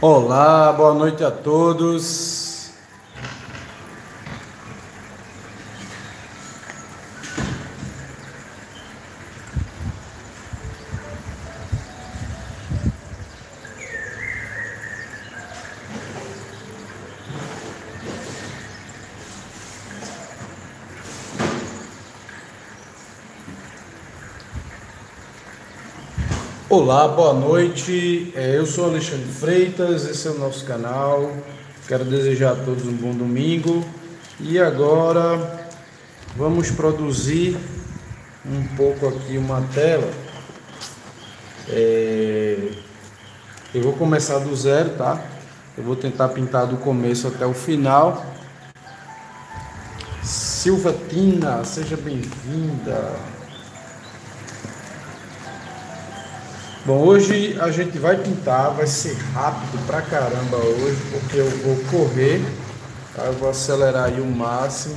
Olá, boa noite a todos. Olá, boa noite. Eu sou Alexandre Freitas, esse é o nosso canal. Quero desejar a todos um bom domingo. E agora vamos produzir um pouco aqui uma tela. Eu vou começar do zero, tá? Eu vou tentar pintar do começo até o final. Silvatina, seja bem-vinda. Bom, hoje a gente vai pintar, vai ser rápido pra caramba hoje, porque eu vou correr, tá? Eu vou acelerar aí o máximo.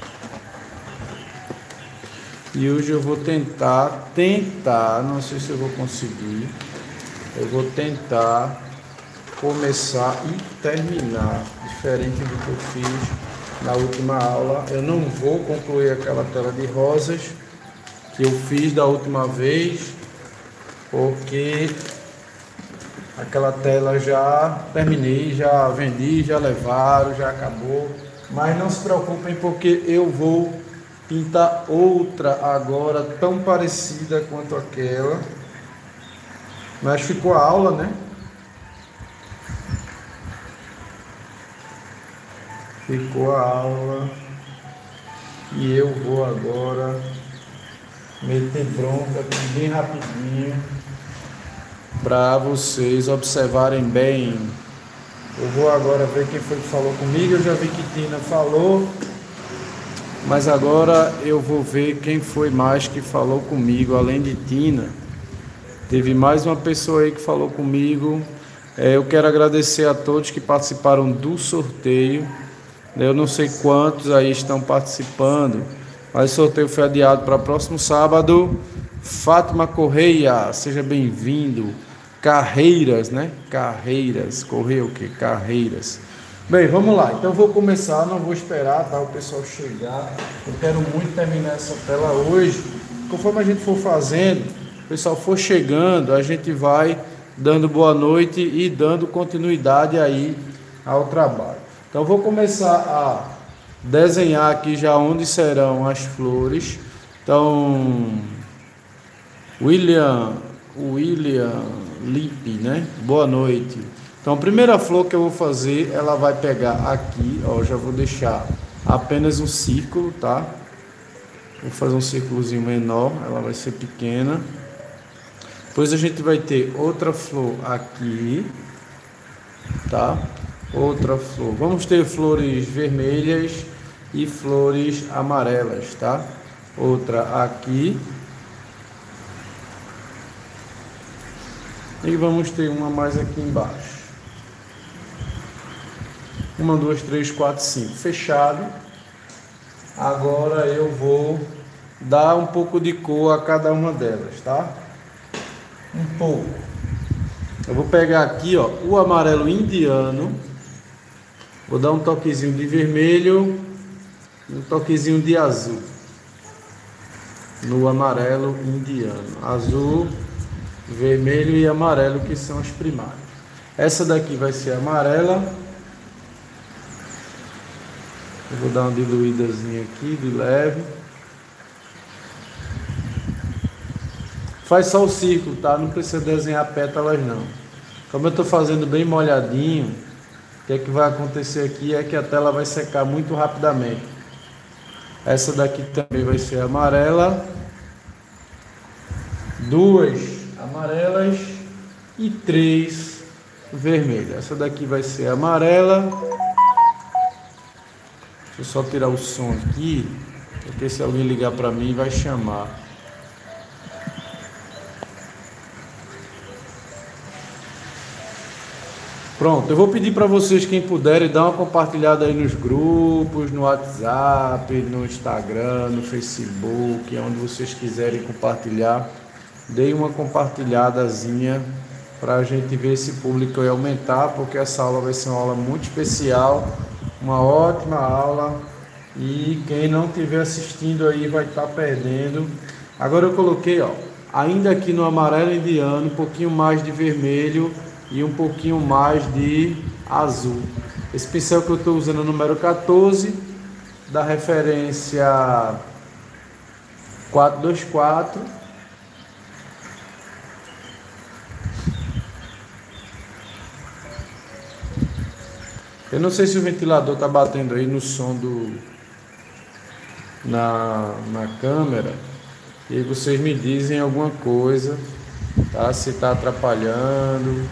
E hoje eu vou tentar, não sei se eu vou conseguir, eu vou tentar começar e terminar, diferente do que eu fiz na última aula. Eu não vou concluir aquela tela de rosas que eu fiz da última vez, porque aquela tela já terminei, já vendi, já levaram, já acabou. Mas não se preocupem, porque eu vou pintar outra agora tão parecida quanto aquela. Mas ficou a aula, né? Ficou a aula e eu vou agora meter bronca aqui bem rapidinho para vocês observarem bem. Eu vou agora ver quem foi que falou comigo. Eu já vi que Tina falou, mas agora eu vou ver quem foi mais que falou comigo. Além de Tina, teve mais uma pessoa aí que falou comigo. Eu quero agradecer a todos que participaram do sorteio. Eu não sei quantos aí estão participando, mas o sorteio foi adiado para próximo sábado. Fátima Correia, seja bem-vindo. Carreiras, né? Carreiras. Correia o quê? Carreiras. Bem, vamos lá. Então eu vou começar, não vou esperar, tá? O pessoal chegar. Eu quero muito terminar essa tela hoje. Conforme a gente for fazendo, o pessoal for chegando, a gente vai dando boa noite e dando continuidade aí ao trabalho. Então eu vou começar a desenhar aqui já onde serão as flores. Então, William Lipe, né? Boa noite. Então, a primeira flor que eu vou fazer, ela vai pegar aqui, ó, já vou deixar apenas um círculo, tá? Vou fazer um círculozinho menor, ela vai ser pequena. Depois a gente vai ter outra flor aqui, tá? Outra flor. Vamos ter flores vermelhas e flores amarelas, tá? Outra aqui. E vamos ter uma mais aqui embaixo. 1, 2, 3, 4, 5. Fechado. Agora eu vou dar um pouco de cor a cada uma delas, tá? Um pouco. Eu vou pegar aqui, ó, o amarelo indiano. Vou dar um toquezinho de vermelho, um toquezinho de azul no amarelo indiano. Azul, vermelho e amarelo, que são as primárias. Essa daqui vai ser amarela. Eu vou dar uma diluídazinha aqui, de leve. Faz só o círculo, tá? Não precisa desenhar pétalas, não. Como eu estou fazendo bem molhadinho, o que é que vai acontecer aqui é que a tela vai secar muito rapidamente. Essa daqui também vai ser amarela. 2 amarelas e 3 vermelhas. Essa daqui vai ser amarela. Deixa eu só tirar o som aqui, porque se alguém ligar para mim vai chamar. Pronto, eu vou pedir para vocês, quem puderem, dar uma compartilhada aí nos grupos, no WhatsApp, no Instagram, no Facebook, onde vocês quiserem compartilhar. Deem uma compartilhadazinha para a gente ver se o público ia aumentar, porque essa aula vai ser uma aula muito especial, uma ótima aula, e quem não estiver assistindo aí vai estar perdendo. Agora eu coloquei, ó, ainda aqui no amarelo indiano, um pouquinho mais de vermelho e um pouquinho mais de azul. Esse pincel que eu estou usando é o número 14, da referência 424. Eu não sei se o ventilador está batendo aí no som na câmera. E aí vocês me dizem alguma coisa, tá? Se está atrapalhando.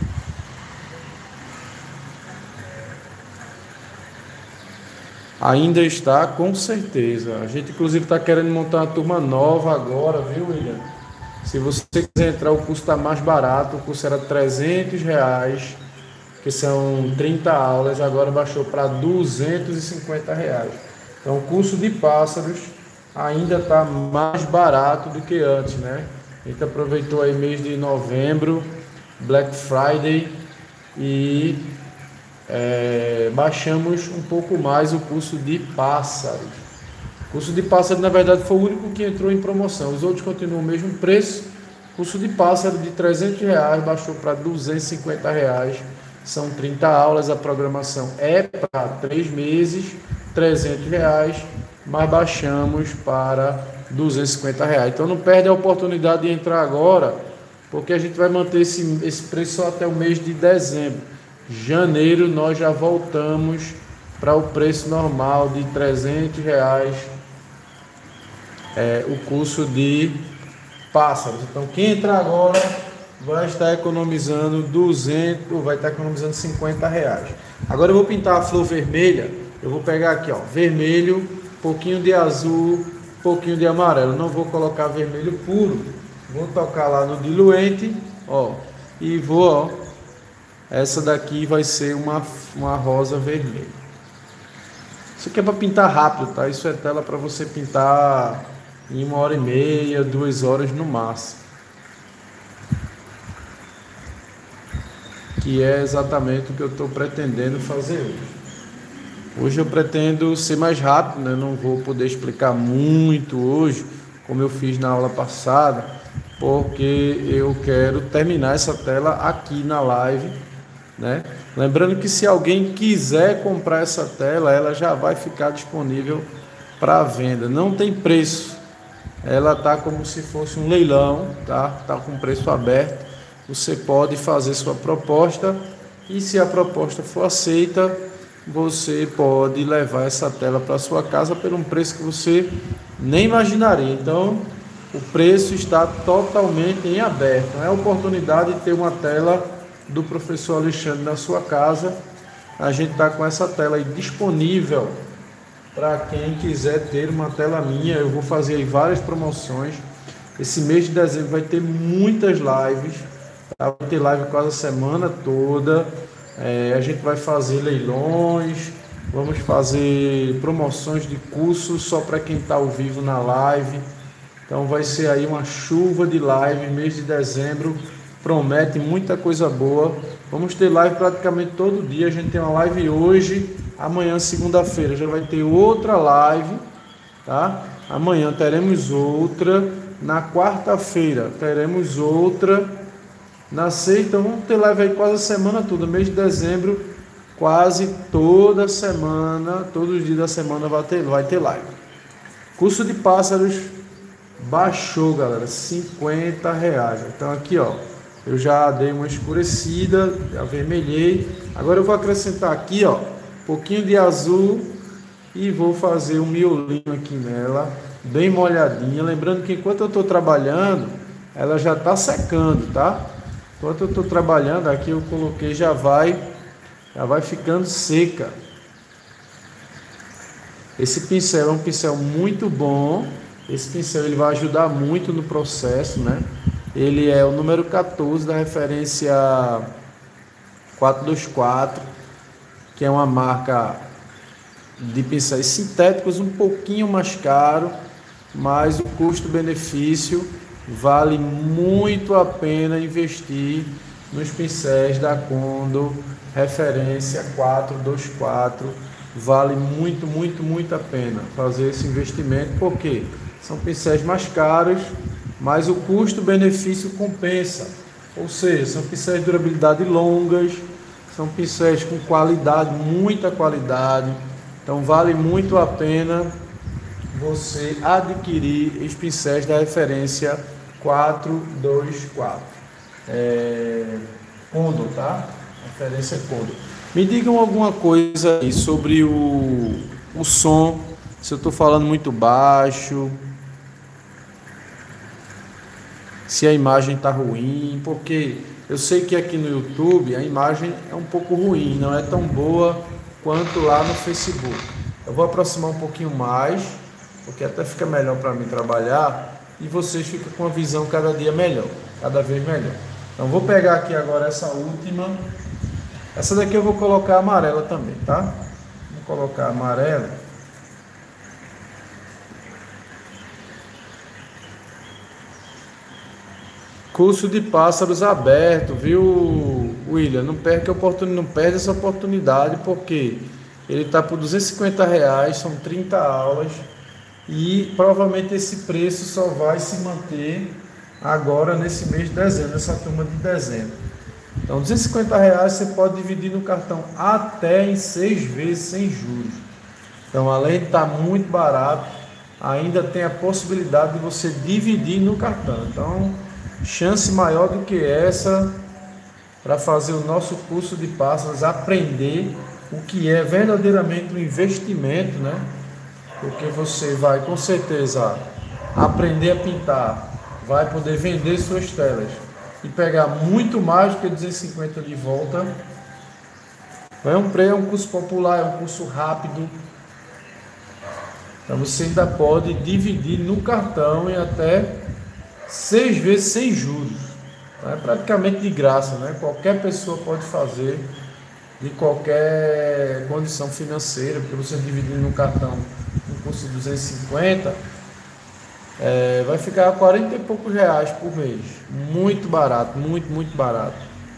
Ainda está, com certeza. A gente inclusive está querendo montar uma turma nova agora, viu, William? Se você quiser entrar, o custo está mais barato. O custo era R$300, que são 30 aulas, agora baixou para R$250. Então o curso de pássaros ainda está mais barato do que antes, né? A gente aproveitou aí mês de novembro, Black Friday, e baixamos um pouco mais o curso de pássaros. O curso de pássaros, na verdade, foi o único que entrou em promoção. Os outros continuam o mesmo preço. O curso de pássaro de R$300 baixou para R$250. São 30 aulas, a programação é para 3 meses, R$300, mas baixamos para R$250. Então não perde a oportunidade de entrar agora, porque a gente vai manter esse preço só até o mês de dezembro. Janeiro nós já voltamos para o preço normal de R$300, o curso de pássaros. Então quem entrar agora vai estar economizando vai estar economizando R$50. Agora eu vou pintar a flor vermelha. Eu vou pegar aqui, ó, vermelho, pouquinho de azul, pouquinho de amarelo. Não vou colocar vermelho puro. Vou tocar lá no diluente, ó, e vou, ó, essa daqui vai ser uma rosa vermelha. Isso aqui é para pintar rápido, tá? Isso é tela para você pintar em 1h30, 2 horas no máximo. Que é exatamente o que eu estou pretendendo fazer hoje. Hoje eu pretendo ser mais rápido, né? Não vou poder explicar muito hoje, como eu fiz na aula passada, porque eu quero terminar essa tela aqui na live, né? Lembrando que se alguém quiser comprar essa tela, ela já vai ficar disponível para venda. Não tem preço, ela tá como se fosse um leilão, tá com preço aberto. Você pode fazer sua proposta e, se a proposta for aceita, você pode levar essa tela para sua casa por um preço que você nem imaginaria. Então, o preço está totalmente em aberto. É a oportunidade de ter uma tela do professor Alexandre na sua casa. A gente está com essa tela aí disponível para quem quiser ter uma tela minha. Eu vou fazer aí várias promoções. Esse mês de dezembro vai ter muitas lives. Vai ter live quase a semana toda. A gente vai fazer leilões, vamos fazer promoções de cursos só para quem está ao vivo na live. Então vai ser aí uma chuva de live. Mês de dezembro promete muita coisa boa. Vamos ter live praticamente todo dia. A gente tem uma live hoje, amanhã, segunda-feira, já vai ter outra live, tá? Amanhã teremos outra, na quarta-feira teremos outra. Na sexta, vamos ter live aí quase a semana toda. Mês de dezembro, quase toda semana, todos os dias da semana vai ter live. Curso de pássaros baixou, galera, R$50. Então aqui, ó, eu já dei uma escurecida, avermelhei. Agora eu vou acrescentar aqui, ó, um pouquinho de azul e vou fazer um miolinho aqui nela, bem molhadinha. Lembrando que enquanto eu estou trabalhando, ela já está secando, tá? Enquanto eu estou trabalhando aqui, eu coloquei, já vai ficando seca. Esse pincel é um pincel muito bom. Esse pincel ele vai ajudar muito no processo, né? Ele é o número 14 da referência 424, que é uma marca de pincéis sintéticos um pouquinho mais caro, mas o custo-benefício vale muito a pena investir nos pincéis da Condor, referência 424. Vale muito, muito, muito a pena fazer esse investimento, porque são pincéis mais caros, mas o custo-benefício compensa. Ou seja, são pincéis de durabilidade longas, são pincéis com qualidade, muita qualidade. Então vale muito a pena você adquirir os pincéis da referência 424. Condor, tá? Referência Condor. Me digam alguma coisa aí sobre o som, se eu estou falando muito baixo, se a imagem está ruim, porque eu sei que aqui no YouTube a imagem é um pouco ruim, não é tão boa quanto lá no Facebook. Eu vou aproximar um pouquinho mais, porque até fica melhor para mim trabalhar e vocês ficam com a visão cada dia melhor, cada vez melhor. Então vou pegar aqui agora essa última. Essa daqui eu vou colocar amarela também, tá? Vou colocar amarela. Curso de pássaros aberto, viu, William? Não perde essa oportunidade, porque ele está por R$250, são 30 aulas e provavelmente esse preço só vai se manter agora nesse mês de dezembro, nessa turma de dezembro. Então, R$250 você pode dividir no cartão até em 6 vezes sem juros. Então, além de estar muito barato, ainda tem a possibilidade de você dividir no cartão. Então, chance maior do que essa para fazer o nosso curso de pássaros, aprender o que é verdadeiramente um investimento, né? Porque você vai com certeza aprender a pintar, vai poder vender suas telas e pegar muito mais do que 250 de volta. É um curso popular, é um curso rápido. Então você ainda pode dividir no cartão em até 6 vezes sem juros. É praticamente de graça, né? Qualquer pessoa pode fazer, de qualquer condição financeira, porque você dividindo no cartão um curso de 250, vai ficar 40 e poucos reais por mês. Muito barato, muito, muito barato.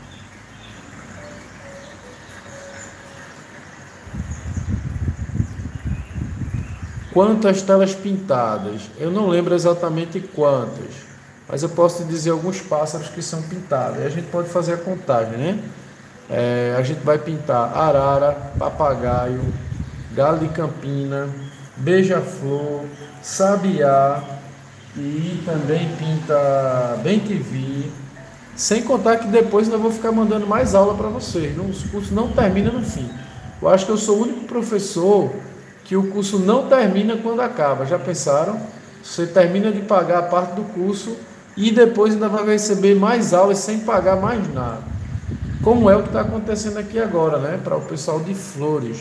Quantas telas pintadas? Eu não lembro exatamente quantas, mas eu posso te dizer alguns pássaros que são pintados. E a gente pode fazer a contagem, né? A gente vai pintar arara, papagaio, galo de campina, beija-flor, sabiá, e também pinta bem-te-vi. Sem contar que depois eu vou ficar mandando mais aula para vocês. O curso não termina no fim. Eu acho que eu sou o único professor que o curso não termina quando acaba. Já pensaram? Você termina de pagar a parte do curso e depois ainda vai receber mais aulas sem pagar mais nada. Como é o que está acontecendo aqui agora, né? Para o pessoal de Flores.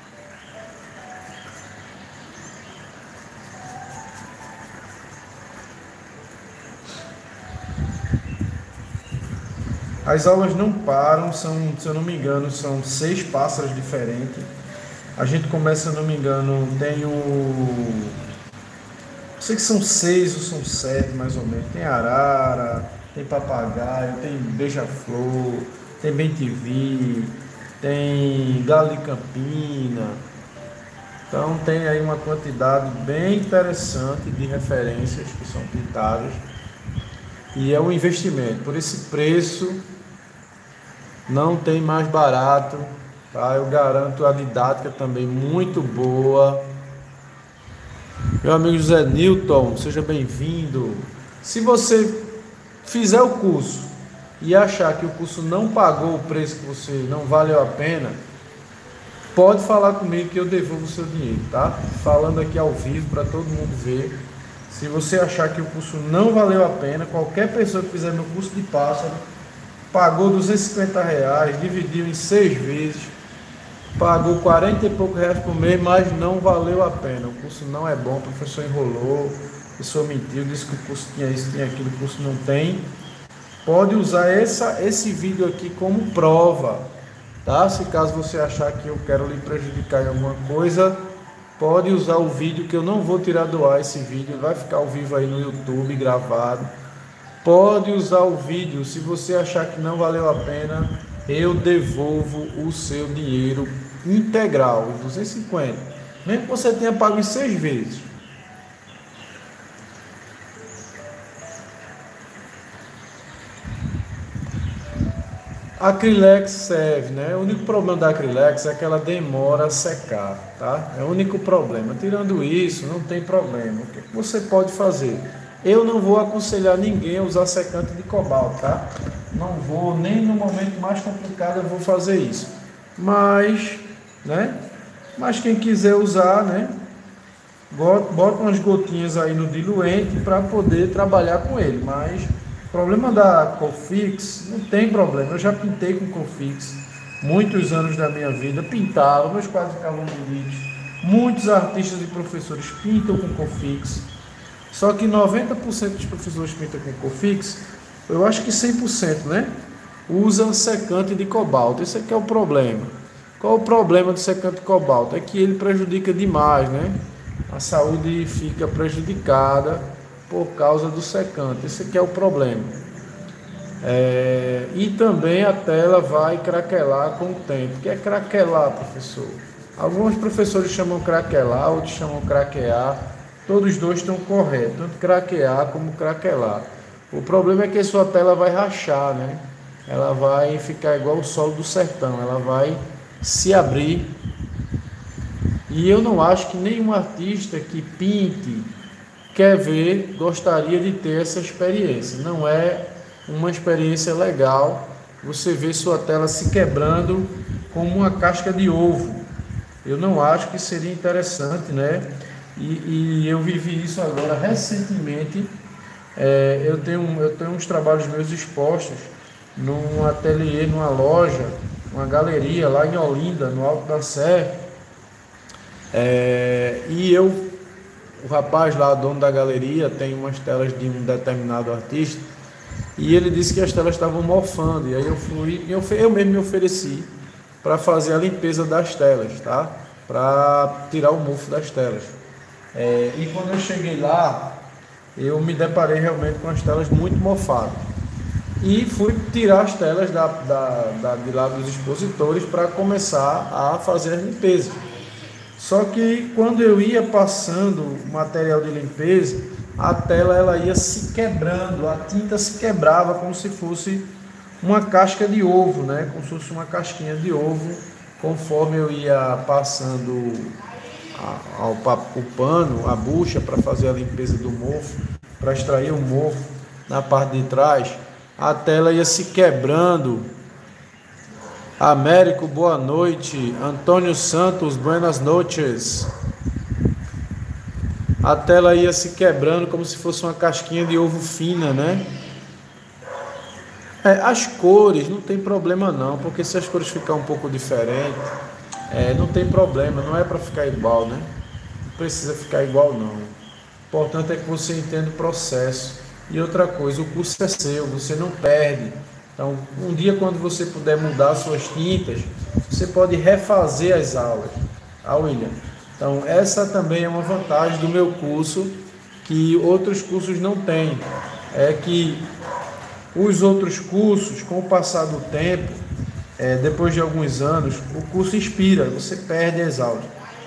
As aulas não param, se eu não me engano, são 6 pássaros diferentes. A gente começa, se eu não me engano, não sei que são 6 ou são 7 mais ou menos. Tem arara, tem papagaio, tem beija-flor, tem bem-te-vi, tem galo de campina. Então tem aí uma quantidade bem interessante de referências que são pintadas. E é um investimento. Por esse preço não tem mais barato, tá? Eu garanto a didática também muito boa. Meu amigo José Newton, seja bem-vindo. Se você fizer o curso e achar que o curso não pagou o preço que você não valeu a pena, pode falar comigo que eu devolvo o seu dinheiro, tá? Falando aqui ao vivo para todo mundo ver. Se você achar que o curso não valeu a pena, qualquer pessoa que fizer meu curso de pássaro, pagou R$250, dividiu em 6 vezes, pagou 40 e poucos reais por mês, mas não valeu a pena. O curso não é bom, o professor enrolou, a pessoa mentiu, disse que o curso tinha isso, tinha aquilo, o curso não tem. Pode usar esse vídeo aqui como prova, tá? Se caso você achar que eu quero lhe prejudicar em alguma coisa, pode usar o vídeo, que eu não vou tirar do ar esse vídeo, vai ficar ao vivo aí no YouTube, gravado. Pode usar o vídeo. Se você achar que não valeu a pena, eu devolvo o seu dinheiro integral, os 250. Mesmo que você tenha pago em 6 vezes. Acrylex serve, né? O único problema da Acrylex é que ela demora a secar, tá? É o único problema. Tirando isso, não tem problema. O que você pode fazer? Eu não vou aconselhar ninguém a usar secante de cobalto, tá? Não vou, nem no momento mais complicado eu vou fazer isso. Mas, né? Mas quem quiser usar, né? Bota umas gotinhas aí no diluente para poder trabalhar com ele. Mas o problema da Cofix não tem problema. Eu já pintei com Cofix muitos anos da minha vida, pintava, meus quadros ficavam bonitos. Muitos artistas e professores pintam com Cofix. Só que 90% dos professores pintam com Cofix, eu acho que 100%, né? Usam secante de cobalto. Esse aqui é o problema. Qual o problema do secante de cobalto? É que ele prejudica demais, né? A saúde fica prejudicada por causa do secante. Esse aqui é o problema. E também a tela vai craquelar com o tempo. O que é craquelar, professor? Alguns professores chamam craquelar, outros chamam craquear. Todos os dois estão corretos, tanto craquear como craquelar. O problema é que a sua tela vai rachar, né? Ela vai ficar igual o solo do sertão, ela vai se abrir. E eu não acho que nenhum artista que pinte quer ver, gostaria de ter essa experiência. Não é uma experiência legal você ver sua tela se quebrando como uma casca de ovo. Eu não acho que seria interessante, né? E eu vivi isso agora recentemente. Eu tenho uns trabalhos meus expostos num ateliê, numa loja, uma galeria lá em Olinda, no Alto da Serra. O rapaz lá, dono da galeria, tem umas telas de um determinado artista e ele disse que as telas estavam mofando. E aí eu mesmo me ofereci para fazer a limpeza das telas, tá? Para tirar o mofo das telas. E quando eu cheguei lá, eu me deparei realmente com as telas muito mofadas. E fui tirar as telas de lá dos expositores para começar a fazer as limpezas. Só que quando eu ia passando o material de limpeza, a tela ela ia se quebrando, a tinta se quebrava como se fosse uma casca de ovo, né? Como se fosse uma casquinha de ovo, conforme eu ia passando o pano, a bucha para fazer a limpeza do mofo, para extrair o mofo na parte de trás, a tela ia se quebrando. Américo, boa noite. Antônio Santos, buenas noches. A tela ia se quebrando como se fosse uma casquinha de ovo fina, né? As cores não tem problema não, porque se as cores ficarem um pouco diferentes, não tem problema, não é para ficar igual, né? Não precisa ficar igual não. O importante é que você entenda o processo. E outra coisa, o curso é seu, você não perde. Então, um dia quando você puder mudar suas tintas, você pode refazer as aulas, tá, William? Então, essa também é uma vantagem do meu curso, que outros cursos não têm. É que os outros cursos, com o passar do tempo, depois de alguns anos, o curso expira, você perde as aulas.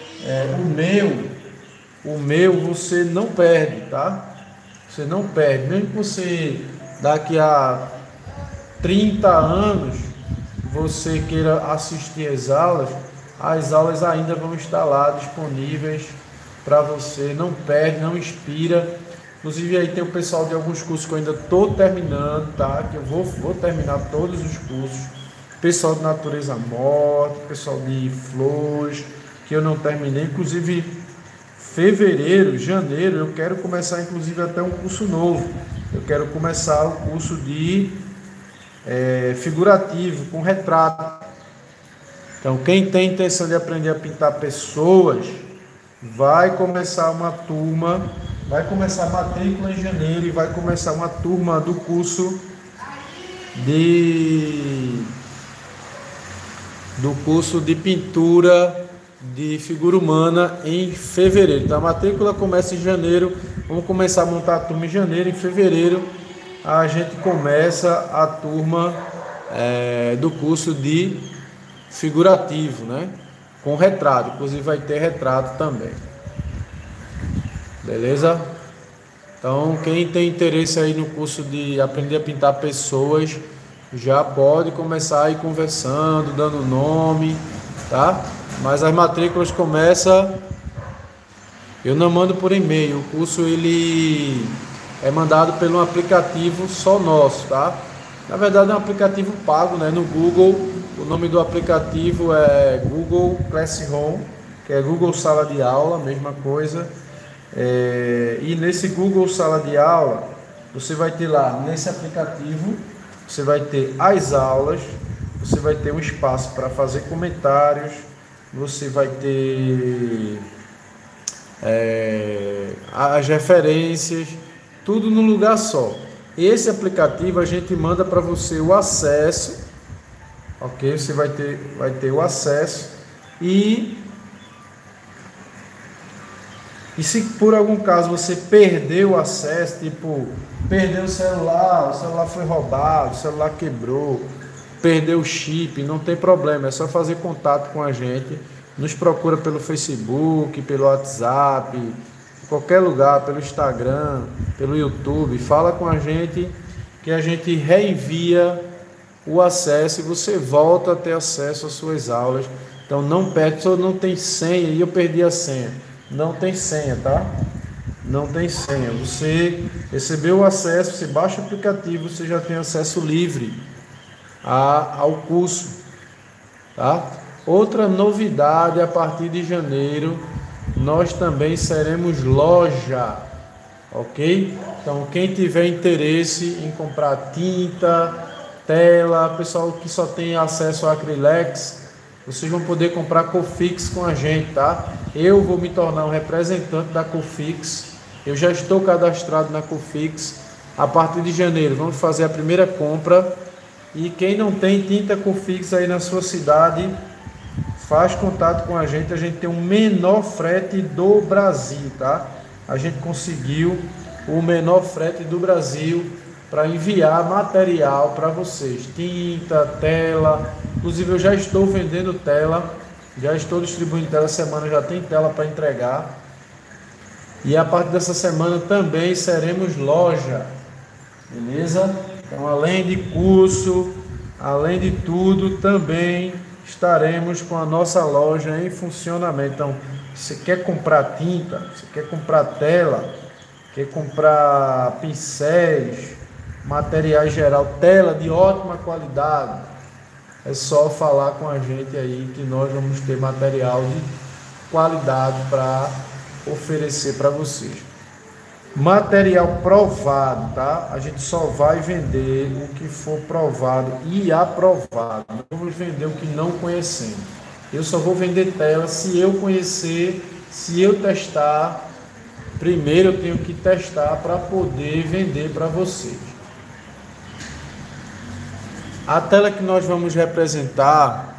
O meu você não perde, tá? Você não perde, mesmo que você daqui a 30 anos você queira assistir às aulas ainda vão estar lá disponíveis para você, não perde, não expira. Inclusive aí tem o pessoal de alguns cursos que eu ainda estou terminando, tá? Que eu vou terminar todos os cursos. Pessoal de natureza morta, pessoal de flores, que eu não terminei. Inclusive fevereiro, janeiro, eu quero começar inclusive até um curso novo. Eu quero começar o curso de figurativo, com retrato. Então, quem tem intenção de aprender a pintar pessoas, vai começar uma turma, vai começar a matrícula em janeiro e vai começar uma turma do curso de pintura de figura humana em fevereiro. Então, a matrícula começa em janeiro, vamos começar a montar a turma em janeiro, em fevereiro a gente começa a turma do curso de figurativo, né? Com retrato, inclusive vai ter retrato também. Beleza? Então, quem tem interesse aí no curso de aprender a pintar pessoas, já pode começar a ir conversando, dando nome, tá? Mas as matrículas começam, eu não mando por e-mail, o curso ele é mandado pelo um aplicativo só nosso, tá? Na verdade é um aplicativo pago, né? No Google, o nome do aplicativo é Google Classroom, que é Google Sala de Aula, mesma coisa. E nesse Google Sala de Aula, você vai ter lá, nesse aplicativo, você vai ter as aulas, você vai ter um espaço para fazer comentários, você vai ter as referências, tudo num lugar só. Esse aplicativo a gente manda para você o acesso, ok? Você vai ter o acesso e se por algum caso você perdeu o acesso, tipo, perdeu o celular foi roubado, o celular quebrou, perdeu o chip, não tem problema, é só fazer contato com a gente, nos procura pelo Facebook, pelo WhatsApp, qualquer lugar, pelo Instagram, pelo YouTube, fala com a gente que a gente reenvia o acesso e você volta a ter acesso às suas aulas. Então não perde, só não tem senha e eu perdi a senha. Não tem senha, tá? Não tem senha. Você recebeu o acesso, você baixa o aplicativo, você já tem acesso livre ao curso, tá? Outra novidade, a partir de janeiro, nós também seremos loja, ok? Então, quem tiver interesse em comprar tinta, tela, pessoal que só tem acesso a Acrylex, vocês vão poder comprar Cofix com a gente, tá? Eu vou me tornar um representante da Cofix. Eu já estou cadastrado na Cofix. A partir de janeiro vamos fazer a primeira compra. E quem não tem tinta Cofix aí na sua cidade, faz contato com a gente tem o menor frete do Brasil, tá? A gente conseguiu o menor frete do Brasil para enviar material para vocês, tinta, tela, inclusive eu já estou vendendo tela, já estou distribuindo tela, semana já tem tela para entregar, e a partir dessa semana também seremos loja, beleza? Então, além de curso, além de tudo, também estaremos com a nossa loja em funcionamento. Então, você quer comprar tinta, você quer comprar tela, quer comprar pincéis, materiais geral, tela de ótima qualidade, é só falar com a gente aí que nós vamos ter material de qualidade para oferecer para vocês. Material provado, tá? A gente só vai vender o que for provado e aprovado. Não vamos vender o que não conhecemos. Eu só vou vender tela se eu conhecer, se eu testar. Primeiro eu tenho que testar para poder vender para vocês. A tela que nós vamos representar,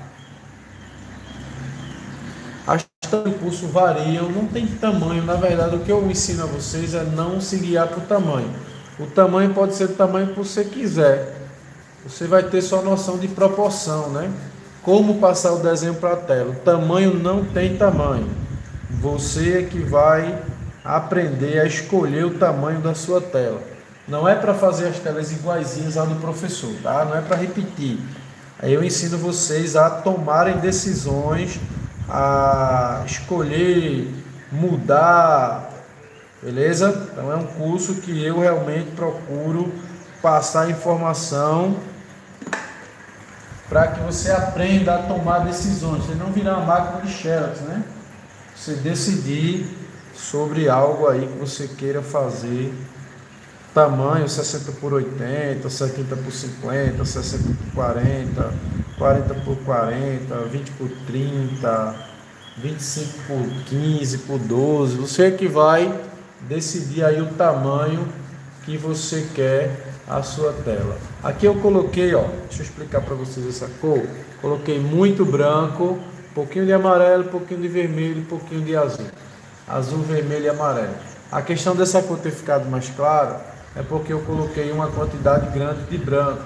as telas do curso variam, não tem tamanho. Na verdade, o que eu ensino a vocês é não se guiar por tamanho. O tamanho pode ser o tamanho que você quiser. Você vai ter só noção de proporção, né? Como passar o desenho para a tela. O tamanho não tem tamanho. Você é que vai aprender a escolher o tamanho da sua tela. Não é para fazer as telas iguaizinhas ao do professor, tá? Não é para repetir. Aí eu ensino vocês a tomarem decisões, a escolher, mudar, beleza? Então é um curso que eu realmente procuro passar informação para que você aprenda a tomar decisões. Você não virar uma máquina de Xerox, né? Você decidir sobre algo aí que você queira fazer. Tamanho 60 por 80, 70 por 50, 60 por 40, 40 por 40, 20 por 30, 25 por 15, por 12. Você é que vai decidir aí o tamanho que você quer a sua tela. Aqui eu coloquei, ó, deixa eu explicar para vocês essa cor. Coloquei muito branco, um pouquinho de amarelo, um pouquinho de vermelho, um pouquinho de azul. Azul, vermelho e amarelo. A questão dessa cor ter ficado mais clara é porque eu coloquei uma quantidade grande de branco.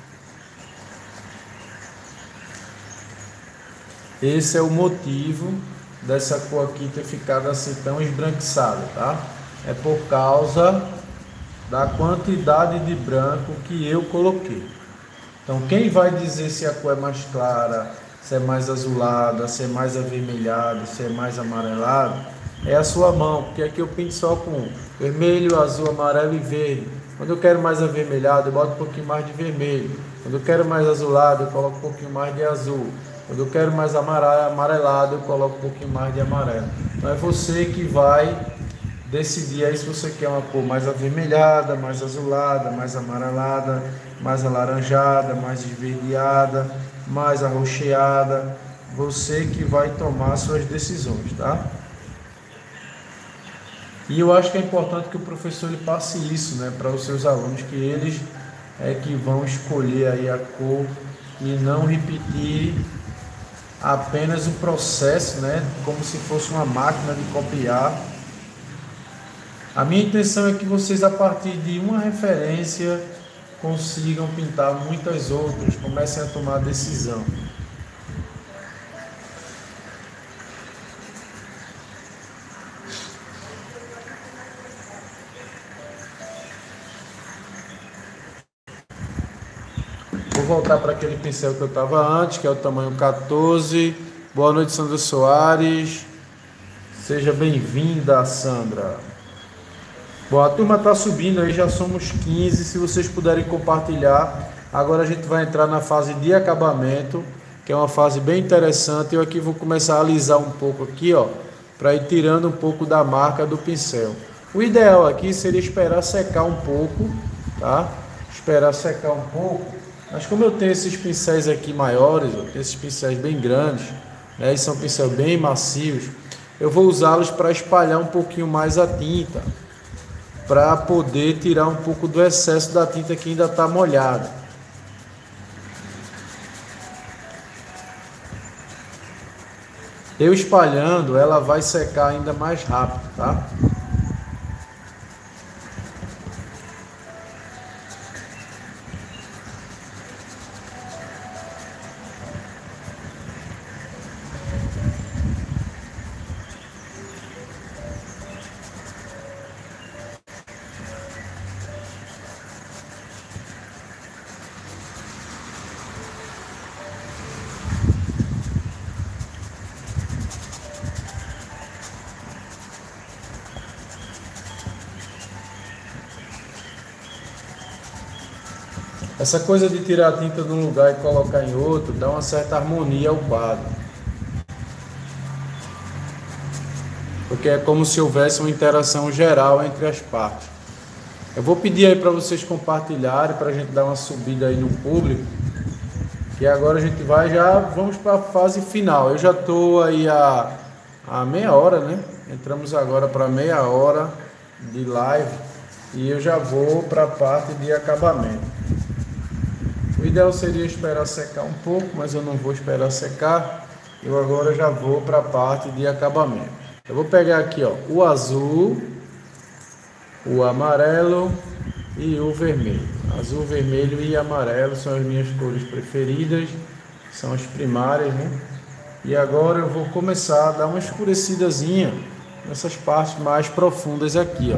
Esse é o motivo dessa cor aqui ter ficado assim tão esbranquiçada, tá? É por causa da quantidade de branco que eu coloquei. Então, quem vai dizer se a cor é mais clara, se é mais azulada, se é mais avermelhada, se é mais amarelada, é a sua mão, porque aqui eu pinto só com vermelho, azul, amarelo e verde. Quando eu quero mais avermelhado, eu boto um pouquinho mais de vermelho. Quando eu quero mais azulado, eu coloco um pouquinho mais de azul. Quando eu quero mais amarelado, eu coloco um pouquinho mais de amarelo. Então é você que vai decidir aí se você quer uma cor mais avermelhada, mais azulada, mais amarelada, mais alaranjada, mais esverdeada, mais arroxeada. Você que vai tomar suas decisões, tá? E eu acho que é importante que o professor ele passe isso, né, para os seus alunos, que eles é que vão escolher aí a cor e não repetir apenas o processo, né, como se fosse uma máquina de copiar. A minha intenção é que vocês, a partir de uma referência, consigam pintar muitas outras, comecem a tomar decisão. Vou voltar para aquele pincel que eu estava antes, que é o tamanho 14. Boa noite, Sandra Soares. Seja bem-vinda, Sandra. Bom, a turma está subindo aí, já somos 15. Se vocês puderem compartilhar. Agora a gente vai entrar na fase de acabamento, que é uma fase bem interessante. Eu aqui vou começar a alisar um pouco aqui, ó, para ir tirando um pouco da marca do pincel. O ideal aqui seria esperar secar um pouco, tá? Esperar secar um pouco. Mas como eu tenho esses pincéis aqui maiores, eu tenho esses pincéis bem grandes, né, e são pincéis bem macios, eu vou usá-los para espalhar um pouquinho mais a tinta, para poder tirar um pouco do excesso da tinta que ainda está molhada. Eu espalhando, ela vai secar ainda mais rápido, tá? Essa coisa de tirar a tinta de um lugar e colocar em outro dá uma certa harmonia ao quadro. Porque é como se houvesse uma interação geral entre as partes. Eu vou pedir aí para vocês compartilharem, para a gente dar uma subida aí no público. Que agora a gente vamos para a fase final. Eu já estou aí a meia hora, né? Entramos agora para meia hora de live e eu já vou para a parte de acabamento. O ideal seria esperar secar um pouco, mas eu não vou esperar secar. Eu agora já vou para a parte de acabamento. Eu vou pegar aqui, ó, o azul, o amarelo e o vermelho. Azul, vermelho e amarelo são as minhas cores preferidas, são as primárias, né? E agora eu vou começar a dar uma escurecidazinha nessas partes mais profundas aqui, ó.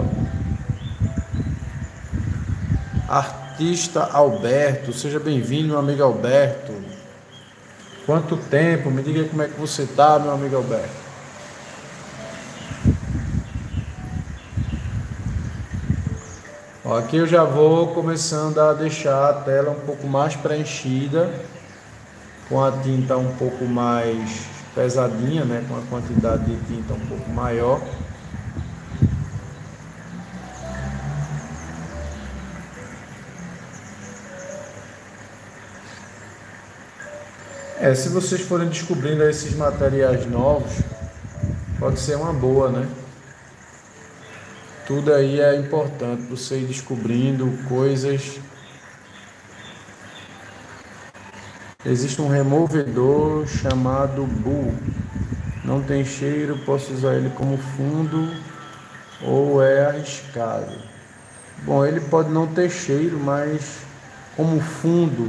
Artista Alberto, seja bem-vindo, meu amigo Alberto. Quanto tempo? Me diga como é que você tá, meu amigo Alberto. Ó, aqui eu já vou começando a deixar a tela um pouco mais preenchida, com a tinta um pouco mais pesadinha, né? Com a quantidade de tinta um pouco maior. Se vocês forem descobrindo esses materiais novos, pode ser uma boa, né? Tudo aí é importante, você ir descobrindo coisas. Existe um removedor chamado Bull. Não tem cheiro, posso usar ele como fundo ou é arriscado? Bom, ele pode não ter cheiro, mas como fundo,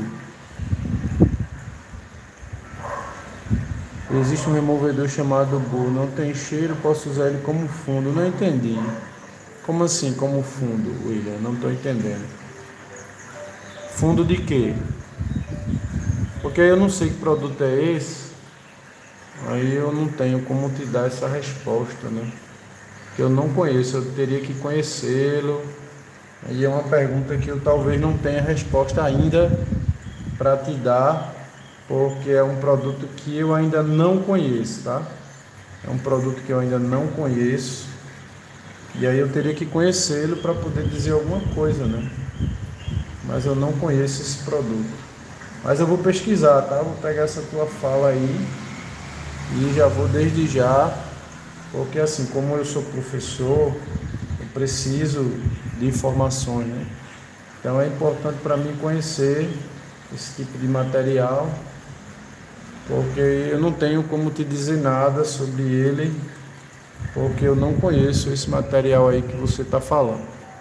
existe um removedor chamado Bull. Não tem cheiro, posso usar ele como fundo. Não entendi. Como assim, como fundo, William? Não estou entendendo. Fundo de quê? Porque eu não sei que produto é esse. Aí eu não tenho como te dar essa resposta, né? Que eu não conheço, eu teria que conhecê-lo. Aí é uma pergunta que eu talvez não tenha resposta ainda para te dar, porque é um produto que eu ainda não conheço, tá? É um produto que eu ainda não conheço. E aí eu teria que conhecê-lo para poder dizer alguma coisa, né? Mas eu não conheço esse produto. Mas eu vou pesquisar, tá? Vou pegar essa tua fala aí e já vou desde já, porque assim, como eu sou professor, eu preciso de informações, né? Então é importante para mim conhecer esse tipo de material, porque eu não tenho como te dizer nada sobre ele, porque eu não conheço esse material aí que você está falando.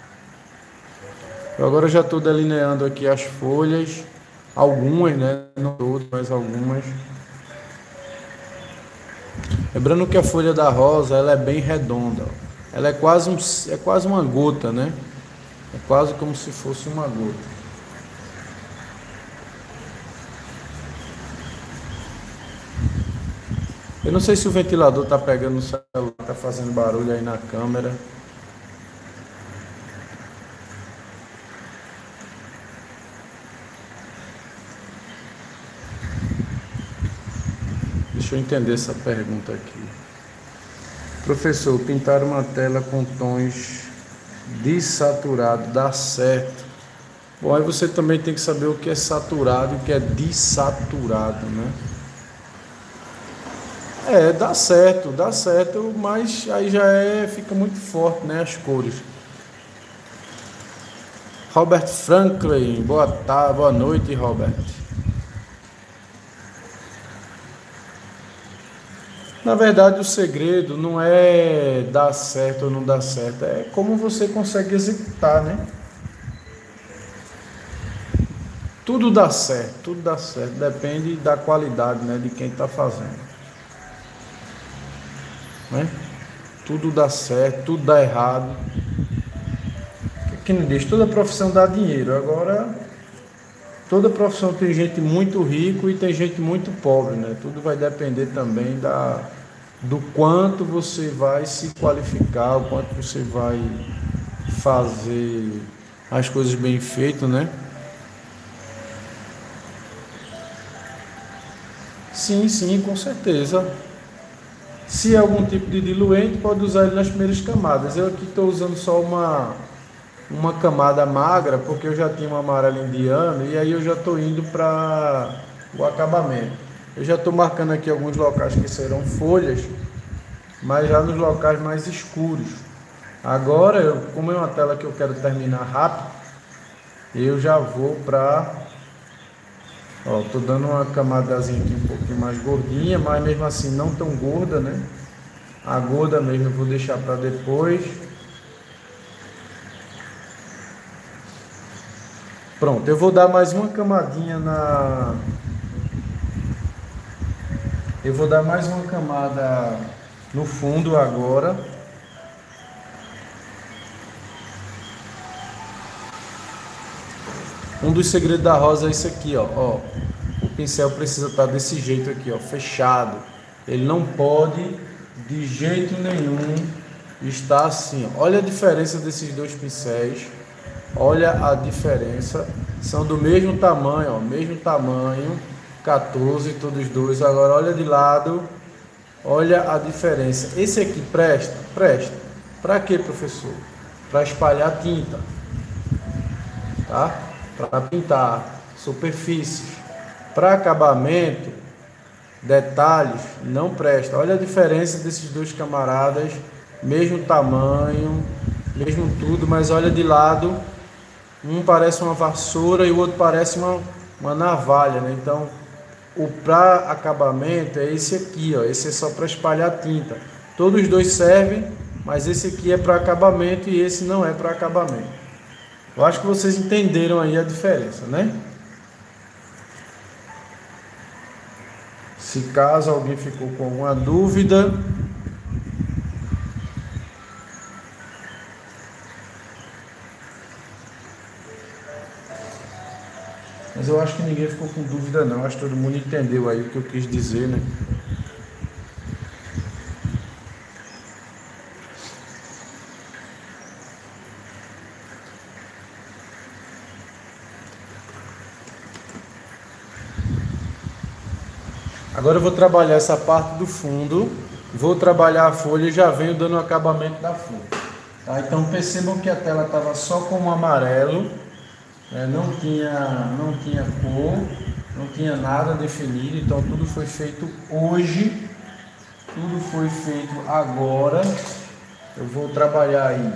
Eu agora já estou delineando aqui as folhas, algumas, né? Não todas, mas algumas. Lembrando que a folha da rosa ela é bem redonda. Ela é quase uma gota, né? É quase como se fosse uma gota. Eu não sei se o ventilador está pegando no celular, está fazendo barulho aí na câmera. Deixa eu entender essa pergunta aqui. Professor, pintar uma tela com tons desaturado dá certo? Bom, aí você também tem que saber o que é saturado e o que é desaturado, né? Dá certo, mas aí fica muito forte, né, as cores. Robert Franklin, boa tarde, boa noite, Robert. Na verdade, o segredo não é dar certo ou não dar certo, é como você consegue executar, né? Tudo dá certo, depende da qualidade, né, de quem está fazendo, né? Tudo dá certo, tudo dá errado. Que não diz, toda profissão dá dinheiro. Agora, toda profissão tem gente muito rico e tem gente muito pobre, né? Tudo vai depender também do quanto você vai se qualificar, o quanto você vai fazer as coisas bem feitas, né? Sim, com certeza. Se é algum tipo de diluente, pode usar ele nas primeiras camadas. Eu aqui estou usando só uma camada magra, porque eu já tinha uma amarela indiana e aí eu já estou indo para o acabamento. Eu já estou marcando aqui alguns locais que serão folhas, mas já nos locais mais escuros. Agora, como é uma tela que eu quero terminar rápido, eu já vou para... Estou dando uma camadazinha aqui um pouquinho mais gordinha, mas mesmo assim não tão gorda, né? A gorda mesmo eu vou deixar para depois. Pronto, eu vou dar mais uma camadinha Eu vou dar mais uma camada no fundo agora. Um dos segredos da rosa é isso aqui, ó. O pincel precisa estar desse jeito aqui, ó, fechado. Ele não pode, de jeito nenhum, estar assim. Olha a diferença desses dois pincéis. Olha a diferença. São do mesmo tamanho, ó, mesmo tamanho. 14, todos dois. Agora olha de lado. Olha a diferença. Esse aqui presta? Presta. Para quê, professor? Para espalhar tinta, tá? Para pintar superfícies. Para acabamento, detalhes, não presta. Olha a diferença desses dois camaradas, mesmo tamanho, mesmo tudo, mas olha de lado, um parece uma vassoura e o outro parece uma navalha, né? Então, o para acabamento é esse aqui, ó. Esse é só para espalhar tinta. Todos os dois servem, mas esse aqui é para acabamento e esse não é para acabamento. Eu acho que vocês entenderam aí a diferença, né? Se caso alguém ficou com alguma dúvida, mas eu acho que ninguém ficou com dúvida não, acho que todo mundo entendeu aí o que eu quis dizer, né? Agora eu vou trabalhar essa parte do fundo, vou trabalhar a folha e já venho dando o acabamento da folha. Tá? Então percebam que a tela estava só com o amarelo, não tinha cor, não tinha nada definido, então tudo foi feito hoje, tudo foi feito agora. Eu vou trabalhar aí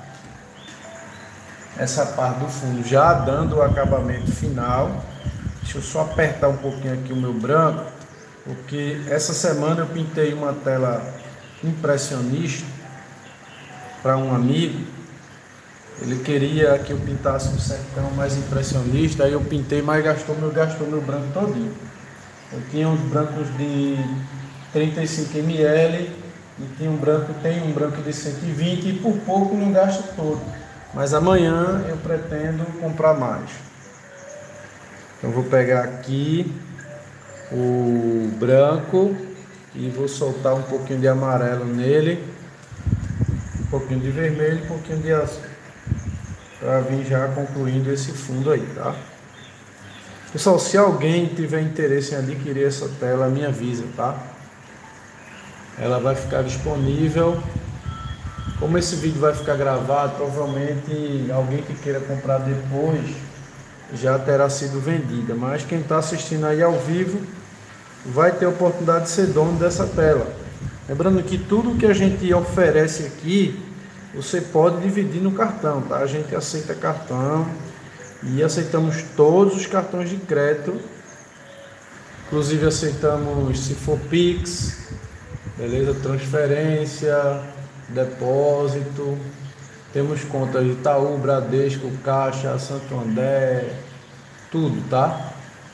essa parte do fundo já dando o acabamento final. Deixa eu só apertar um pouquinho aqui o meu branco, porque essa semana eu pintei uma tela impressionista para um amigo. Ele queria que eu pintasse um sertão mais impressionista, aí eu pintei, mas gastou meu branco todinho. Eu tinha uns brancos de 35 ml e tem um branco de 120 e por pouco não gasto todo. Mas amanhã eu pretendo comprar mais. Então vou pegar aqui o branco e vou soltar um pouquinho de amarelo nele, um pouquinho de vermelho e um pouquinho de azul, para vir já concluindo esse fundo aí, tá? Pessoal, se alguém tiver interesse em adquirir essa tela, me avisa, tá? Ela vai ficar disponível. Como esse vídeo vai ficar gravado, provavelmente alguém que queira comprar depois já terá sido vendida, mas quem está assistindo aí ao vivo vai ter a oportunidade de ser dono dessa tela. Lembrando que tudo que a gente oferece aqui, você pode dividir no cartão, tá? A gente aceita cartão e aceitamos todos os cartões de crédito, inclusive aceitamos, se for Pix, beleza? Transferência, depósito, temos contas de Itaú, Bradesco, Caixa, Santo André, tudo, tá?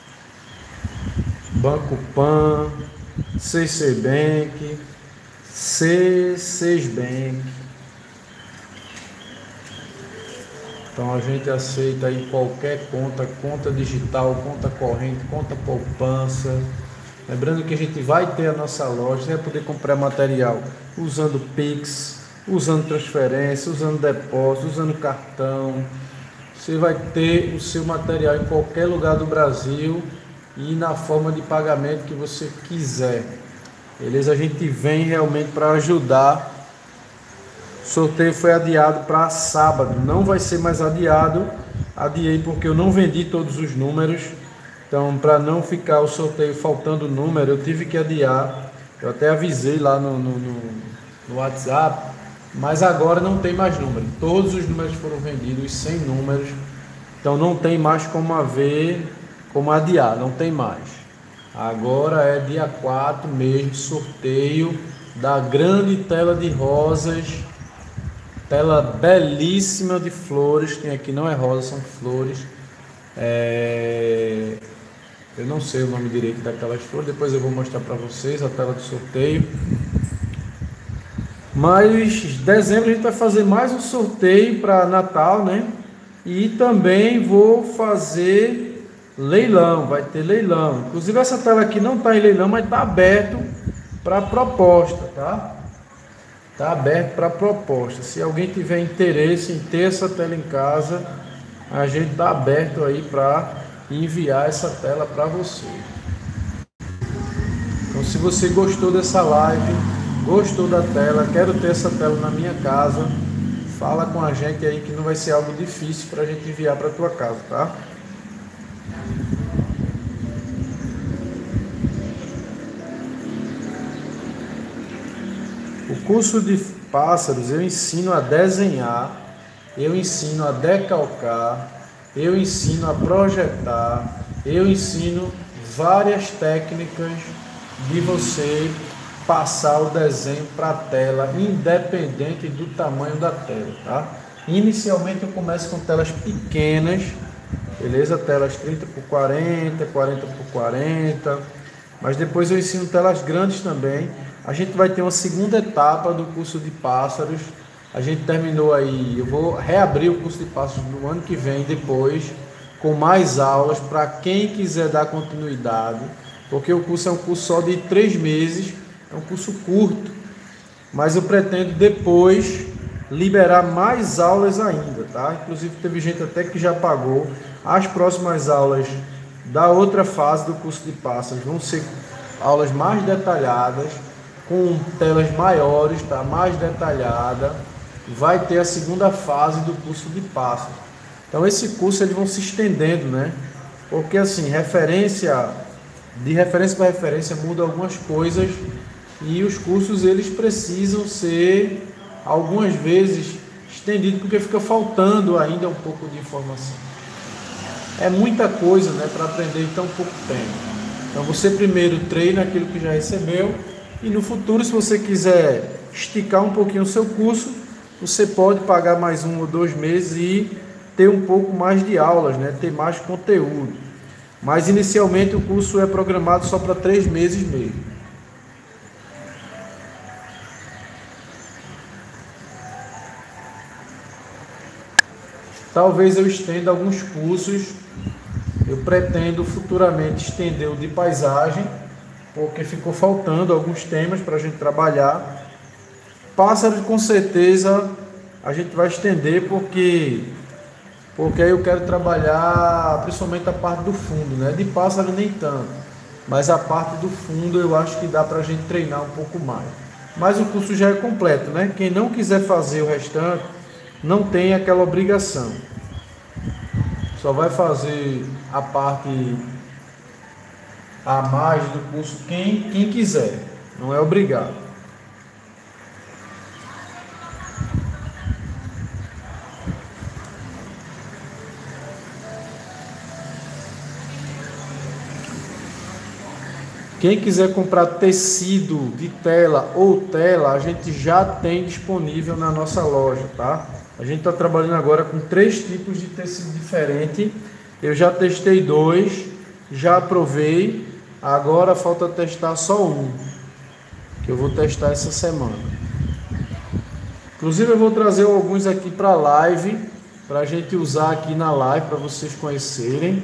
Banco Pan, CC Bank, C6 Bank. Então a gente aceita aí qualquer conta digital, conta corrente, conta poupança. Lembrando que a gente vai ter a nossa loja, você vai poder comprar material usando Pix, usando transferência, usando depósito, usando cartão. Você vai ter o seu material em qualquer lugar do Brasil e na forma de pagamento que você quiser. Beleza? A gente vem realmente para ajudar. O sorteio foi adiado para sábado, não vai ser mais adiado. Adiei porque eu não vendi todos os números. Então, para não ficar o sorteio faltando número, eu tive que adiar. Eu até avisei lá no WhatsApp, mas agora não tem mais número. Todos os números foram vendidos, 100 números. Então não tem mais como adiar, não tem mais. Agora é dia 4 mesmo, sorteio da grande tela de rosas, tela belíssima de flores. Tem aqui, não é rosa, são flores. Eu não sei o nome direito daquelas flores, depois eu vou mostrar para vocês a tela do sorteio. Mas em dezembro a gente vai fazer mais um sorteio para Natal, né? E também vou fazer leilão, vai ter leilão. Inclusive essa tela aqui não está em leilão, mas está aberto para proposta, tá? Está aberto para proposta. Se alguém tiver interesse em ter essa tela em casa, a gente está aberto aí para enviar essa tela para você. Então, se você gostou dessa live, gostou da tela, quero ter essa tela na minha casa, fala com a gente aí que não vai ser algo difícil para a gente enviar para a tua casa, tá? O curso de pássaros eu ensino a desenhar, eu ensino a decalcar, eu ensino a projetar, eu ensino várias técnicas de você passar o desenho para a tela, independente do tamanho da tela, tá? Inicialmente eu começo com telas pequenas, beleza? Telas 30 por 40, 40 por 40, mas depois eu ensino telas grandes também. A gente vai ter uma segunda etapa do curso de pássaros. A gente terminou aí, eu vou reabrir o curso de pássaros no ano que vem, depois, com mais aulas, para quem quiser dar continuidade, porque o curso é um curso só de 3 meses, é um curso curto, mas eu pretendo depois liberar mais aulas ainda, tá? Inclusive teve gente até que já pagou. As próximas aulas da outra fase do curso de pássaros vão ser aulas mais detalhadas, com telas maiores, tá? Mais detalhada. Vai ter a segunda fase do curso de pássaros. Então esse curso eles vão se estendendo, né? Porque assim, de referência para referência muda algumas coisas e os cursos eles precisam ser algumas vezes estendidos porque fica faltando ainda um pouco de informação. É muita coisa, né, para aprender em tão pouco tempo. Então você primeiro treina aquilo que já recebeu e no futuro, se você quiser esticar um pouquinho o seu curso, você pode pagar mais 1 ou 2 meses e ter um pouco mais de aulas, né, ter mais conteúdo. Mas inicialmente o curso é programado só para 3 meses mesmo. Talvez eu estenda alguns cursos. Eu pretendo futuramente estender o de paisagem, porque ficou faltando alguns temas para a gente trabalhar. Pássaros com certeza a gente vai estender, porque aí eu quero trabalhar principalmente a parte do fundo, né? De pássaro nem tanto, mas a parte do fundo eu acho que dá para a gente treinar um pouco mais. Mas o curso já é completo, né? Quem não quiser fazer o restante não tem aquela obrigação. Só vai fazer a parte a mais do curso quem quiser, não é obrigado. Quem quiser comprar tecido de tela ou tela, a gente já tem disponível na nossa loja, tá? A gente está trabalhando agora com 3 tipos de tecido diferente. Eu já testei 2, já aprovei. Agora falta testar só um, que eu vou testar essa semana. Inclusive eu vou trazer alguns aqui para a live, para a gente usar aqui na live, para vocês conhecerem.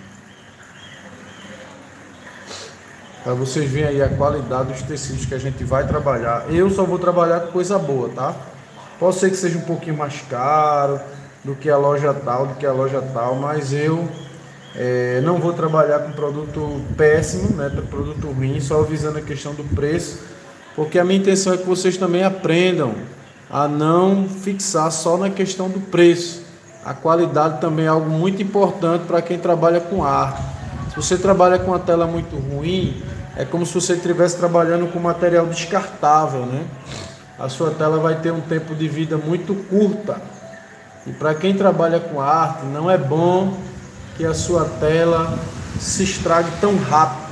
Para vocês verem aí a qualidade dos tecidos que a gente vai trabalhar. Eu só vou trabalhar com coisa boa, tá? Pode ser que seja um pouquinho mais caro do que a loja tal, mas eu não vou trabalhar com produto péssimo, né? Produto ruim, só visando a questão do preço, porque a minha intenção é que vocês também aprendam a não fixar só na questão do preço. A qualidade também é algo muito importante para quem trabalha com arte. Se você trabalha com uma tela muito ruim, é como se você estivesse trabalhando com material descartável, né? A sua tela vai ter um tempo de vida muito curta. E para quem trabalha com arte, não é bom que a sua tela se estrague tão rápido.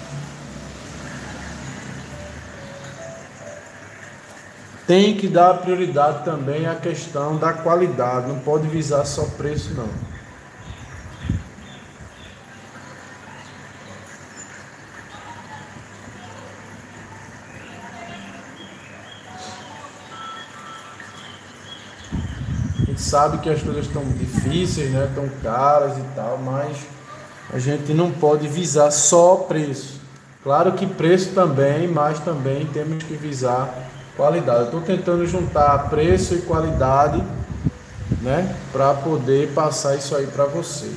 Tem que dar prioridade também à questão da qualidade, não pode visar só preço não. A gente sabe que as coisas estão difíceis, né? Estão caras e tal, mas a gente não pode visar só preço. Claro que preço também, mas também temos que visar qualidade. Eu estou tentando juntar preço e qualidade, né? Para poder passar isso aí para vocês.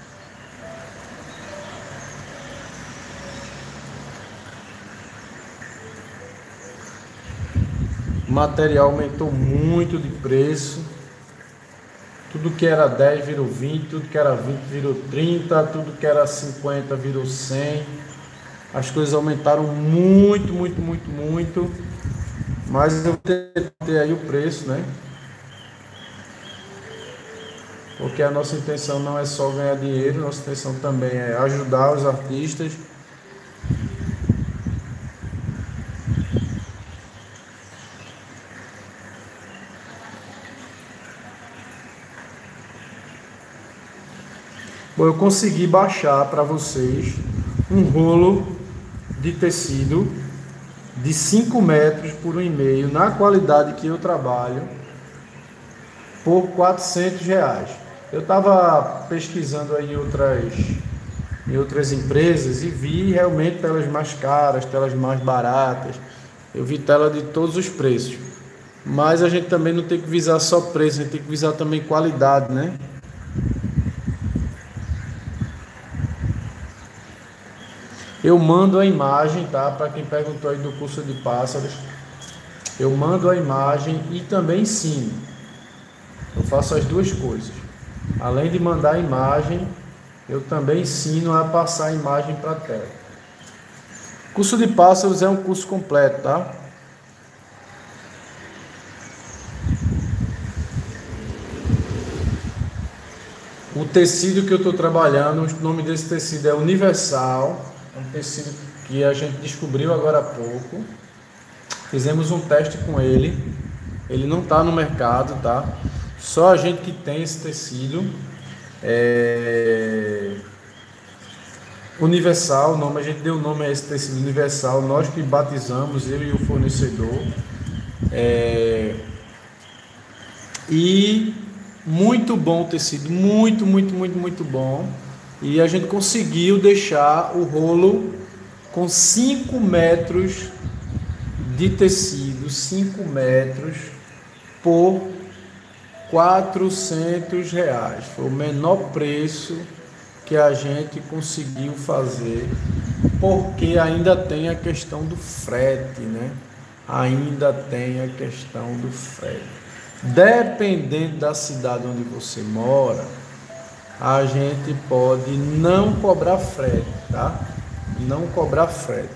O material aumentou muito de preço. Tudo que era 10 virou 20, tudo que era 20 virou 30, tudo que era 50 virou 100. As coisas aumentaram muito, muito, muito, muito. Mas eu tentei aí o preço, né? Porque a nossa intenção não é só ganhar dinheiro, nossa intenção também é ajudar os artistas. Bom, eu consegui baixar para vocês um rolo de tecido de 5 metros por 1,5 na qualidade que eu trabalho por R$ 400. Eu estava pesquisando aí em outras empresas e vi realmente telas mais caras, telas mais baratas. Eu vi tela de todos os preços. Mas a gente também não tem que visar só preço, a gente tem que visar também qualidade, né? Eu mando a imagem, tá? Para quem perguntou aí do curso de pássaros, eu mando a imagem e também ensino. Eu faço as duas coisas. Além de mandar a imagem, eu também ensino a passar a imagem para a tela. O curso de pássaros é um curso completo, tá? O tecido que eu estou trabalhando, o nome desse tecido é Universal. É um tecido que a gente descobriu agora há pouco. Fizemos um teste com ele. Ele não está no mercado, tá? Só a gente que tem esse tecido. Universal, a gente deu o nome a esse tecido Universal. Nós que batizamos, eu e o fornecedor. E muito bom o tecido, muito bom. E a gente conseguiu deixar o rolo com 5 metros de tecido, 5 metros por R$ 400. Foi o menor preço que a gente conseguiu fazer, porque ainda tem a questão do frete, né? Ainda tem a questão do frete. Dependendo da cidade onde você mora, a gente pode não cobrar frete, tá? Não cobrar frete.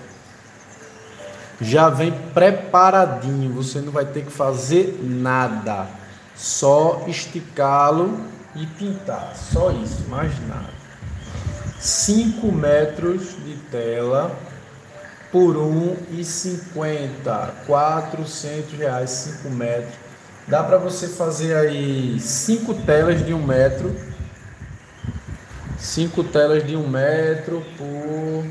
Já vem preparadinho, você não vai ter que fazer nada, só esticá-lo e pintar, só isso, mais nada. 5 metros de tela por R$1,50, R$400, 5 metros. Dá para você fazer aí 5 telas de 1 metro. 5 telas de 1 metro por...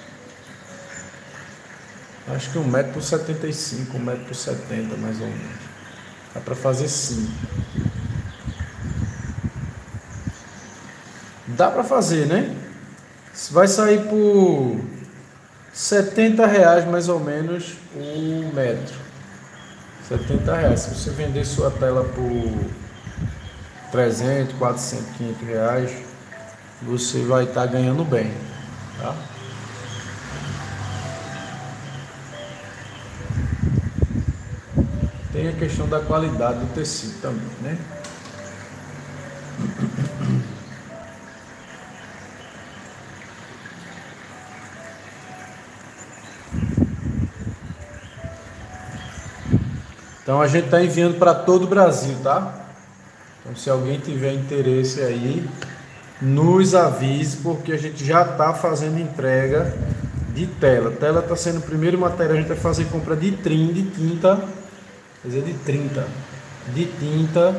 acho que 1 metro por 75, 1 metro por 70 mais ou menos. Dá para fazer 5. Dá para fazer, né? Vai sair por R$70 mais ou menos o metro. R$70. Se você vender sua tela por 300, 400, R$500, você vai estar ganhando bem, tá? Tem a questão da qualidade do tecido também, né? Então a gente está enviando para todo o Brasil, tá? Então se alguém tiver interesse aí, nos avise, porque a gente já está fazendo entrega de tela. Tela está sendo o primeiro material, a gente vai fazer compra de tinta, quer dizer, de tinta,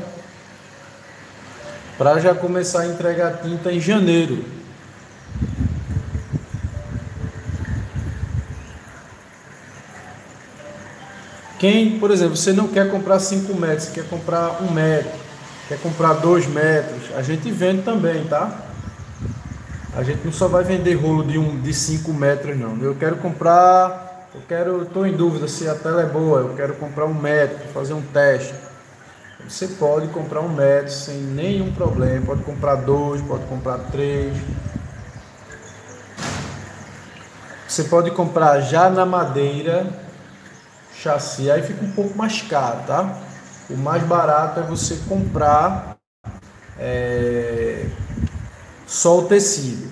para já começar a entregar tinta em janeiro. Quem, por exemplo, você não quer comprar 5 metros, você quer comprar 1 metro, quer comprar 2 metros, a gente vende também, tá? A gente não só vai vender rolo de 5 metros, não. Eu quero comprar, estou em dúvida se a tela é boa, eu quero comprar 1 metro, fazer um teste. Você pode comprar 1 metro sem nenhum problema, pode comprar 2, pode comprar 3. Você pode comprar já na madeira, chassi, aí fica um pouco mais caro, tá? O mais barato é você comprar só o tecido.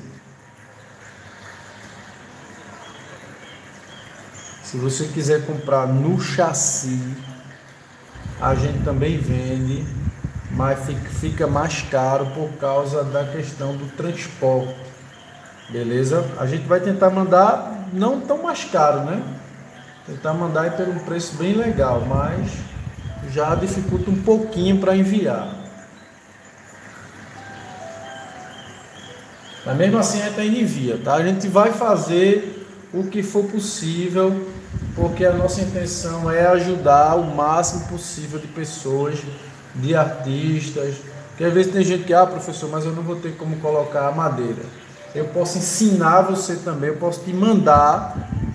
Se você quiser comprar no chassi, a gente também vende, mas fica mais caro por causa da questão do transporte, beleza? A gente vai tentar mandar não tão mais caro, né? Tentar mandar aí por um preço bem legal, mas já dificulta um pouquinho para enviar. Mas mesmo assim a gente ainda envia, tá? A gente vai fazer o que for possível, porque a nossa intenção é ajudar o máximo possível de pessoas, de artistas. Porque às vezes tem gente que, professor, mas eu não vou ter como colocar a madeira. Eu posso ensinar você também, eu posso te mandar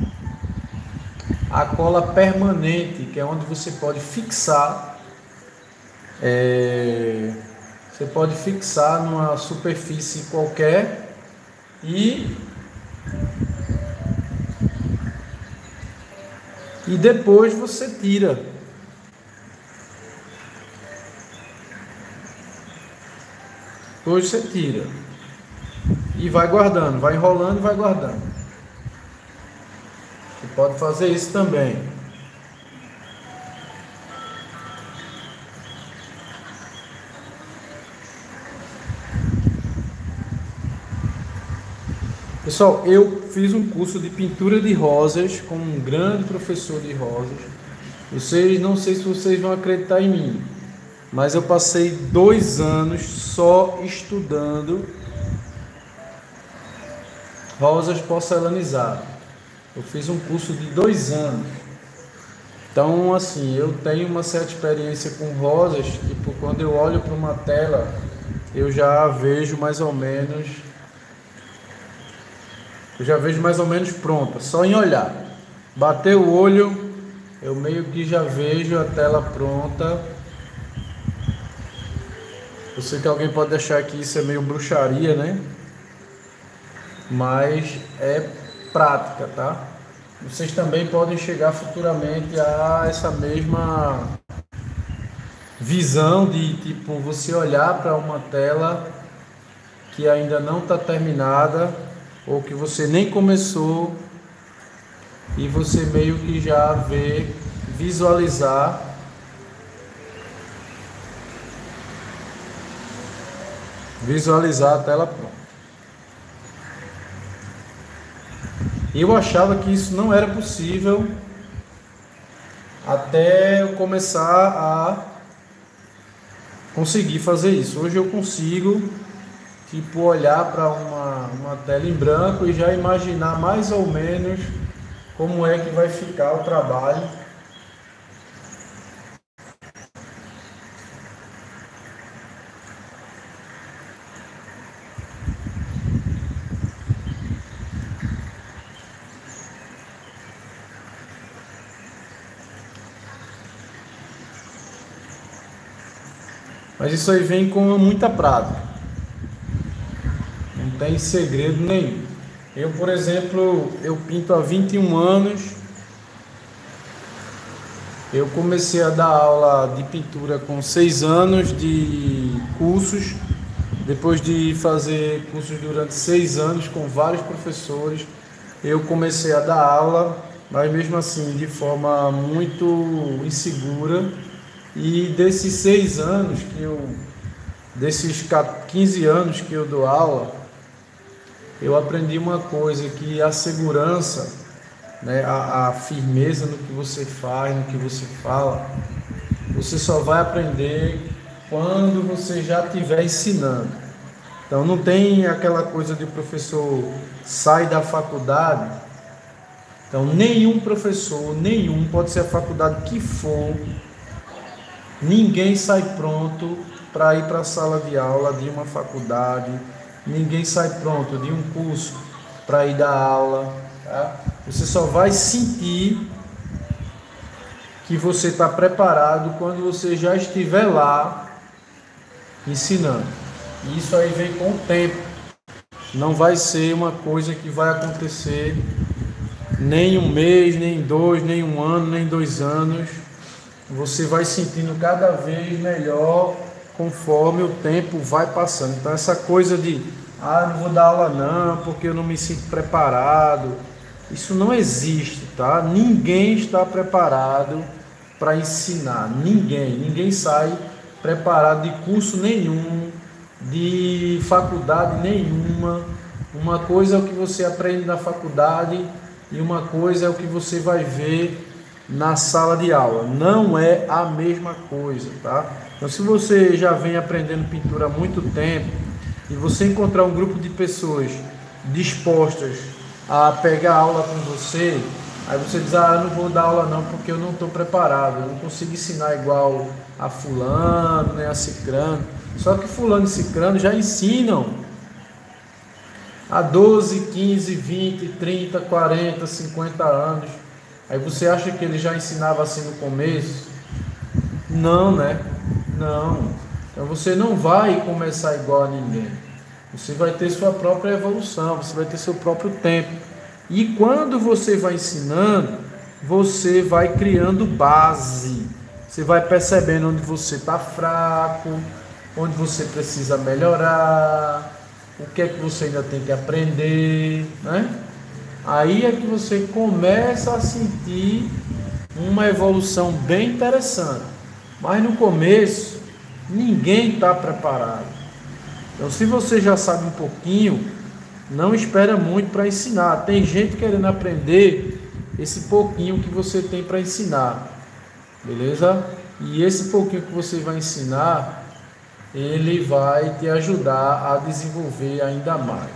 a cola permanente, que é onde você pode fixar. Você pode fixar numa superfície qualquer e depois você tira. Depois você tira e vai guardando, vai enrolando e vai guardando. Você pode fazer isso também. Pessoal, eu fiz um curso de pintura de rosas com um grande professor de rosas. Não sei se vocês vão acreditar em mim, mas eu passei 2 anos só estudando rosas porcelanizadas. Eu fiz um curso de 2 anos. Então, assim, eu tenho uma certa experiência com rosas. Tipo, quando eu olho para uma tela, eu já vejo mais ou menos pronta, só em olhar. Bater o olho, eu meio que já vejo a tela pronta. Eu sei que alguém pode achar que isso é meio bruxaria, né? Mas é prática, tá? Vocês também podem chegar futuramente a essa mesma visão de, tipo, você olhar para uma tela que ainda não está terminada ou que você nem começou e você meio que já visualizar a tela pronta. Eu achava que isso não era possível até eu começar a conseguir fazer isso. Hoje eu consigo, tipo, olhar para uma tela em branco e já imaginar mais ou menos como é que vai ficar o trabalho. Mas isso aí vem com muita prática. Não tem segredo nenhum. Eu, por exemplo, eu pinto há 21 anos. Eu comecei a dar aula de pintura com 6 anos de cursos. Depois de fazer cursos durante 6 anos com vários professores, eu comecei a dar aula, mas mesmo assim de forma muito insegura. E desses 6 anos desses 15 anos que eu dou aula, eu aprendi uma coisa, que a segurança, né, a firmeza no que você faz, no que você fala, você só vai aprender quando você já estiver ensinando. Então não tem aquela coisa de o professor sai da faculdade. Então nenhum professor, pode ser a faculdade que for, ninguém sai pronto para ir para a sala de aula de uma faculdade, ninguém sai pronto de um curso para ir dar aula, tá? Você só vai sentir que você está preparado quando você já estiver lá ensinando. E isso aí vem com o tempo. Não vai ser uma coisa que vai acontecer nem um mês, nem 2, nem 1 ano, nem 2 anos. Você vai sentindo cada vez melhor conforme o tempo vai passando. Então essa coisa de não vou dar aula não, porque eu não me sinto preparado, isso não existe, tá? Ninguém está preparado para ensinar, ninguém sai preparado de curso nenhum, de faculdade nenhuma. Uma coisa é o que você aprende na faculdade e uma coisa é o que você vai ver na sala de aula. Não é a mesma coisa, tá? Então, se você já vem aprendendo pintura há muito tempo, e você encontrar um grupo de pessoas dispostas a pegar aula com você, aí você diz, eu não vou dar aula não, porque eu não estou preparado, eu não consigo ensinar igual a fulano, nem a cicrano. Só que fulano e cicrano já ensinam há 12, 15, 20, 30, 40, 50 anos. Aí você acha que ele já ensinava assim no começo? Não, né? Não. Então você não vai começar igual a ninguém. Você vai ter sua própria evolução, você vai ter seu próprio tempo. E quando você vai ensinando, você vai criando base. Você vai percebendo onde você está fraco, onde você precisa melhorar, o que é que você ainda tem que aprender, né? Aí é que você começa a sentir uma evolução bem interessante. Mas no começo, ninguém está preparado. Então, se você já sabe um pouquinho, não espera muito para ensinar. Tem gente querendo aprender esse pouquinho que você tem para ensinar, beleza? E esse pouquinho que você vai ensinar, ele vai te ajudar a desenvolver ainda mais.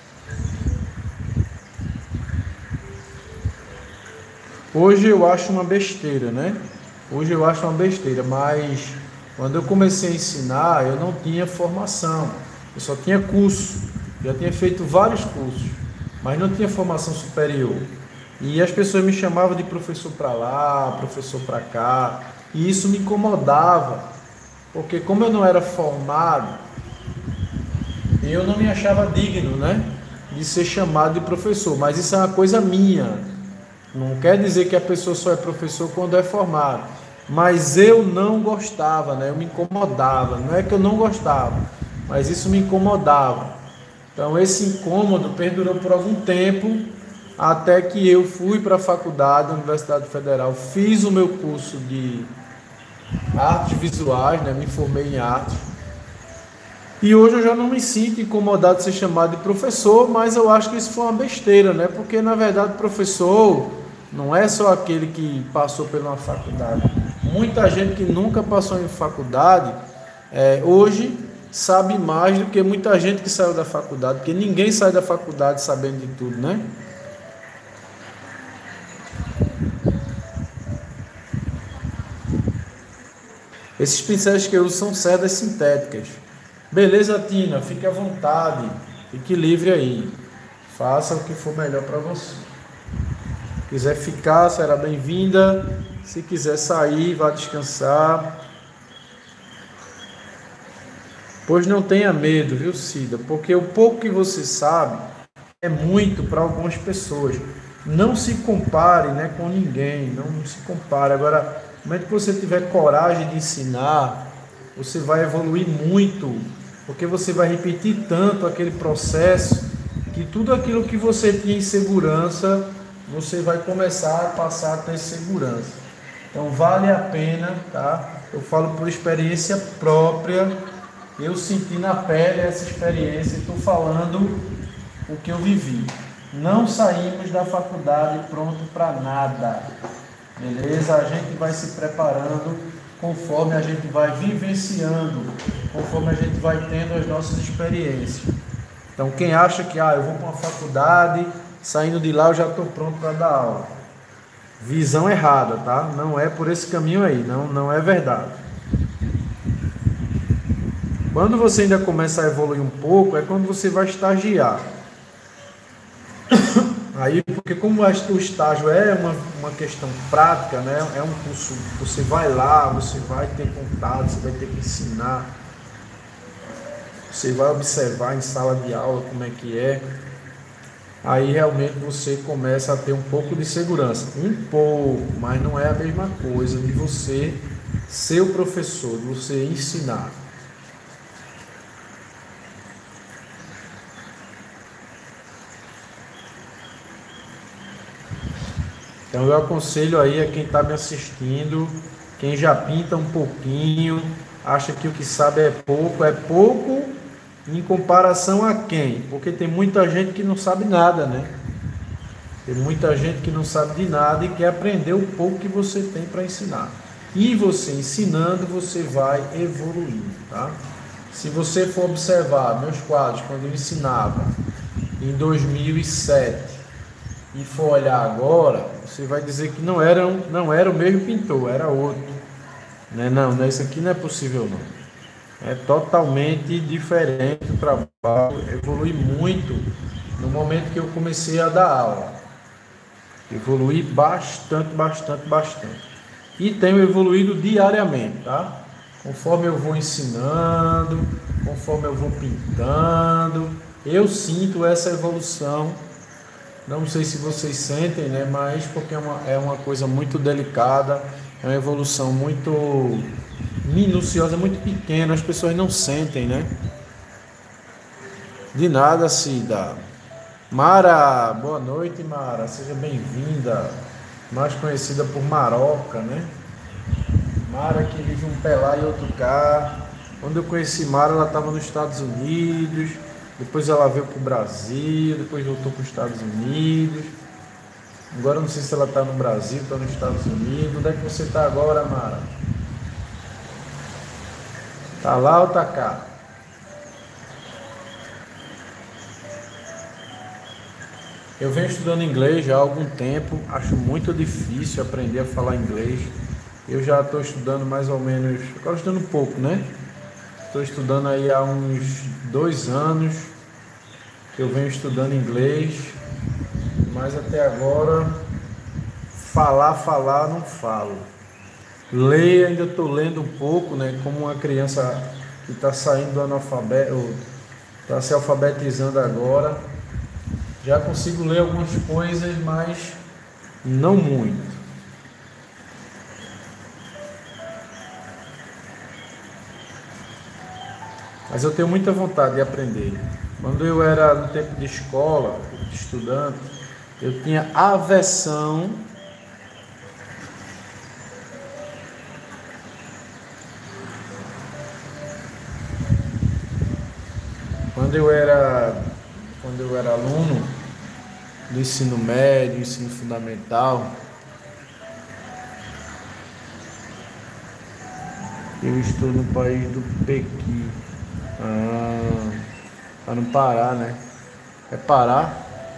Hoje eu acho uma besteira, né? Hoje eu acho uma besteira, mas quando eu comecei a ensinar, eu não tinha formação, eu só tinha curso, já tinha feito vários cursos, mas não tinha formação superior. E as pessoas me chamavam de professor para lá, professor para cá, e isso me incomodava, porque como eu não era formado, eu não me achava digno, né, de ser chamado de professor, mas isso é uma coisa minha. Não quer dizer que a pessoa só é professor quando é formado, mas eu não gostava, né? Eu me incomodava. Não é que eu não gostava, mas isso me incomodava. Então esse incômodo perdurou por algum tempo, até que eu fui para a faculdade, da Universidade Federal, fiz o meu curso de artes visuais, né? Me formei em arte. E hoje eu já não me sinto incomodado de ser chamado de professor, mas eu acho que isso foi uma besteira, né? Porque na verdade professor não é só aquele que passou por uma faculdade. Muita gente que nunca passou em faculdade, hoje sabe mais do que muita gente que saiu da faculdade, porque ninguém sai da faculdade sabendo de tudo, né? Esses pincéis que eu uso são cerdas sintéticas. Beleza, Tina? Fique à vontade, fique livre aí. Faça o que for melhor para você. Se quiser ficar, será bem-vinda. Se quiser sair, vá descansar. Pois não tenha medo, viu, Cida? Porque o pouco que você sabe é muito para algumas pessoas. Não se compare, né, com ninguém, não se compare. Agora, no momento que você tiver coragem de ensinar, você vai evoluir muito, porque você vai repetir tanto aquele processo que tudo aquilo que você tinha insegurança, você vai começar a passar a ter segurança. Então vale a pena, tá? Eu falo por experiência própria, eu senti na pele essa experiência e estou falando o que eu vivi. Não saímos da faculdade pronto para nada, beleza? A gente vai se preparando conforme a gente vai vivenciando, conforme a gente vai tendo as nossas experiências. Então quem acha que eu vou para uma faculdade, saindo de lá eu já estou pronto para dar aula, visão errada, tá? Não é por esse caminho aí, não é verdade. Quando você ainda começa a evoluir um pouco, é quando você vai estagiar. Aí, porque como o estágio é uma questão prática, né? É um curso, você vai lá, você vai ter contato, você vai ter que ensinar, você vai observar em sala de aula como é que é. Aí realmente você começa a ter um pouco de segurança, um pouco, mas não é a mesma coisa de você ser o professor, de você ensinar. Então eu aconselho aí a quem está me assistindo, quem já pinta um pouquinho, acha que o que sabe é pouco em comparação a quem? Porque tem muita gente que não sabe nada, né? Tem muita gente que não sabe de nada e quer aprender o pouco que você tem para ensinar. E você ensinando, você vai evoluindo, tá? Se você for observar meus quadros quando eu ensinava em 2007 e for olhar agora, você vai dizer que não era o mesmo pintor, era outro. Não, isso aqui não é possível não. É totalmente diferente o trabalho, evolui muito no momento que eu comecei a dar aula. Evolui bastante. E tenho evoluído diariamente, tá? Conforme eu vou ensinando, conforme eu vou pintando, eu sinto essa evolução. Não sei se vocês sentem, né? Mas porque é uma coisa muito delicada, é uma evolução muito minuciosa, muito pequena, as pessoas não sentem, né? De nada, Cida. Mara, boa noite, Mara, seja bem-vinda, mais conhecida por Maroca, né? Mara que vive um pé lá e outro cá. Quando eu conheci Mara, ela estava nos Estados Unidos, depois ela veio para o Brasil, depois voltou para os Estados Unidos. Agora eu não sei se ela está no Brasil, está nos Estados Unidos. Onde é que você está agora, Mara? Tá lá ou tá cá? Eu venho estudando inglês já há algum tempo, acho muito difícil aprender a falar inglês. Eu já estou estudando mais ou menos, agora estudando pouco, né? Estou estudando aí há uns 2 anos que eu venho estudando inglês, mas até agora falar não falo. Ler ainda estou lendo um pouco, né? Como uma criança que está saindo do analfabeto, está se alfabetizando agora. Já consigo ler algumas coisas, mas não muito. Mas eu tenho muita vontade de aprender. Quando eu era no tempo de escola, de estudante, eu tinha aversão quando eu era aluno do ensino médio, ensino fundamental. Eu estou no país do Pequi. Para no Pará, né? É Pará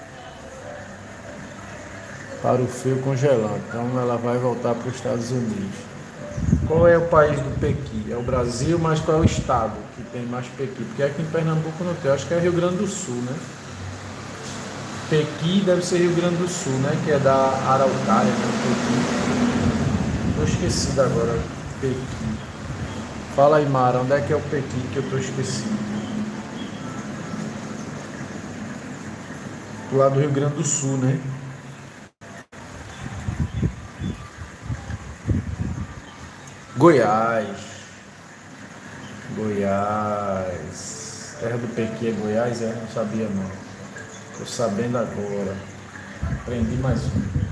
para o frio congelante. Então ela vai voltar para os Estados Unidos. Qual é o país do Pequi? É o Brasil, mas qual é o estado que tem mais Pequi? Porque aqui em Pernambuco não tem, acho que é Rio Grande do Sul, né? Pequi deve ser Rio Grande do Sul, né? Que é da Araucária, né? Pequi. Estou esquecido agora. Pequi. Fala aí, Mara, onde é que é o Pequi que eu estou esquecido? Do lado do Rio Grande do Sul, né? Goiás. Terra do Pequi é Goiás, é? Não sabia não. Estou sabendo agora. Aprendi mais um.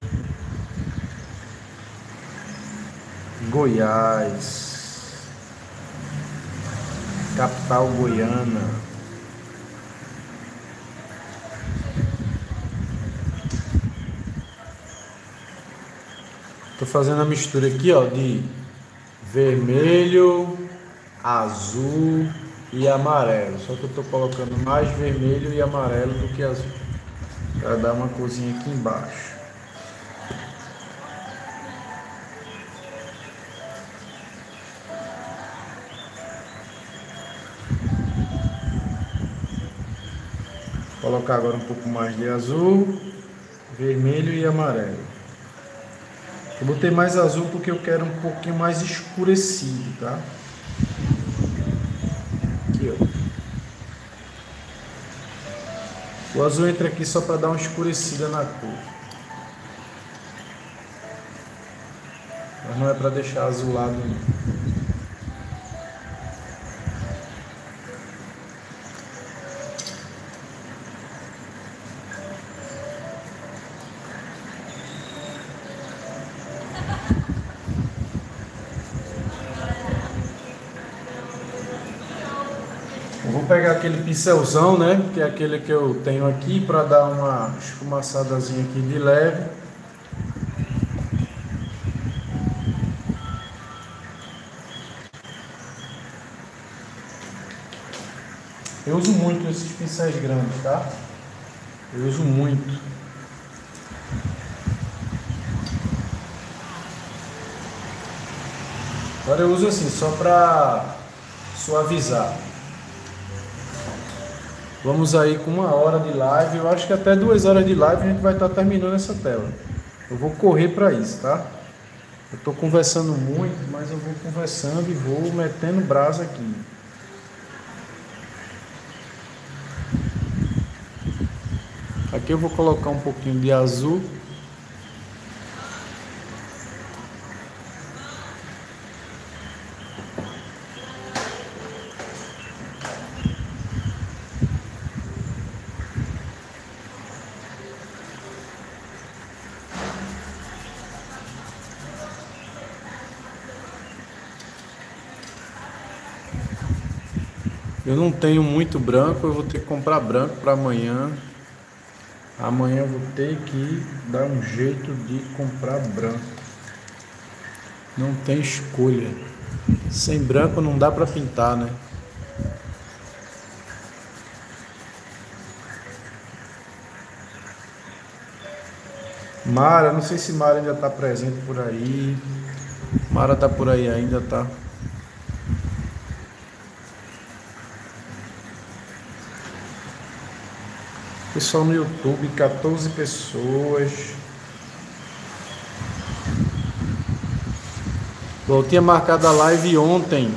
Goiás. Capital Goiana. Estou fazendo a mistura aqui, ó, de vermelho, azul e amarelo. Só que eu estou colocando mais vermelho e amarelo do que azul, para dar uma corzinha aqui embaixo. Vou colocar agora um pouco mais de azul, vermelho e amarelo. Eu botei mais azul porque eu quero um pouquinho mais escurecido, tá? Aqui, ó. O azul entra aqui só para dar uma escurecida na cor. Mas não é para deixar azulado, não. Vou pegar aquele pincelzão, né? Que é aquele que eu tenho aqui para dar uma esfumaçadazinha aqui de leve. Eu uso muito esses pincéis grandes, tá? Eu uso muito. Agora eu uso assim, só para suavizar. Vamos aí com 1 hora de live. Eu acho que até 2 horas de live a gente vai estar terminando essa tela. Eu vou correr para isso, tá? Eu estou conversando muito, mas eu vou conversando e vou metendo brasa aqui. Aqui eu vou colocar um pouquinho de azul. Eu não tenho muito branco, eu vou ter que comprar branco para amanhã. Amanhã eu vou ter que dar um jeito de comprar branco. Não tem escolha. Sem branco não dá para pintar, né? Mara, não sei se Mara ainda está presente por aí. Mara está por aí ainda, tá? Pessoal no YouTube, 14 pessoas. Bom, eu tinha marcado a live ontem,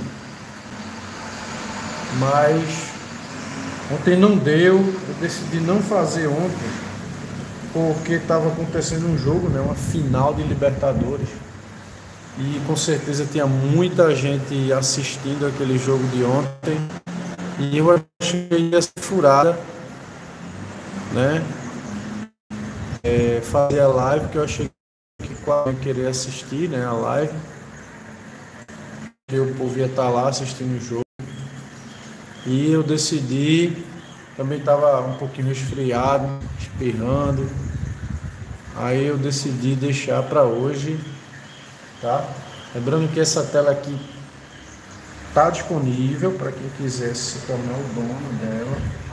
mas ontem não deu. Eu decidi não fazer ontem, porque estava acontecendo um jogo, né? Uma final de Libertadores. E com certeza tinha muita gente assistindo aquele jogo de ontem. E eu achei essa furada, né? Fazer a live, que eu achei que quase ia querer assistir, né? A live. E o povo ia estar lá assistindo o jogo. E eu decidi, também estava um pouquinho resfriado, espirrando. Aí eu decidi deixar para hoje, tá? Lembrando que essa tela aqui está disponível para quem quiser se tornar o dono dela.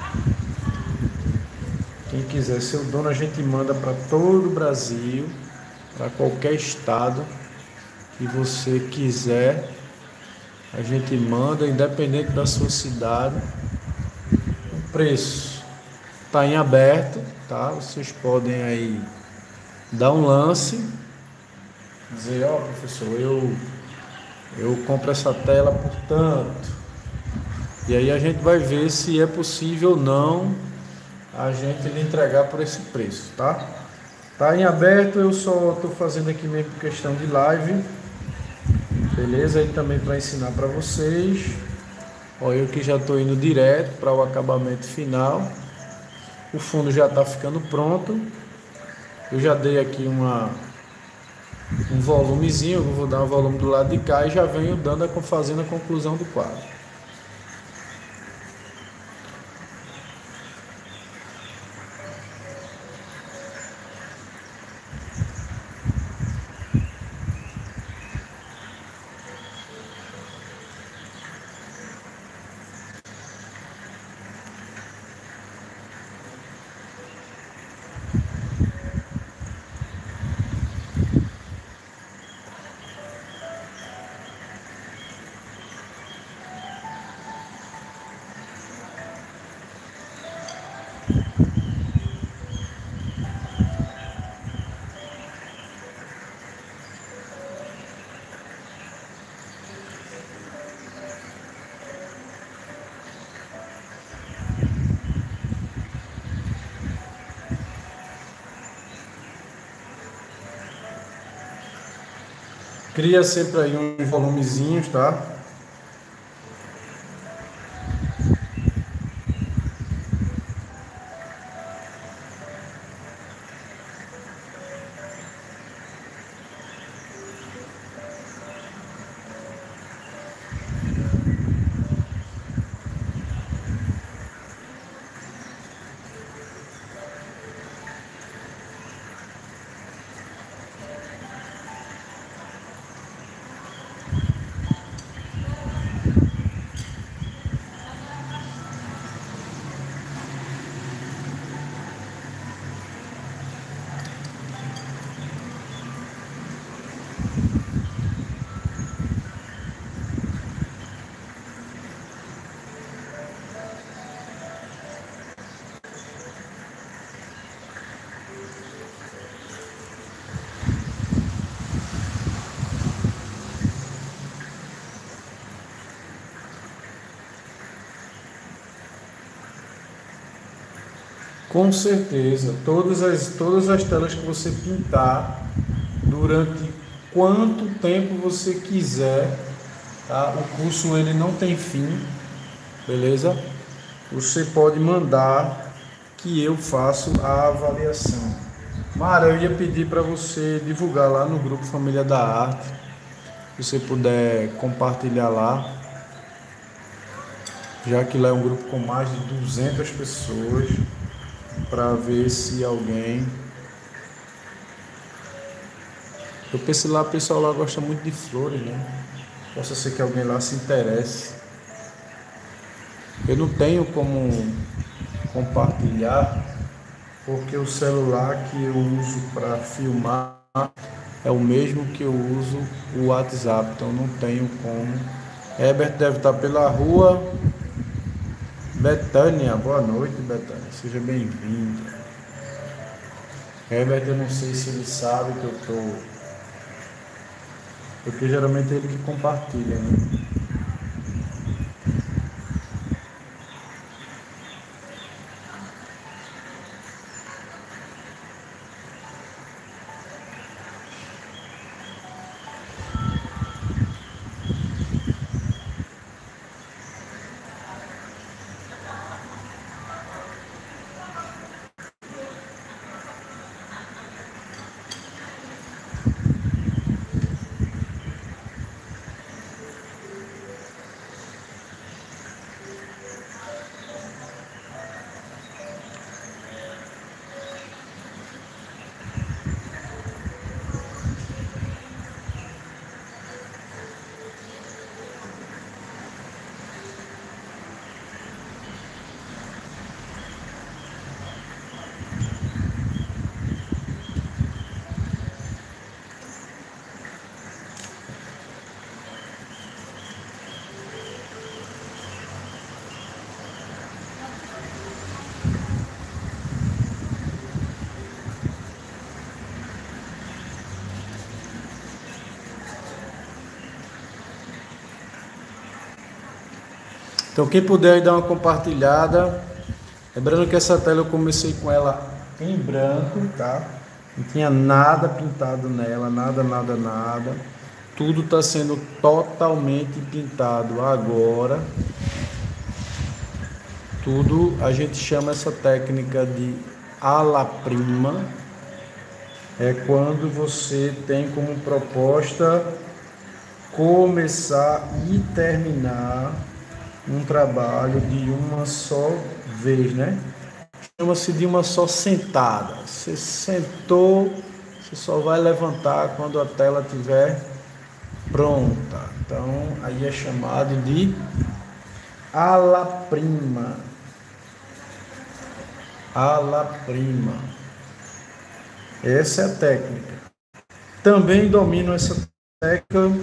Quem quiser ser o dono, a gente manda para todo o Brasil, para qualquer estado que você quiser. A gente manda, independente da sua cidade. O preço está em aberto, tá? Vocês podem aí dar um lance, dizer, ó, professor, eu compro essa tela por tanto. E aí a gente vai ver se é possível ou não a gente lhe entregar por esse preço, tá? Tá em aberto, eu só estou fazendo aqui mesmo por questão de live, beleza? E também para ensinar para vocês. Ó, eu que já estou indo direto para o acabamento final. O fundo já está ficando pronto. Eu já dei aqui um volumezinho, eu vou dar um volume do lado de cá e já venho fazendo a conclusão do quadro. Cria sempre aí uns volumezinhos, tá? Com certeza, todas as telas que você pintar, durante quanto tempo você quiser, tá? O curso ele não tem fim, beleza? Você pode mandar que eu faço a avaliação. Mara, eu ia pedir para você divulgar lá no grupo Família da Arte, se você puder compartilhar lá, já que lá é um grupo com mais de 200 pessoas, para ver se alguém... Eu penso lá, o pessoal lá gosta muito de flores, né? Possa ser que alguém lá se interesse. Eu não tenho como compartilhar, porque o celular que eu uso para filmar é o mesmo que eu uso o WhatsApp, então não tenho como. Herbert deve estar pela rua. Betânia, boa noite, Betânia, seja bem-vindo. Herbert, eu não sei se ele sabe que eu estou... Porque geralmente é ele que compartilha, né? Então quem puder aí dar uma compartilhada, lembrando que essa tela eu comecei com ela em branco, tá? Não tinha nada pintado nela, nada. Tudo está sendo totalmente pintado agora. Tudo, a gente chama essa técnica de ala prima. É quando você tem como proposta começar e terminar um trabalho de uma só vez, né? Chama-se de uma só sentada. Você sentou, você só vai levantar quando a tela estiver pronta. Então, aí é chamado de ala prima. Ala prima. Essa é a técnica. Também domino essa técnica,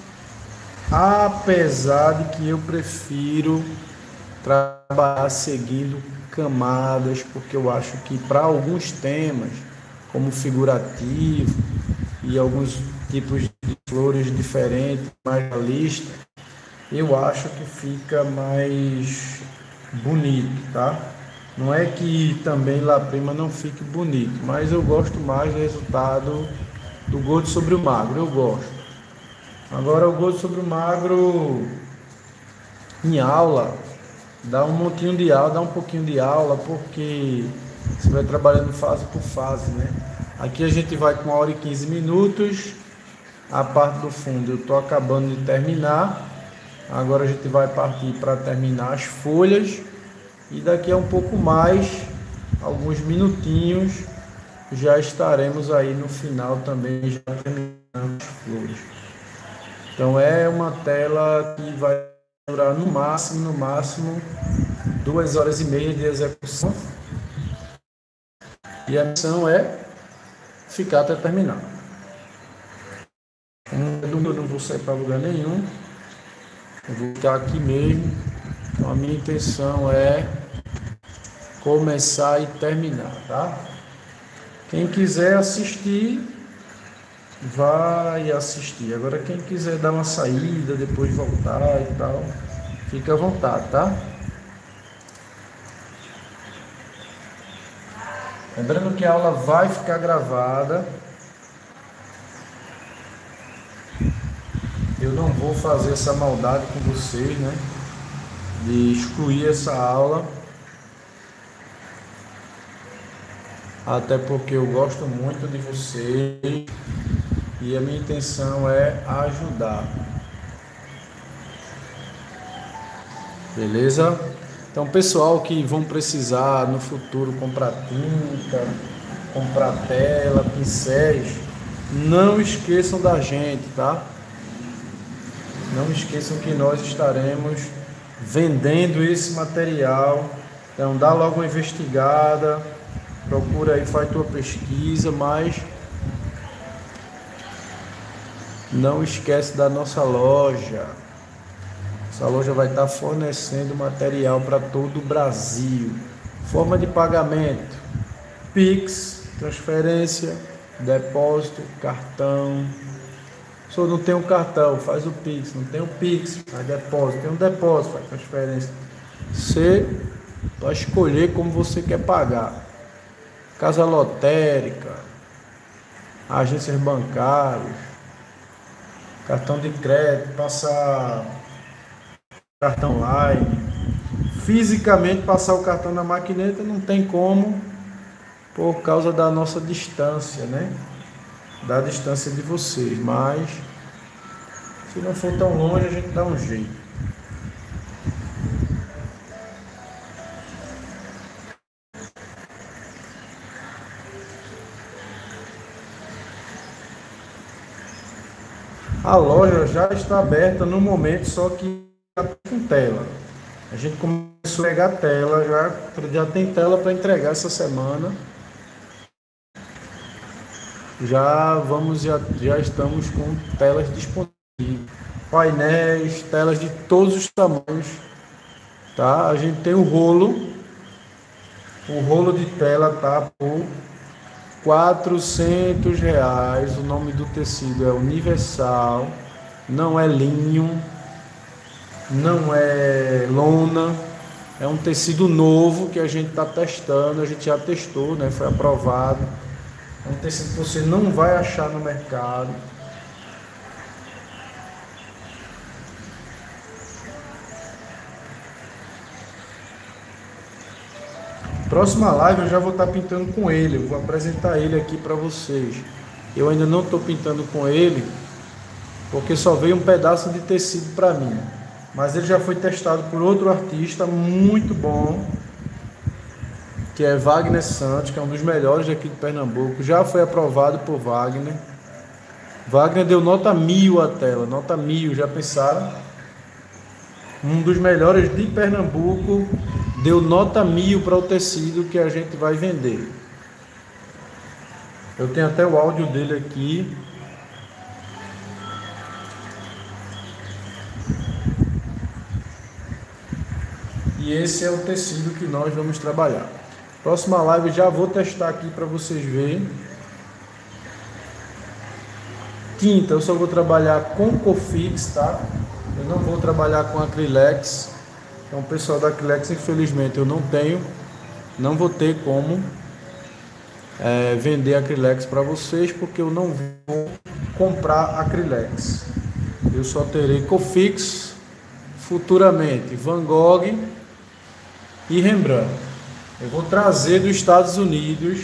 apesar de que eu prefiro trabalhar seguindo camadas, porque eu acho que para alguns temas, como figurativo e alguns tipos de flores diferentes, mais realistas, eu acho que fica mais bonito, tá? Não é que também La Prima não fique bonito, mas eu gosto mais do resultado do gordo sobre o magro, eu gosto. Agora o gordo sobre o magro em aula, dá um montinho de aula, dá um pouquinho de aula, porque você vai trabalhando fase por fase, né? Aqui a gente vai com 1 hora e 15 minutos, a parte do fundo eu estou acabando de terminar, agora a gente vai partir para terminar as folhas, e daqui a um pouco mais, alguns minutinhos, já estaremos aí no final também, já terminando as flores. Então é uma tela que vai durar no máximo 2 horas e meia de execução, e a missão é ficar até terminar. Eu não vou sair para lugar nenhum, eu vou ficar aqui mesmo. Então a minha intenção é começar e terminar, tá? Quem quiser assistir, vai assistir. Agora quem quiser dar uma saída, depois voltar e tal, fica à vontade, tá? Lembrando que a aula vai ficar gravada. Eu não vou fazer essa maldade com vocês, né? De excluir essa aula. Até porque eu gosto muito de vocês e a minha intenção é ajudar. Beleza? Então, pessoal que vão precisar no futuro comprar tinta, comprar tela, pincéis, não esqueçam da gente, tá? Não esqueçam que nós estaremos vendendo esse material. Então, dá logo uma investigada, procura aí, faz tua pesquisa, mas não esquece da nossa loja. Essa loja vai estar fornecendo material para todo o Brasil. Forma de pagamento: Pix, transferência, depósito, cartão. Se eu não tenho cartão, faz o Pix. Não tem o Pix, faz depósito. Tem um depósito, faz transferência. Você vai escolher como você quer pagar. Casa lotérica, agências bancárias, cartão de crédito, passar cartão online. Fisicamente passar o cartão na maquineta não tem como, por causa da nossa distância, né? Da distância de vocês, mas se não for tão longe a gente dá um jeito. A loja já está aberta no momento, só que com tela. A gente começou a pegar tela, já tem tela para entregar essa semana. Já estamos com telas disponíveis, painéis, telas de todos os tamanhos, tá? A gente tem o rolo de tela tá por R$400. O nome do tecido é Universal, não é linho, não é lona, é um tecido novo que a gente está testando, a gente já testou, né? Foi aprovado. É um tecido que você não vai achar no mercado. Próxima live eu já vou estar pintando com ele. Eu vou apresentar ele aqui para vocês. Eu ainda não estou pintando com ele, porque só veio um pedaço de tecido para mim. Mas ele já foi testado por outro artista muito bom, que é Wagner Santos, que é um dos melhores aqui de Pernambuco. Já foi aprovado por Wagner. Wagner deu nota 1000 à tela, nota 1000, já pensaram? Um dos melhores de Pernambuco deu nota 1000 para o tecido que a gente vai vender. Eu tenho até o áudio dele aqui. E esse é o tecido que nós vamos trabalhar. Próxima live já vou testar aqui para vocês verem. Tinta, eu só vou trabalhar com Cofix, tá? Eu não vou trabalhar com Acrylex. Então, pessoal da Acrylex, infelizmente, eu não vou ter como vender Acrylex para vocês, porque eu não vou comprar Acrylex. Eu só terei Cofix, futuramente Van Gogh e Rembrandt. Eu vou trazer dos Estados Unidos.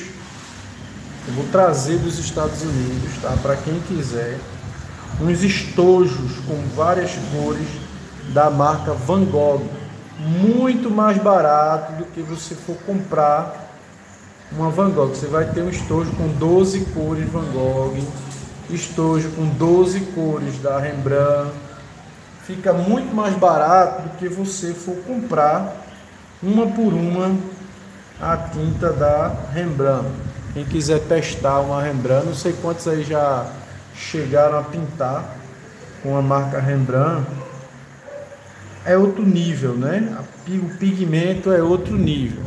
Tá? Para quem quiser, uns estojos com várias cores da marca Van Gogh, muito mais barato do que você for comprar uma Van Gogh. Você vai ter um estojo com 12 cores Van Gogh, estojo com 12 cores da Rembrandt. Fica muito mais barato do que você for comprar uma por uma a tinta da Rembrandt. Quem quiser testar uma Rembrandt, não sei quantos aí já chegaram a pintar com a marca Rembrandt, é outro nível, né? O pigmento é outro nível.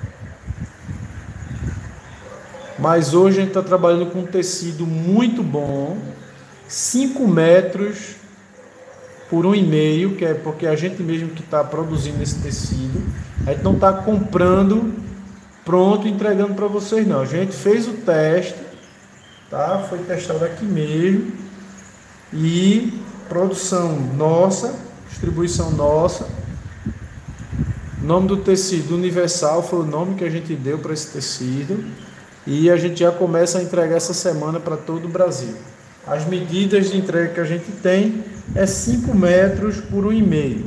Mas hoje a gente está trabalhando com um tecido muito bom, 5 metros por 1,5, que é porque a gente mesmo que está produzindo esse tecido. A gente não está comprando pronto entregando para vocês não. A gente fez o teste, tá? Foi testado aqui mesmo e produção nossa, distribuição nossa. O nome do tecido Universal foi o nome que a gente deu para esse tecido e a gente já começa a entregar essa semana para todo o Brasil. As medidas de entrega que a gente tem é 5 metros por 1,5.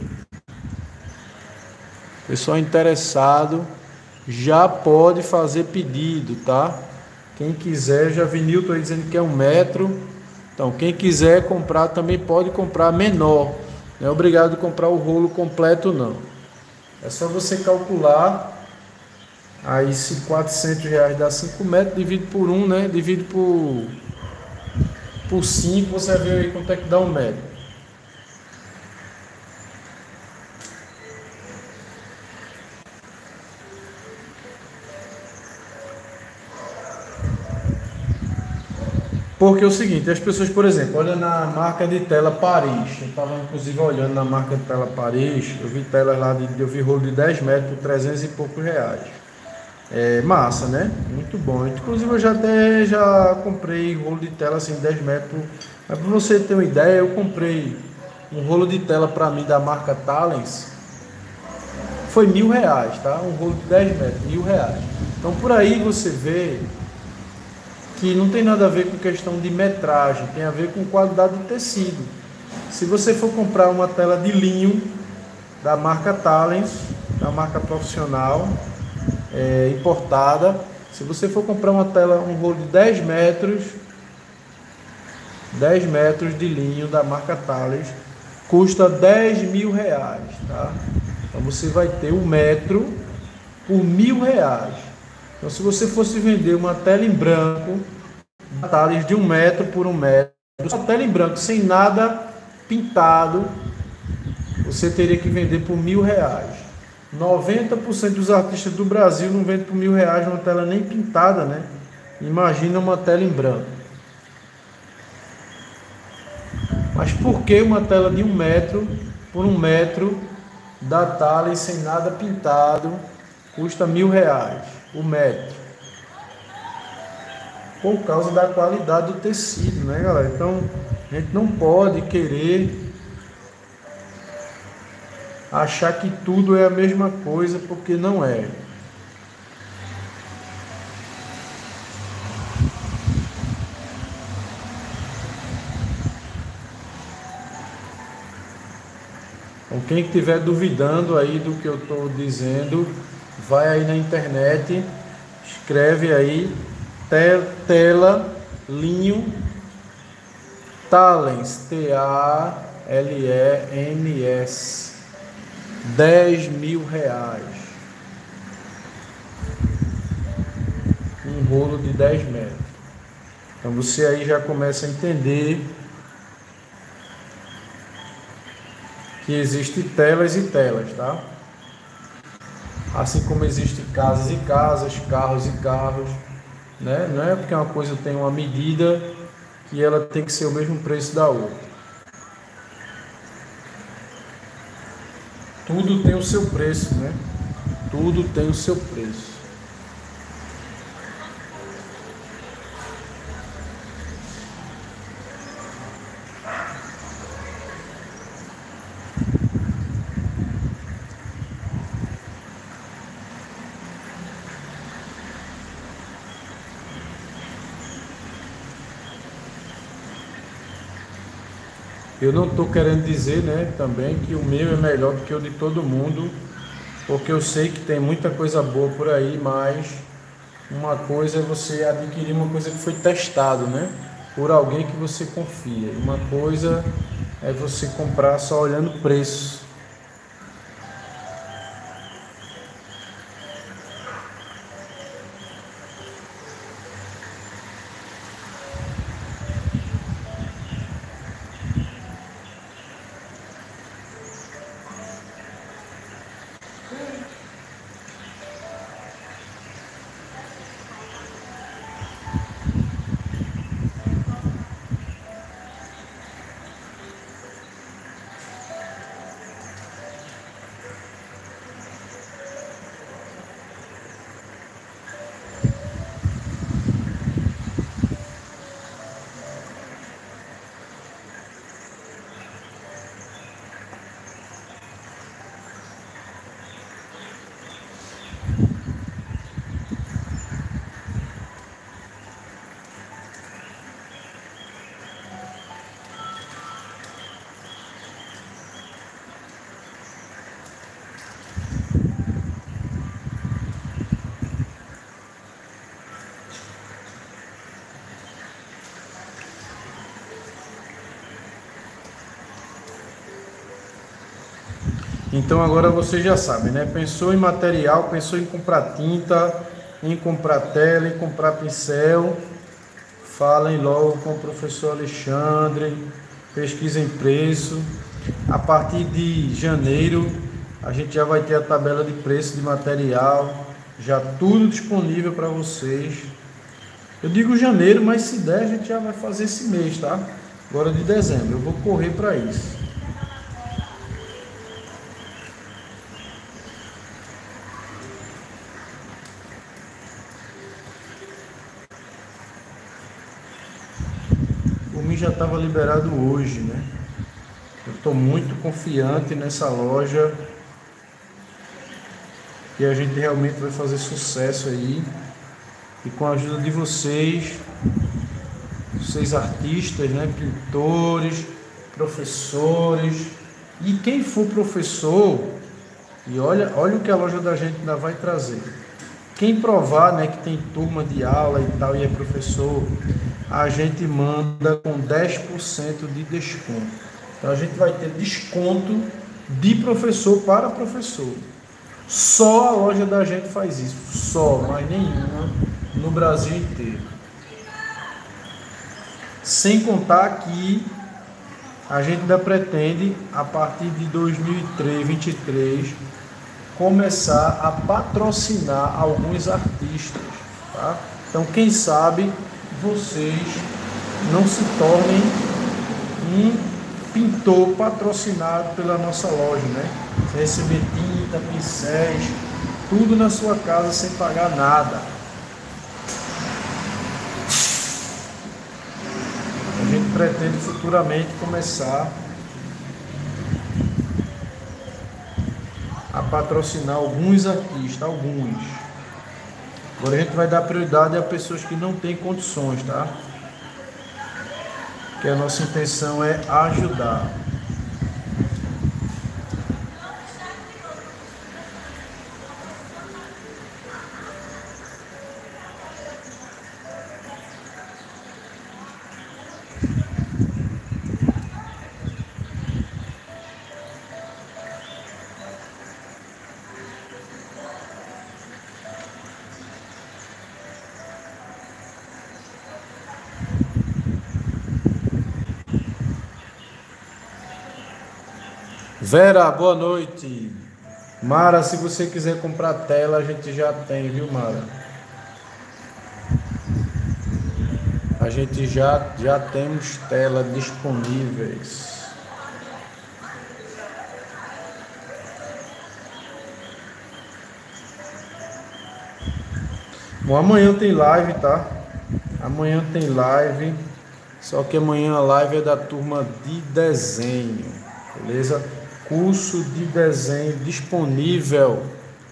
Pessoal interessado já pode fazer pedido, tá? Quem quiser, já vi Nilton aí dizendo que é 1 metro. Então, quem quiser comprar também pode comprar menor. Não é obrigado a comprar o rolo completo, não. É só você calcular. Aí, se R$400 dá 5 metros, divide por 1, né? Divide por 5, você vai ver aí quanto é que dá 1 metro. Porque é o seguinte, as pessoas, por exemplo, olham na marca de tela Paris. Eu estava inclusive olhando na marca de tela Paris, eu vi telas lá, eu vi rolo de 10 metros por 300 e poucos reais. É massa, né? Muito bom. Inclusive eu já comprei rolo de tela assim, 10 metros. Mas para você ter uma ideia, eu comprei um rolo de tela para mim da marca Talens. Foi R$1.000, tá? Um rolo de 10 metros, R$1.000. Então por aí você vê que não tem nada a ver com questão de metragem, tem a ver com qualidade de tecido. Se você for comprar uma tela de linho da marca Talens, da marca profissional, importada, se você for comprar uma tela, um rolo de 10 metros de linho da marca Talens, custa R$10.000, tá? Então você vai ter 1 metro por R$1.000. Então, se você fosse vender uma tela em branco, Talens de 1 metro por 1 metro, uma tela em branco sem nada pintado, você teria que vender por R$1.000. 90% dos artistas do Brasil não vendem por R$1.000 uma tela nem pintada, né? Imagina uma tela em branco. Mas por que uma tela de 1 metro por 1 metro da Talens sem nada pintado custa R$1.000 o metro? Por causa da qualidade do tecido, né, galera? Então, a gente não pode querer achar que tudo é a mesma coisa, porque não é. Então, quem estiver duvidando aí do que eu estou dizendo, vai aí na internet, escreve aí tela linho Talens, Talens, R$10.000, um rolo de 10 metros. Então você aí já começa a entender que existe telas e telas, tá? Assim como existe casas e casas, carros e carros, né? Não é porque uma coisa tem uma medida que ela tem que ser o mesmo preço da outra. Tudo tem o seu preço, né? Tudo tem o seu preço. Eu não estou querendo dizer, né, também que o meu é melhor do que o de todo mundo, porque eu sei que tem muita coisa boa por aí, mas uma coisa é você adquirir uma coisa que foi testado, né, por alguém que você confia. Uma coisa é você comprar só olhando o preço. Então agora vocês já sabem, né? Pensou em material, pensou em comprar tinta, em comprar tela, em comprar pincel, falem logo com o professor Alexandre, pesquisem preço. A partir de janeiro a gente já vai ter a tabela de preço de material, já tudo disponível para vocês. Eu digo janeiro, mas se der a gente já vai fazer esse mês, tá? Agora de dezembro, eu vou correr para isso. O Mi já estava liberado hoje, né? Eu estou muito confiante nessa loja e a gente realmente vai fazer sucesso aí. E com a ajuda de vocês artistas, né? Pintores, professores. E quem for professor, e olha o que a loja da gente ainda vai trazer. Quem provar, né, que tem turma de aula e tal e é professor, a gente manda com 10% de desconto. Então a gente vai ter desconto de professor para professor. Só a loja da gente faz isso, só, mais nenhuma no Brasil inteiro. Sem contar que a gente ainda pretende, a partir de 2023, começar a patrocinar alguns artistas, tá? Então, quem sabe vocês não se tornem um pintor patrocinado pela nossa loja, né? Você receber tinta, pincéis, tudo na sua casa sem pagar nada. A gente pretende futuramente começar a patrocinar alguns artistas, alguns. Agora a gente vai dar prioridade a pessoas que não têm condições, tá? Que a nossa intenção é ajudar. Vera, boa noite. Mara, se você quiser comprar tela, a gente já tem, viu, Mara? A gente já temos tela disponíveis. Bom, amanhã tem live, tá? Amanhã tem live. Só que amanhã a live é da turma de desenho, beleza? Curso de desenho disponível.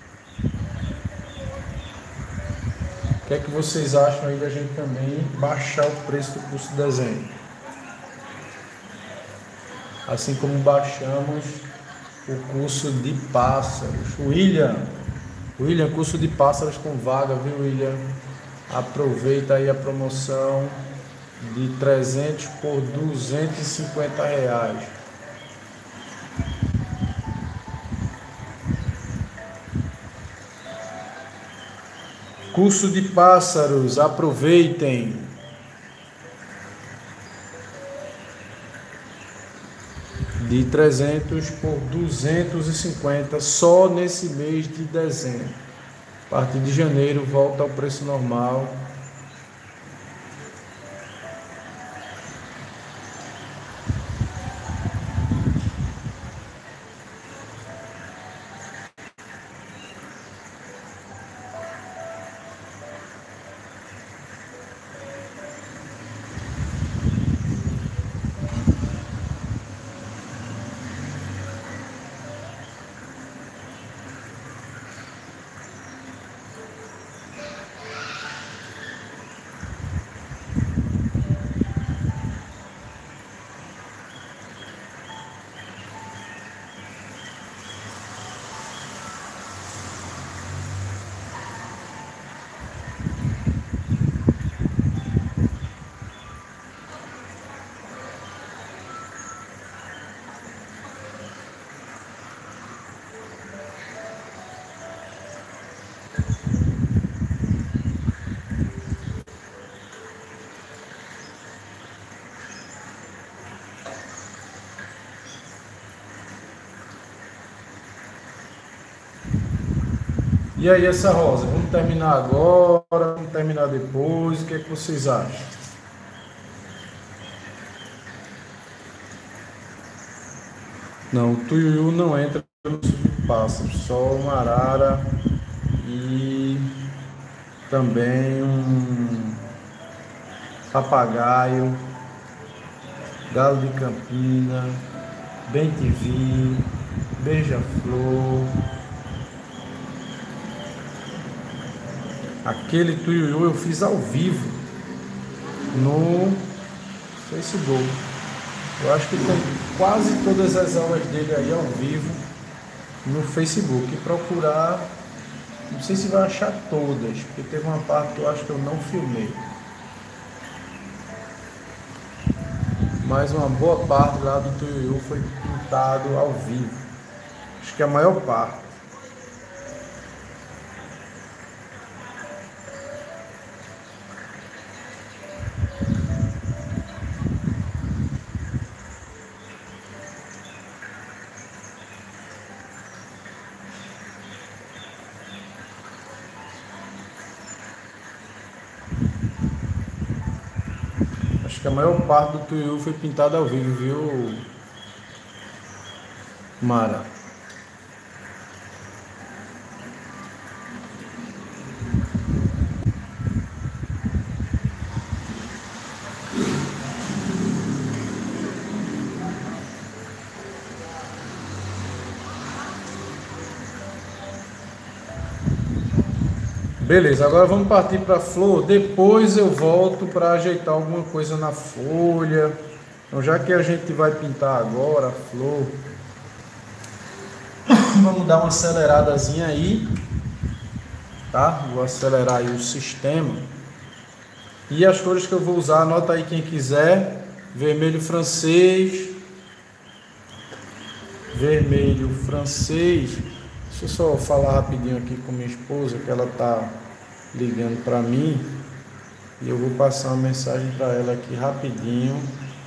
O que é que vocês acham aí da gente também baixar o preço do curso de desenho? Assim como baixamos o curso de pássaros. William, curso de pássaros com vaga, viu, William? Aproveita aí a promoção de 300 por R$250. Curso de pássaros, aproveitem. De 300 por 250 só nesse mês de dezembro. A partir de janeiro volta ao preço normal. E aí, essa rosa, vamos terminar agora, vamos terminar depois, o que é que vocês acham? Não, o tuiuiu não entra no pássaro, só uma arara e também um papagaio, galo de campina, bem-te-vi, beija-flor. Aquele tuiuiu eu fiz ao vivo no Facebook. Eu acho que tem quase todas as aulas dele aí ao vivo no Facebook. E procurar, não sei se vai achar todas, porque teve uma parte que eu acho que eu não filmei. Mas uma boa parte lá do tuiuiu foi pintado ao vivo. Acho que a maior parte. Acho que a maior parte do tuiuiu foi pintada ao vivo, viu, Mara? Beleza, agora vamos partir para a flor. Depois eu volto para ajeitar alguma coisa na folha. Então, já que a gente vai pintar agora a flor, vamos dar uma aceleradazinha aí, tá? Vou acelerar aí o sistema. E as cores que eu vou usar, anota aí quem quiser: vermelho francês, vermelho francês. Deixa eu só falar rapidinho aqui com minha esposa, que ela tá ligando para mim, e eu vou passar uma mensagem para ela aqui rapidinho.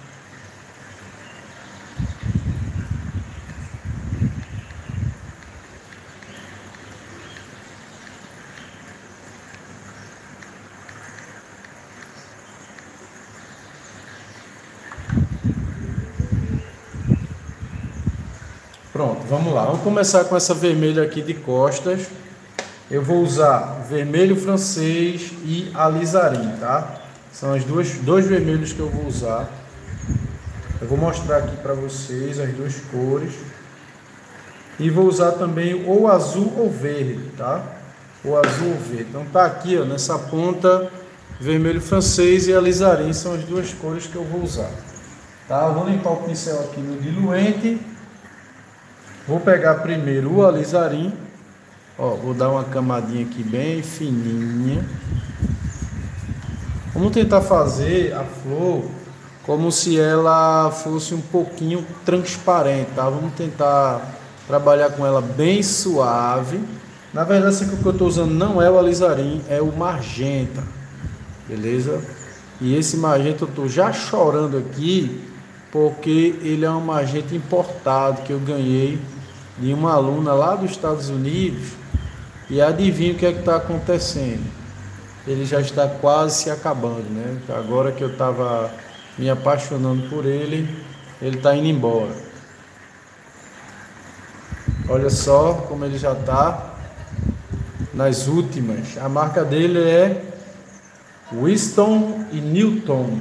Pronto, vamos lá. Vamos começar com essa vermelha aqui de costas. Eu vou usar vermelho francês e alizarim, tá? São dois vermelhos que eu vou usar. Eu vou mostrar aqui para vocês as duas cores. E vou usar também ou azul ou verde, tá? Ou azul ou verde. Então tá aqui, ó, nessa ponta, vermelho francês e alizarim são as duas cores que eu vou usar. Tá? Eu vou limpar o pincel aqui no diluente. Vou pegar primeiro o alizarim. Ó, vou dar uma camadinha aqui bem fininha. Vamos tentar fazer a flor como se ela fosse um pouquinho transparente, tá? Vamos tentar trabalhar com ela bem suave. Na verdade, esse aqui que eu estou usando não é o alizarim, é o magenta, beleza? E esse magenta eu estou já chorando aqui, porque ele é um magenta importado que eu ganhei de uma aluna lá dos Estados Unidos. E adivinha o que é que está acontecendo? Ele já está quase se acabando, né? Agora que eu estava me apaixonando por ele, ele está indo embora. Olha só como ele já está nas últimas. A marca dele é Winston e Newton.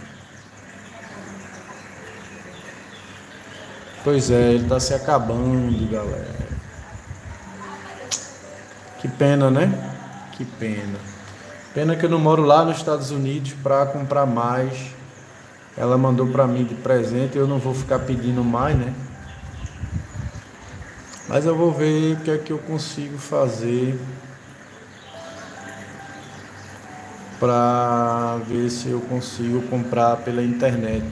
Pois é, ele está se acabando, galera. Que pena, né? Que pena. Pena que eu não moro lá nos Estados Unidos para comprar mais. Ela mandou para mim de presente, eu não vou ficar pedindo mais, né? Mas eu vou ver o que é que eu consigo fazer para ver se eu consigo comprar pela internet.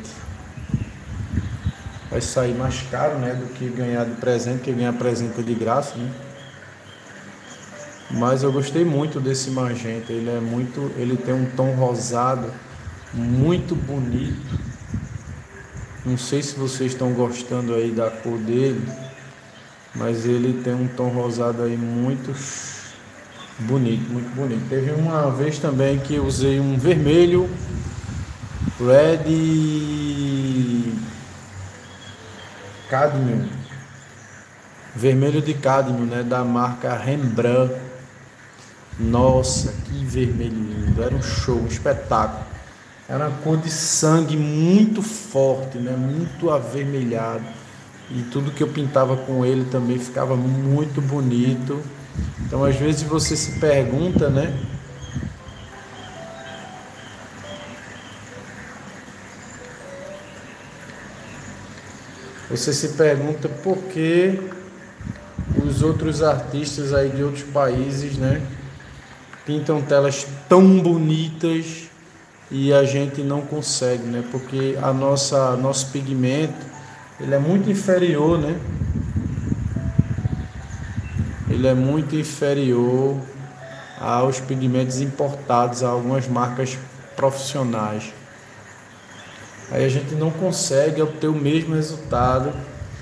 Vai sair mais caro, né, do que ganhar de presente, que ganhar presente é de graça, né? Mas eu gostei muito desse magenta, ele tem um tom rosado muito bonito. Não sei se vocês estão gostando aí da cor dele, mas ele tem um tom rosado aí muito Bonito, muito bonito. Teve uma vez também que eu usei um vermelho, Red Cadmium, vermelho de cádmio, né, da marca Rembrandt. Nossa, que vermelho lindo, era um show, um espetáculo. Era uma cor de sangue muito forte, né, muito avermelhado. E tudo que eu pintava com ele também ficava muito bonito. Então, às vezes você se pergunta, né? Você se pergunta por que os outros artistas aí de outros países, né, pintam telas tão bonitas e a gente não consegue, né? Porque nosso pigmento, ele é muito inferior, né? Ele é muito inferior aos pigmentos importados a algumas marcas profissionais. Aí a gente não consegue obter o mesmo resultado.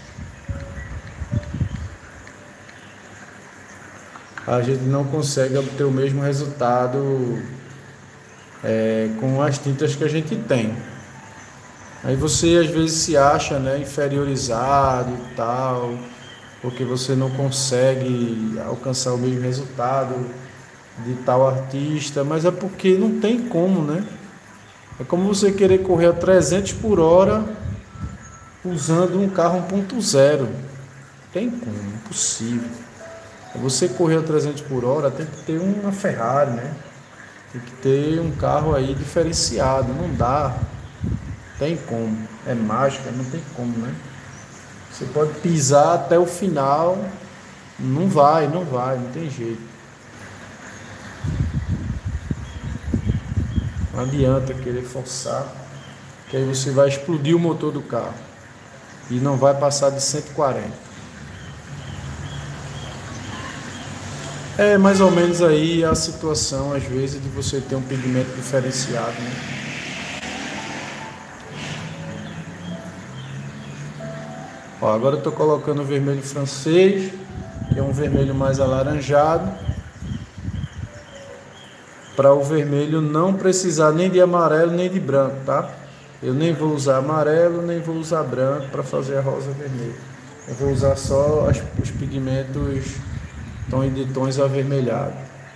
A gente não consegue obter o mesmo resultado com as tintas que a gente tem. Aí você às vezes se acha, né, inferiorizado e tal, porque você não consegue alcançar o mesmo resultado de tal artista, mas é porque não tem como, né? É como você querer correr a 300 por hora usando um carro 1.0. Tem como, impossível. Você correr a 300 por hora tem que ter uma Ferrari, né? Tem que ter um carro aí diferenciado, não dá. Tem como, é mágica, não tem como, né? Você pode pisar até o final, não vai, não tem jeito. Não adianta querer forçar, que aí você vai explodir o motor do carro e não vai passar de 140. É mais ou menos aí a situação, às vezes, de você ter um pigmento diferenciado, né? Ó, agora eu estou colocando o vermelho francês, que é um vermelho mais alaranjado, para o vermelho não precisar nem de amarelo nem de branco, tá? Eu nem vou usar amarelo, nem vou usar branco para fazer a rosa vermelha. Eu vou usar só os pigmentos de tons avermelhados.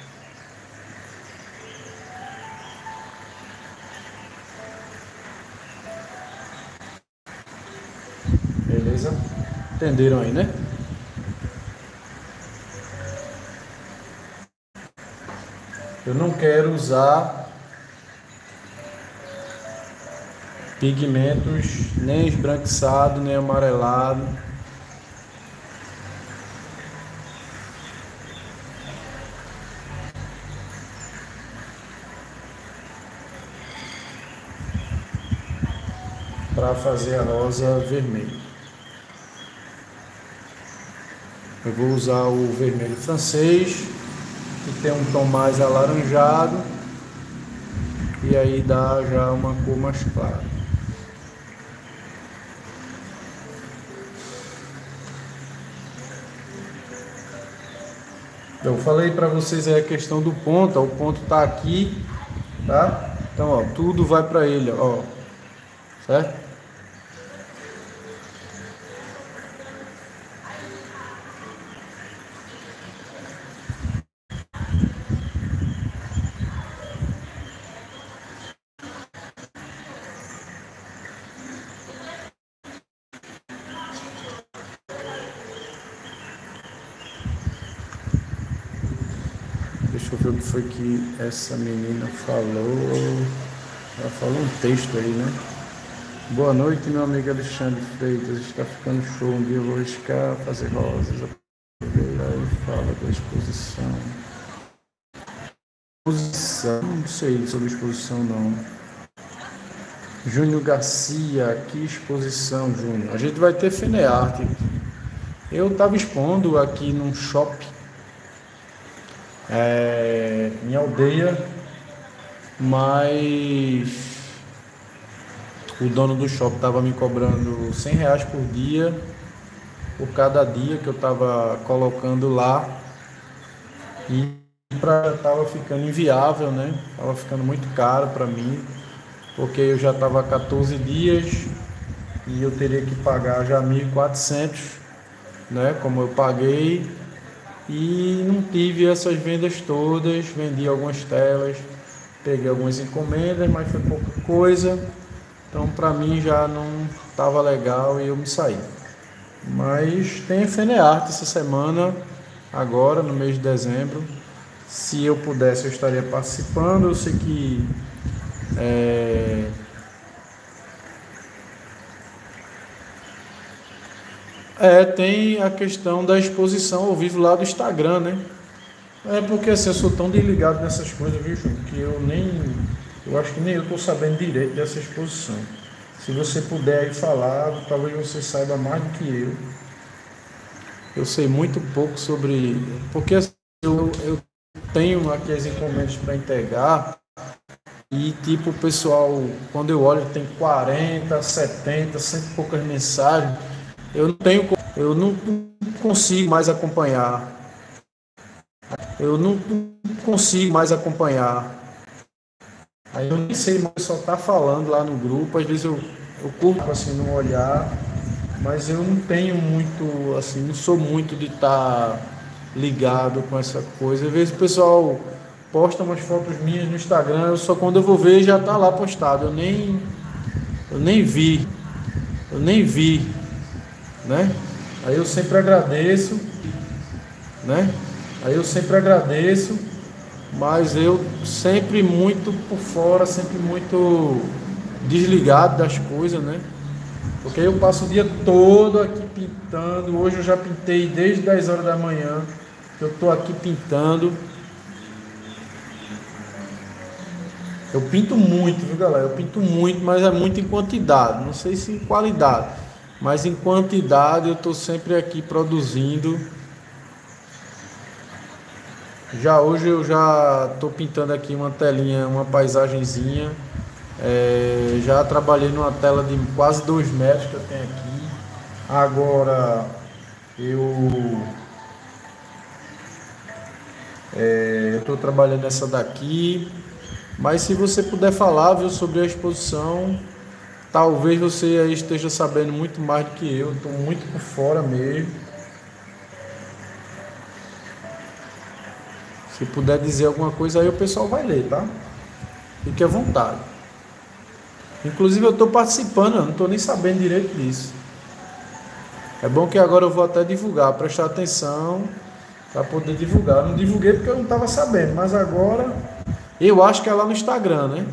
Beleza? Entenderam aí, né? Eu não quero usar pigmentos nem esbranquiçado, nem amarelado. Para fazer a rosa vermelha. Eu vou usar o vermelho francês, que tem um tom mais alaranjado, e aí dá já uma cor mais clara. Eu falei para vocês aí a questão do ponto, ó, o ponto está aqui, tá? Então, ó, tudo vai para ele, ó, certo? Deixa eu ver o que foi que essa menina falou. Ela falou um texto aí, né? Boa noite, meu amigo Alexandre Freitas. Está ficando show. Um dia eu vou riscar, fazer rosas. Aí fala da exposição. Não sei sobre exposição, não. Júnior Garcia, que exposição, Júnior? A gente vai ter Fenearte. Eu estava expondo aqui num shopping. Em Aldeia, mas o dono do shopping estava me cobrando R$100 por dia, por cada dia que eu estava colocando lá, e estava ficando inviável, né? Estava ficando muito caro para mim, porque eu já estava há 14 dias e eu teria que pagar já 1.400, né? Como eu paguei, e não tive essas vendas todas, vendi algumas telas, peguei algumas encomendas, mas foi pouca coisa, então para mim já não estava legal e eu me saí. Mas tem FeneArte essa semana, agora no mês de dezembro. Se eu pudesse, eu estaria participando. Eu sei que tem a questão da exposição ao vivo lá do Instagram, né? É porque assim, eu sou tão desligado nessas coisas, viu, Júnior, que eu acho que nem eu estou sabendo direito dessa exposição. Se você puder aí falar, talvez você saiba mais do que eu. Eu sei muito pouco sobre, porque assim, eu tenho aqui as encomendas para entregar e tipo, o pessoal, quando eu olho, tem 40, 70, cento e poucas mensagens. Eu não consigo mais acompanhar. Eu não consigo mais acompanhar. Aí eu nem sei mais, o pessoal tá falando lá no grupo, às vezes eu curto assim não olhar, mas eu não tenho muito, assim, não sou muito de estar ligado com essa coisa. Às vezes o pessoal posta umas fotos minhas no Instagram, eu só quando eu vou ver já tá lá postado, eu nem vi, né? Aí eu sempre agradeço, né? Aí eu sempre agradeço, mas eu sempre muito por fora, sempre muito desligado das coisas, né? Porque eu passo o dia todo aqui pintando. Hoje eu já pintei desde 10 horas da manhã, que eu tô aqui pintando. Eu pinto muito, viu, galera? Eu pinto muito, mas é muito em quantidade. Não sei se em qualidade, mas em quantidade eu tô sempre aqui produzindo. Já hoje eu já estou pintando aqui uma telinha, uma paisagenzinha. Já trabalhei numa tela de quase 2 metros que eu tenho aqui. Agora eu estou trabalhando nessa daqui. Mas se você puder falar, viu, sobre a exposição, talvez você aí esteja sabendo muito mais do que eu. Estou muito por fora mesmo. Se puder dizer alguma coisa aí, o pessoal vai ler, tá? Fique à vontade. Inclusive eu estou participando, eu não estou nem sabendo direito disso. É bom que agora eu vou até divulgar, prestar atenção para poder divulgar. Eu não divulguei porque eu não estava sabendo, mas agora eu acho que é lá no Instagram, né?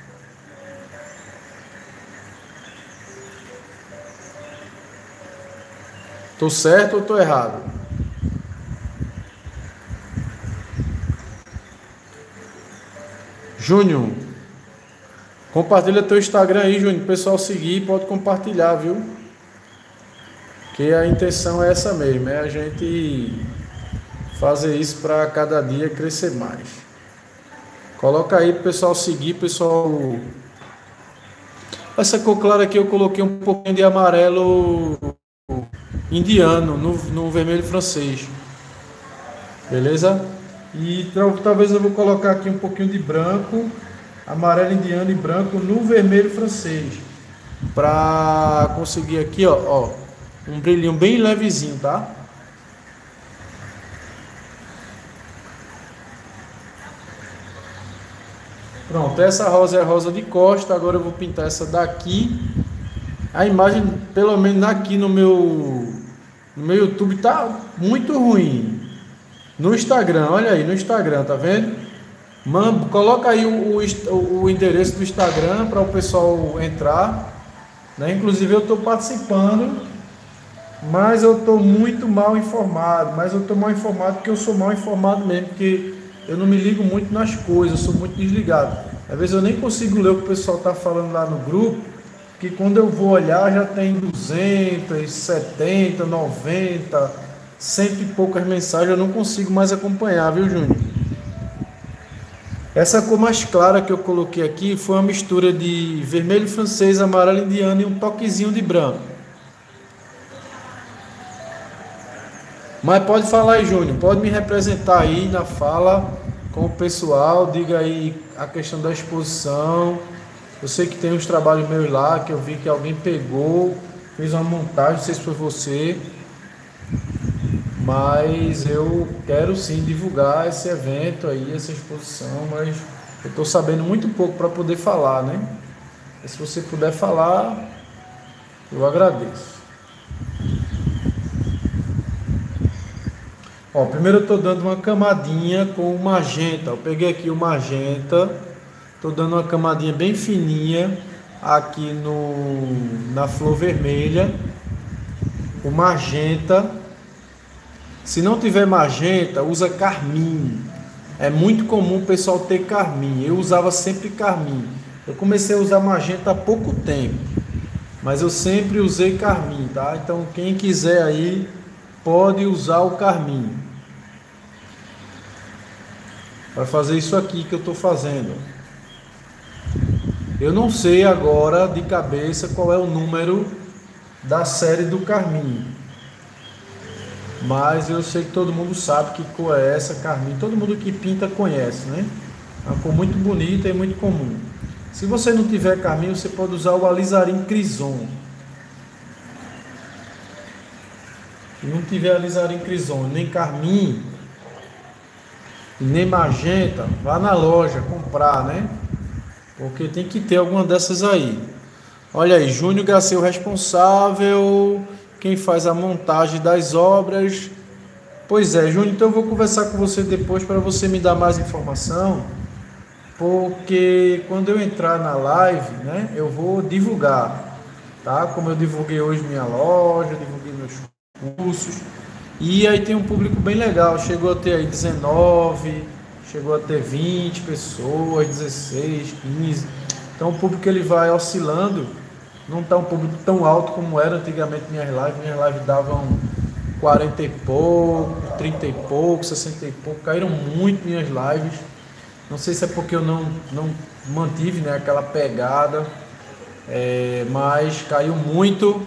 Tô certo ou tô errado? Júnior, compartilha teu Instagram aí, Júnior, o pessoal seguir, pode compartilhar, viu? Que a intenção é essa mesmo, é a gente fazer isso para cada dia crescer mais. Coloca aí pro pessoal seguir, pessoal. Essa cor clara aqui eu coloquei um pouquinho de amarelo indiano no vermelho francês. Beleza? E talvez eu vou colocar aqui um pouquinho de branco, amarelo indiano e branco no vermelho francês, para conseguir aqui, ó, um brilhinho bem levezinho, tá? Pronto, essa rosa é a rosa de costa. Agora eu vou pintar essa daqui. A imagem, pelo menos aqui no meu YouTube, tá muito ruim. No Instagram, olha aí, no Instagram, tá vendo? Coloca aí o endereço do Instagram para o pessoal entrar, né? Inclusive eu estou participando, mas eu estou muito mal informado. Mas eu estou mal informado porque eu sou mal informado mesmo, porque eu não me ligo muito nas coisas, eu sou muito desligado. Às vezes eu nem consigo ler o que o pessoal está falando lá no grupo, que quando eu vou olhar já tem 270, 90... cento e poucas mensagens, eu não consigo mais acompanhar, viu, Júnior? Essa cor mais clara que eu coloquei aqui foi uma mistura de vermelho francês, amarelo indiano e um toquezinho de branco. Mas pode falar aí, Júnior, pode me representar aí na fala, com o pessoal, diga aí a questão da exposição. Eu sei que tem uns trabalhos meus lá que eu vi que alguém pegou, fez uma montagem, não sei se foi você, mas eu quero sim divulgar esse evento aí, essa exposição, mas eu estou sabendo muito pouco para poder falar, né? E se você puder falar, eu agradeço. Ó, primeiro eu estou dando uma camadinha com o magenta. Eu peguei aqui o magenta, estou dando uma camadinha bem fininha aqui na flor vermelha. O magenta, se não tiver magenta, usa carmim. É muito comum o pessoal ter carmim. Eu usava sempre carmim. Eu comecei a usar magenta há pouco tempo, mas eu sempre usei carmim, tá? Então quem quiser aí pode usar o carmim para fazer isso aqui que eu estou fazendo. Eu não sei agora de cabeça qual é o número da série do carmim, mas eu sei que todo mundo sabe que cor é essa, carmim. Todo mundo que pinta conhece, né? É uma cor muito bonita e muito comum. Se você não tiver carmim, você pode usar o alizarim crison. Se não tiver alizarim crison nem carmim e nem magenta, vá na loja comprar, né? Porque tem que ter alguma dessas aí. Olha aí, Júnior Garcia, o responsável, quem faz a montagem das obras. Pois é, Júnior, então eu vou conversar com você depois para você me dar mais informação, porque quando eu entrar na live, né, eu vou divulgar, tá? Como eu divulguei hoje minha loja, divulguei meus cursos, e aí tem um público bem legal, chegou a ter aí 19, chegou a ter 20 pessoas, 16, 15, então o público ele vai oscilando, não está um público tão alto como era antigamente minhas lives davam 40 e pouco, 30 e pouco, 60 e pouco, caíram muito minhas lives. Não sei se é porque eu não mantive, né, aquela pegada, mas caiu muito.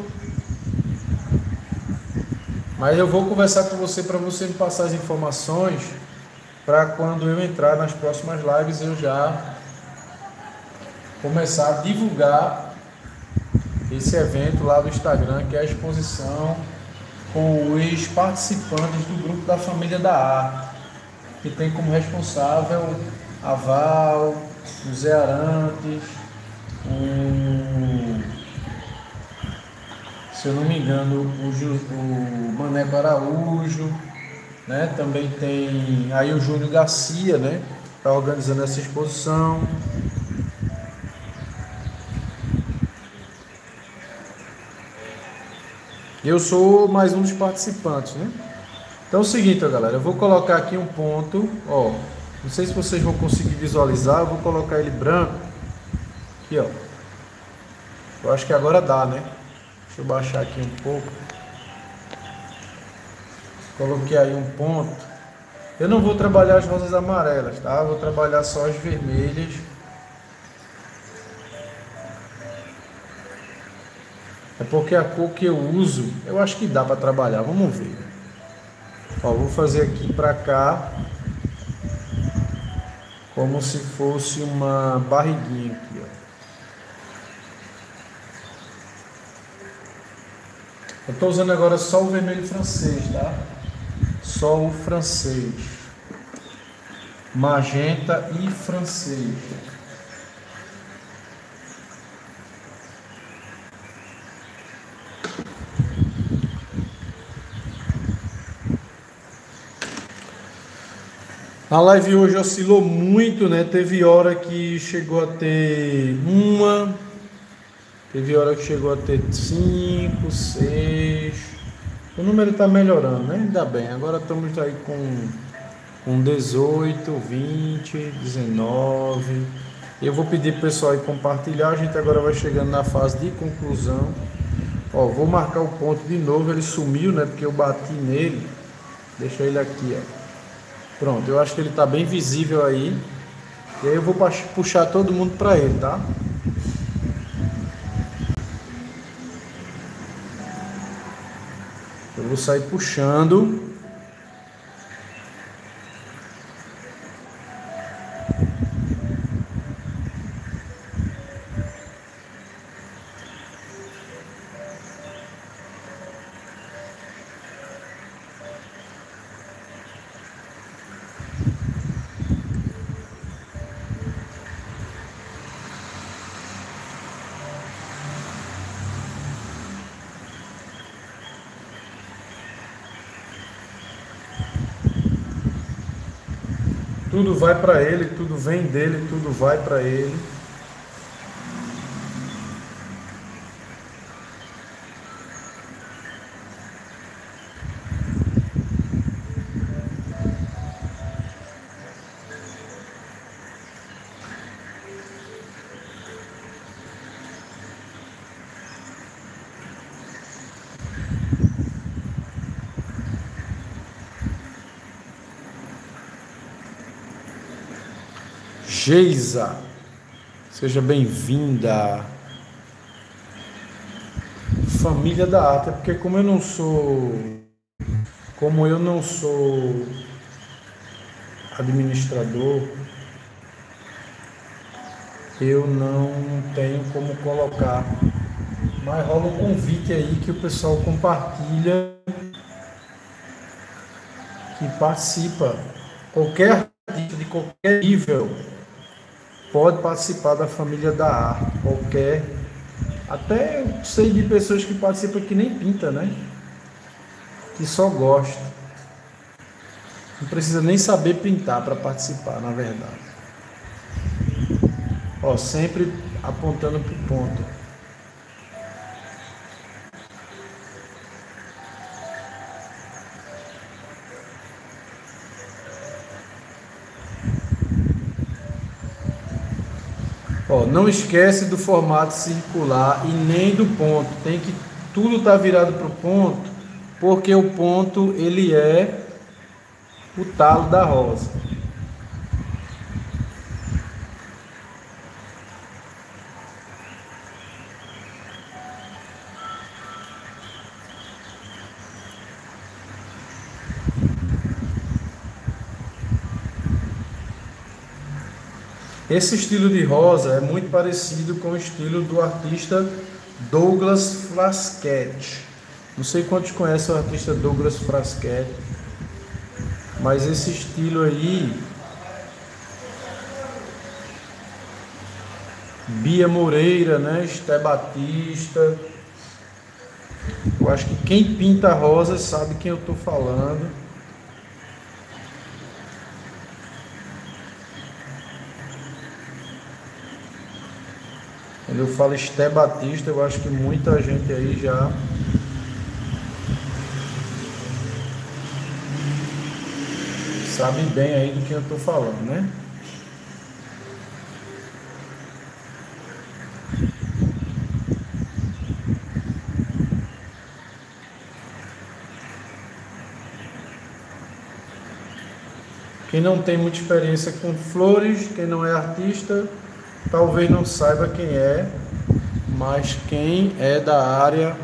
Mas eu vou conversar com você para você me passar as informações para quando eu entrar nas próximas lives eu já começar a divulgar esse evento lá do Instagram, que é a exposição com os participantes do grupo da Família da Arte, que tem como responsável a Val, o Zé Arantes, se eu não me engano, o Maneco Araújo, né? Também tem aí o Júnior Garcia, né? Está organizando essa exposição. Eu sou mais um dos participantes, né? Então é o seguinte, galera, eu vou colocar aqui um ponto, ó. Não sei se vocês vão conseguir visualizar, eu vou colocar ele branco. Aqui, ó. Eu acho que agora dá, né? Deixa eu baixar aqui um pouco. Coloquei aí um ponto. Eu não vou trabalhar as rosas amarelas, tá? Eu vou trabalhar só as vermelhas. É porque a cor que eu uso, eu acho que dá para trabalhar. Vamos ver. Ó, vou fazer aqui para cá como se fosse uma barriguinha aqui, ó. Eu estou usando agora só o vermelho francês, tá? Só o francês. Magenta e francês. A live hoje oscilou muito, né? Teve hora que chegou a ter uma, teve hora que chegou a ter 5, 6. O número está melhorando, né? Ainda bem. Agora estamos aí com 18, 20, 19. Eu vou pedir para o pessoal aí compartilhar. A gente agora vai chegando na fase de conclusão. Ó, vou marcar o ponto de novo. Ele sumiu, né? Porque eu bati nele. Deixa ele aqui, ó. Pronto, eu acho que ele está bem visível aí. E aí eu vou puxar todo mundo para ele, tá? Eu vou sair puxando. Tudo vai para Ele, tudo vem dele, tudo vai para Ele. Geisa, seja bem-vinda. Família da arte, é porque como eu não sou administrador, eu não tenho como colocar. Mas rola um convite aí que o pessoal compartilha, que participa. Qualquer artista de qualquer nível pode participar da família da arte. Até eu sei de pessoas que participam que nem pinta, né? Que só gosta. Não precisa nem saber pintar para participar, na verdade. Ó, sempre apontando para o ponto. Ó, não esquece do formato circular e nem do ponto. Tudo tá virado para o ponto, porque o ponto ele é o talo da rosa. Esse estilo de rosa é muito parecido com o estilo do artista Douglas Frasquet. Não sei quantos conhecem o artista Douglas Frasquet, mas esse estilo aí, Bia Moreira, né? Esté Batista. Eu acho que quem pinta rosa sabe quem eu estou falando. Quando eu falo Esté Batista, eu acho que muita gente aí já sabe bem aí do que eu estou falando, né? Quem não tem muita experiência com flores, quem não é artista, talvez não saiba quem é, mas quem é da área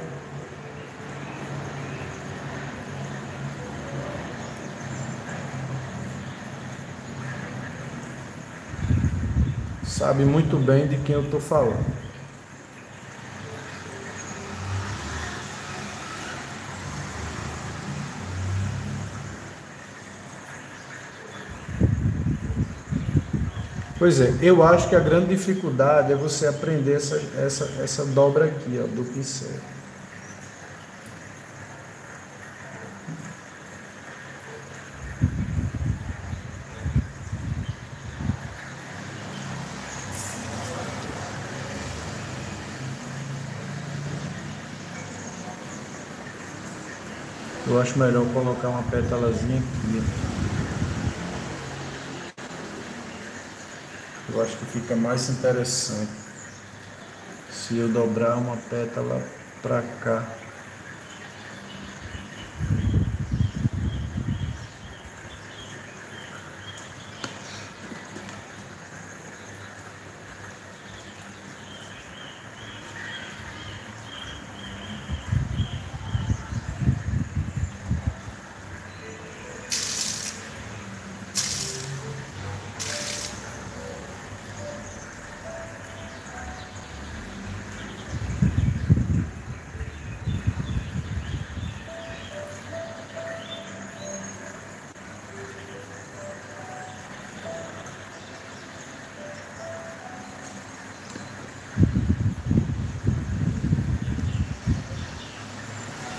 sabe muito bem de quem eu estou falando. Pois é, eu acho que a grande dificuldade é você aprender essa dobra aqui, ó, do pincel. Eu acho melhor colocar uma pétalazinha aqui. Eu acho que fica mais interessante se eu dobrar uma pétala para cá.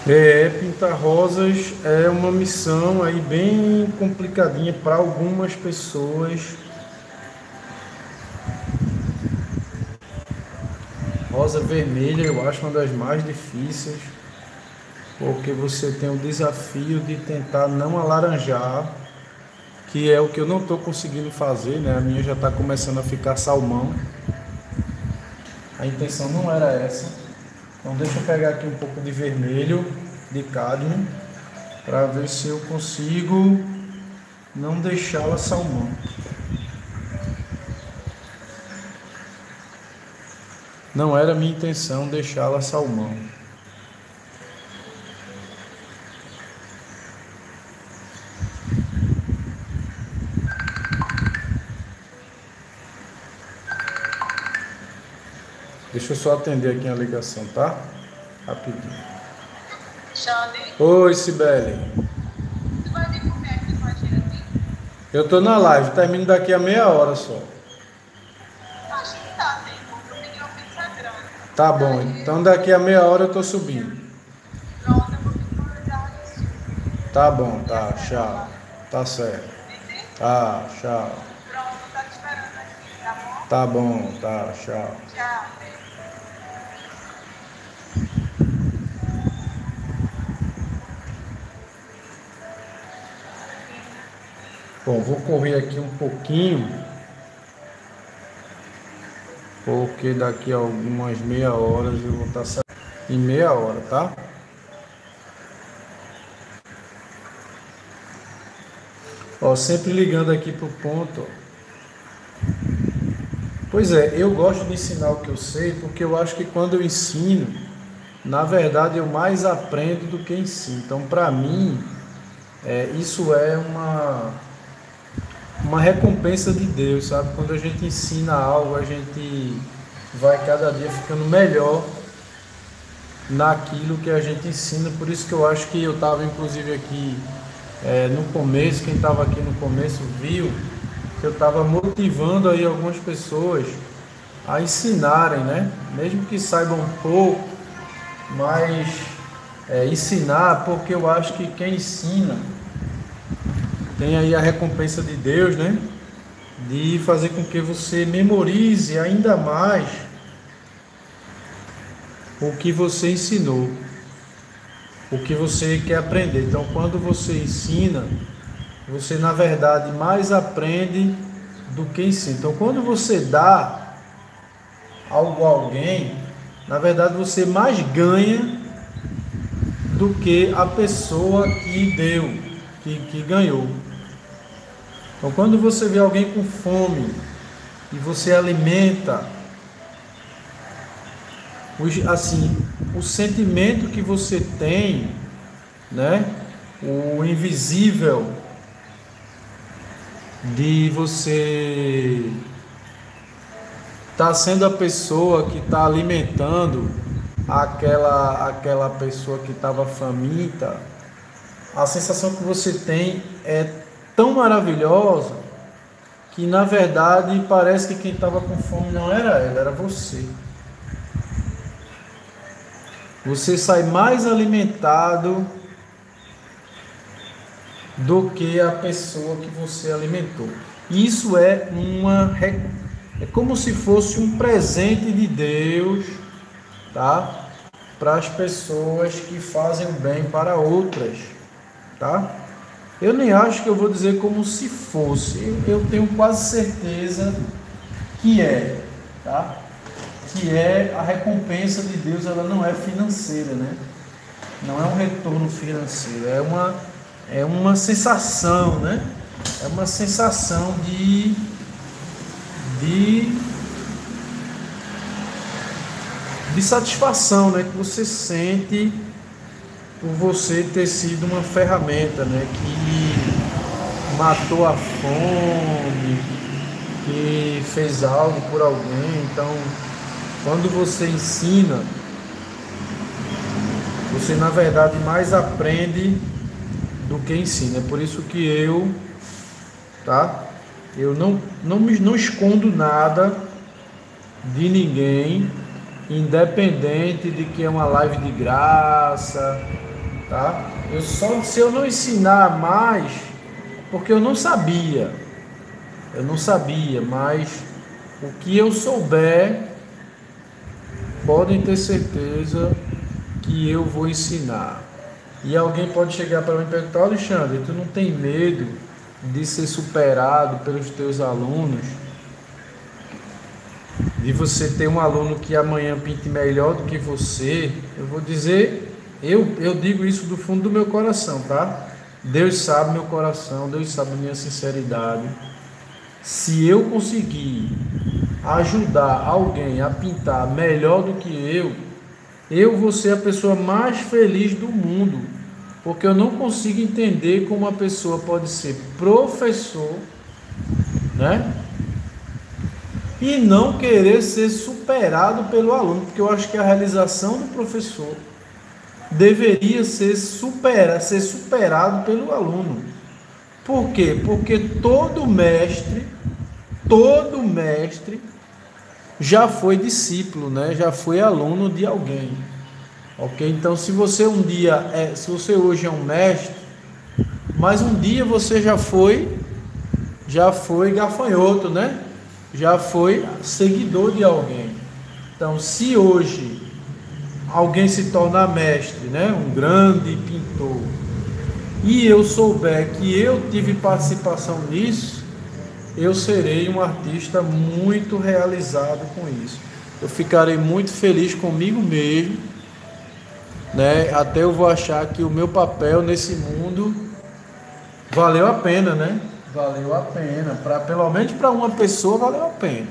Pintar rosas é uma missão aí bem complicadinha para algumas pessoas. Rosa vermelha eu acho uma das mais difíceis, porque você tem o desafio de tentar não alaranjar, que é o que eu não estou conseguindo fazer, né? A minha já está começando a ficar salmão. A intenção não era essa. Então deixa eu pegar aqui um pouco de vermelho, de cádmio, para ver se eu consigo não deixá-la salmão. Não era minha intenção deixá-la salmão. Deixa eu só atender aqui a ligação, tá? Rapidinho. Xande. Oi, Cibele. Tu vai vir comer aqui com a gente? Eu tô na live, termino daqui a meia hora só. Acho que tá, tempo. Eu pedi uma pizza grande. Tá bom, então daqui a meia hora eu tô subindo. Pronto, eu vou pedir uma guitarra de sul. Tá bom, tá, tchau. Tá certo. Entendi? Tá, tchau. Pronto, tá te esperando aqui, tá bom? Tá bom, tá, tchau. Tchau. Bom, vou correr aqui um pouquinho, porque daqui a algumas meia horas eu vou estar saindo. Em meia hora, tá? Ó, sempre ligando aqui pro ponto. Pois é, eu gosto de ensinar o que eu sei, porque eu acho que quando eu ensino, na verdade eu mais aprendo do que ensino. Então, para mim, isso é uma recompensa de Deus, sabe? Quando a gente ensina algo, a gente vai cada dia ficando melhor naquilo que a gente ensina. Por isso que eu acho que eu estava inclusive aqui no começo, quem estava aqui no começo viu que eu estava motivando aí algumas pessoas a ensinarem, né? Mesmo que saibam um pouco, mas ensinar, porque eu acho que quem ensina tem aí a recompensa de Deus, né? De fazer com que você memorize ainda mais o que você ensinou, o que você quer aprender. Então, quando você ensina, você na verdade mais aprende do que ensina. Então, quando você dá algo a alguém, na verdade você mais ganha do que a pessoa que deu, que ganhou. Então, quando você vê alguém com fome e você alimenta, assim, o sentimento que você tem, né? O invisível de você estar sendo a pessoa que está alimentando aquela pessoa que estava faminta, a sensação que você tem é tão maravilhosa que na verdade parece que quem estava com fome não era ela, era você. Você sai mais alimentado do que a pessoa que você alimentou. Isso é como se fosse um presente de Deus, tá? Para as pessoas que fazem o bem para outras, tá? Eu nem acho que eu vou dizer como se fosse, eu tenho quase certeza que é, tá? Que é a recompensa de Deus, ela não é financeira, né? Não é um retorno financeiro, é uma sensação, né? É uma sensação de satisfação, né? Que você sente por você ter sido uma ferramenta, né? Que matou a fome, que fez algo por alguém. Então, quando você ensina, você na verdade mais aprende do que ensina. É por isso que eu não escondo nada de ninguém, independente de que é uma live de graça, tá? Se eu não ensinar mais, porque eu não sabia, mas o que eu souber, podem ter certeza que eu vou ensinar. E alguém pode chegar para mim e perguntar: Alexandre, tu não tem medo de ser superado pelos teus alunos? De você ter um aluno que amanhã pinte melhor do que você? Eu vou dizer, eu digo isso do fundo do meu coração, tá? Deus sabe meu coração, Deus sabe a minha sinceridade. Se eu conseguir ajudar alguém a pintar melhor do que eu vou ser a pessoa mais feliz do mundo, porque eu não consigo entender como uma pessoa pode ser professor, né? E não querer ser superado pelo aluno, porque eu acho que a realização do professor deveria ser superado pelo aluno. Por quê? Porque todo mestre já foi discípulo, né? Já foi aluno de alguém. Ok? Então, se você hoje é um mestre, mas um dia você já foi gafanhoto, né? Já foi seguidor de alguém. Então, se hoje alguém se torna mestre, né? Um grande pintor, e eu souber que eu tive participação nisso, eu serei um artista muito realizado com isso. Eu ficarei muito feliz comigo mesmo, né? Até eu vou achar que o meu papel nesse mundo valeu a pena, né? Valeu a pena. Pelo menos para uma pessoa valeu a pena.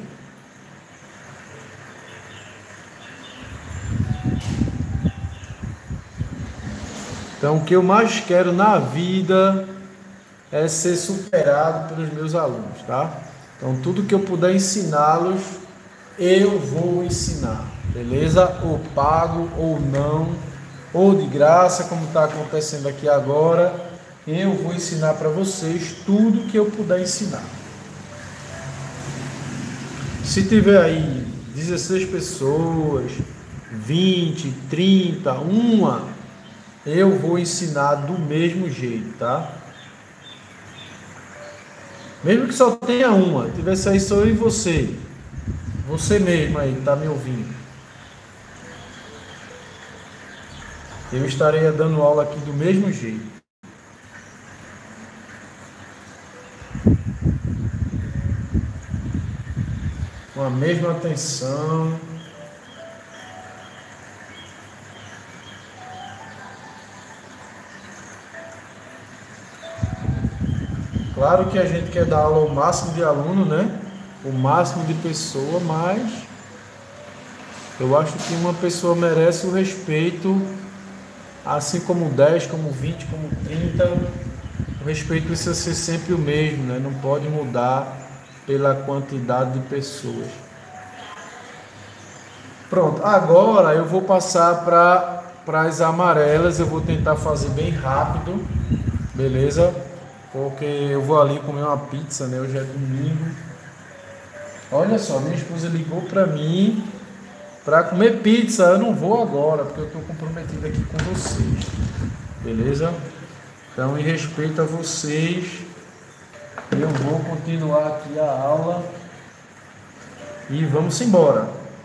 Então, o que eu mais quero na vida é ser superado pelos meus alunos, tá? Então, tudo que eu puder ensiná-los, eu vou ensinar, beleza? Ou pago, ou não, ou de graça, como está acontecendo aqui agora. Eu vou ensinar para vocês tudo que eu puder ensinar. Se tiver aí 16 pessoas, 20, 30, uma, eu vou ensinar do mesmo jeito, tá? Mesmo que só tenha uma, tivesse aí só eu e você mesmo aí, tá me ouvindo. Eu estarei dando aula aqui do mesmo jeito. Com a mesma atenção. Claro que a gente quer dar aula ao máximo de aluno, né? O máximo de pessoa, mas eu acho que uma pessoa merece o respeito, assim como 10, como 20, como 30. O respeito precisa ser sempre o mesmo, né? Não pode mudar pela quantidade de pessoas. Pronto, agora eu vou passar para as amarelas. Eu vou tentar fazer bem rápido, beleza? Porque eu vou ali comer uma pizza, né? Hoje é domingo. Olha só, minha esposa ligou para mim para comer pizza. Eu não vou agora, porque eu estou comprometido aqui com vocês, beleza? Então, em respeito a vocês, eu vou continuar aqui a aula e vamos embora.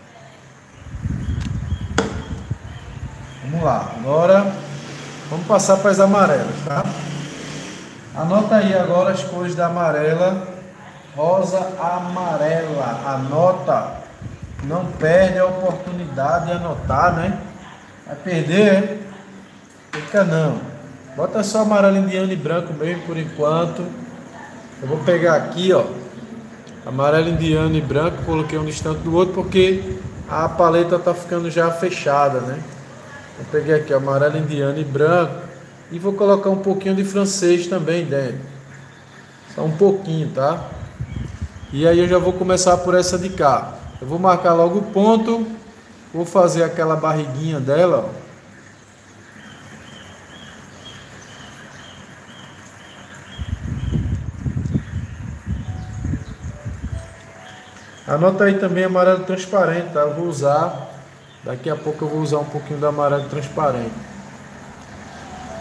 Vamos lá, agora vamos passar para as amarelas, tá? Anota aí agora as cores da amarela. Rosa, amarela. Anota. Não perde a oportunidade de anotar, né? Vai perder, fica não. Bota só amarelo, indiano e branco mesmo por enquanto. Eu vou pegar aqui, ó, amarelo, indiano e branco. Coloquei um distante do outro porque a paleta tá ficando já fechada, né? Eu peguei aqui amarelo, indiano e branco. E vou colocar um pouquinho de francês também dentro. Só um pouquinho, tá? E aí eu já vou começar por essa de cá. Eu vou marcar logo o ponto. Vou fazer aquela barriguinha dela, ó. Anota aí também amarelo transparente, tá? Eu vou usar, daqui a pouco eu vou usar um pouquinho do amarelo transparente.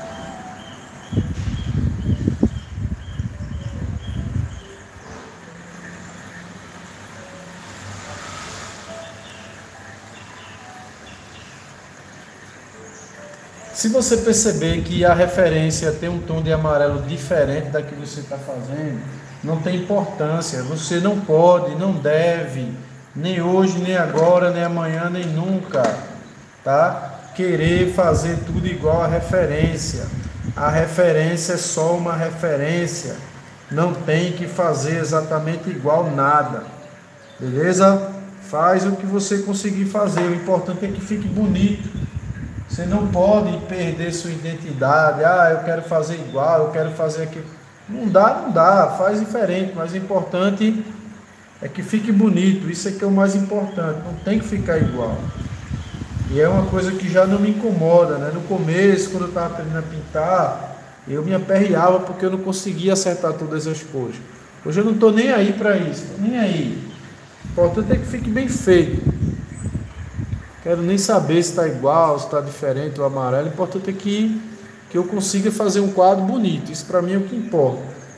Se você perceber que a referência tem um tom de amarelo diferente da que você está fazendo, não tem importância. Você não pode, não deve, nem hoje, nem agora, nem amanhã, nem nunca, tá? Querer fazer tudo igual à referência. A referência é só uma referência. Não tem que fazer exatamente igual nada. Beleza? Faz o que você conseguir fazer. O importante é que fique bonito. Você não pode perder sua identidade. Eu quero fazer igual, eu quero fazer aquilo. Não dá, faz diferente, mas o importante é que fique bonito. Isso é que é o mais importante, não tem que ficar igual. E é uma coisa que já não me incomoda, né? No começo, quando eu estava aprendendo a pintar, eu me aperreava porque eu não conseguia acertar todas as cores. Hoje eu não estou nem aí para isso, nem aí. O importante é que fique bem feito. Quero nem saber se está igual, se está diferente o amarelo. O importante é que eu consiga fazer um quadro bonito. Isso para mim é o que importa.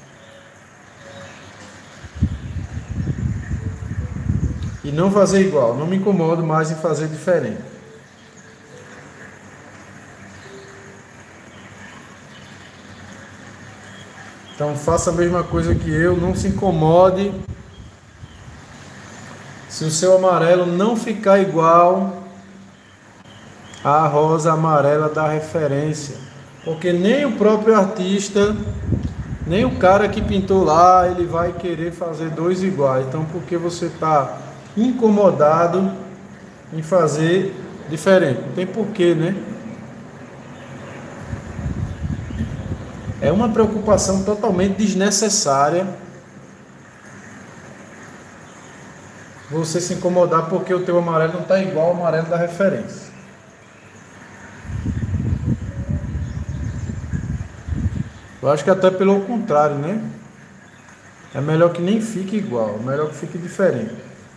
E não fazer igual. Não me incomodo mais em fazer diferente. Então faça a mesma coisa que eu. Não se incomode se o seu amarelo não ficar igual a rosa amarela da referência, porque nem o próprio artista, nem o cara que pintou lá, ele vai querer fazer dois iguais. Então, porque você está incomodado em fazer diferente, não tem porquê, né? É uma preocupação totalmente desnecessária você se incomodar porque o teu amarelo não está igual ao amarelo da referência. Eu acho que até pelo contrário, né? É melhor que nem fique igual, é melhor que fique diferente.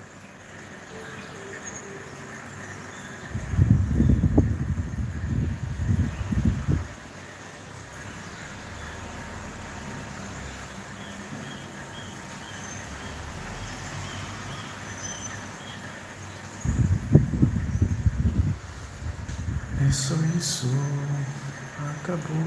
Isso, acabou.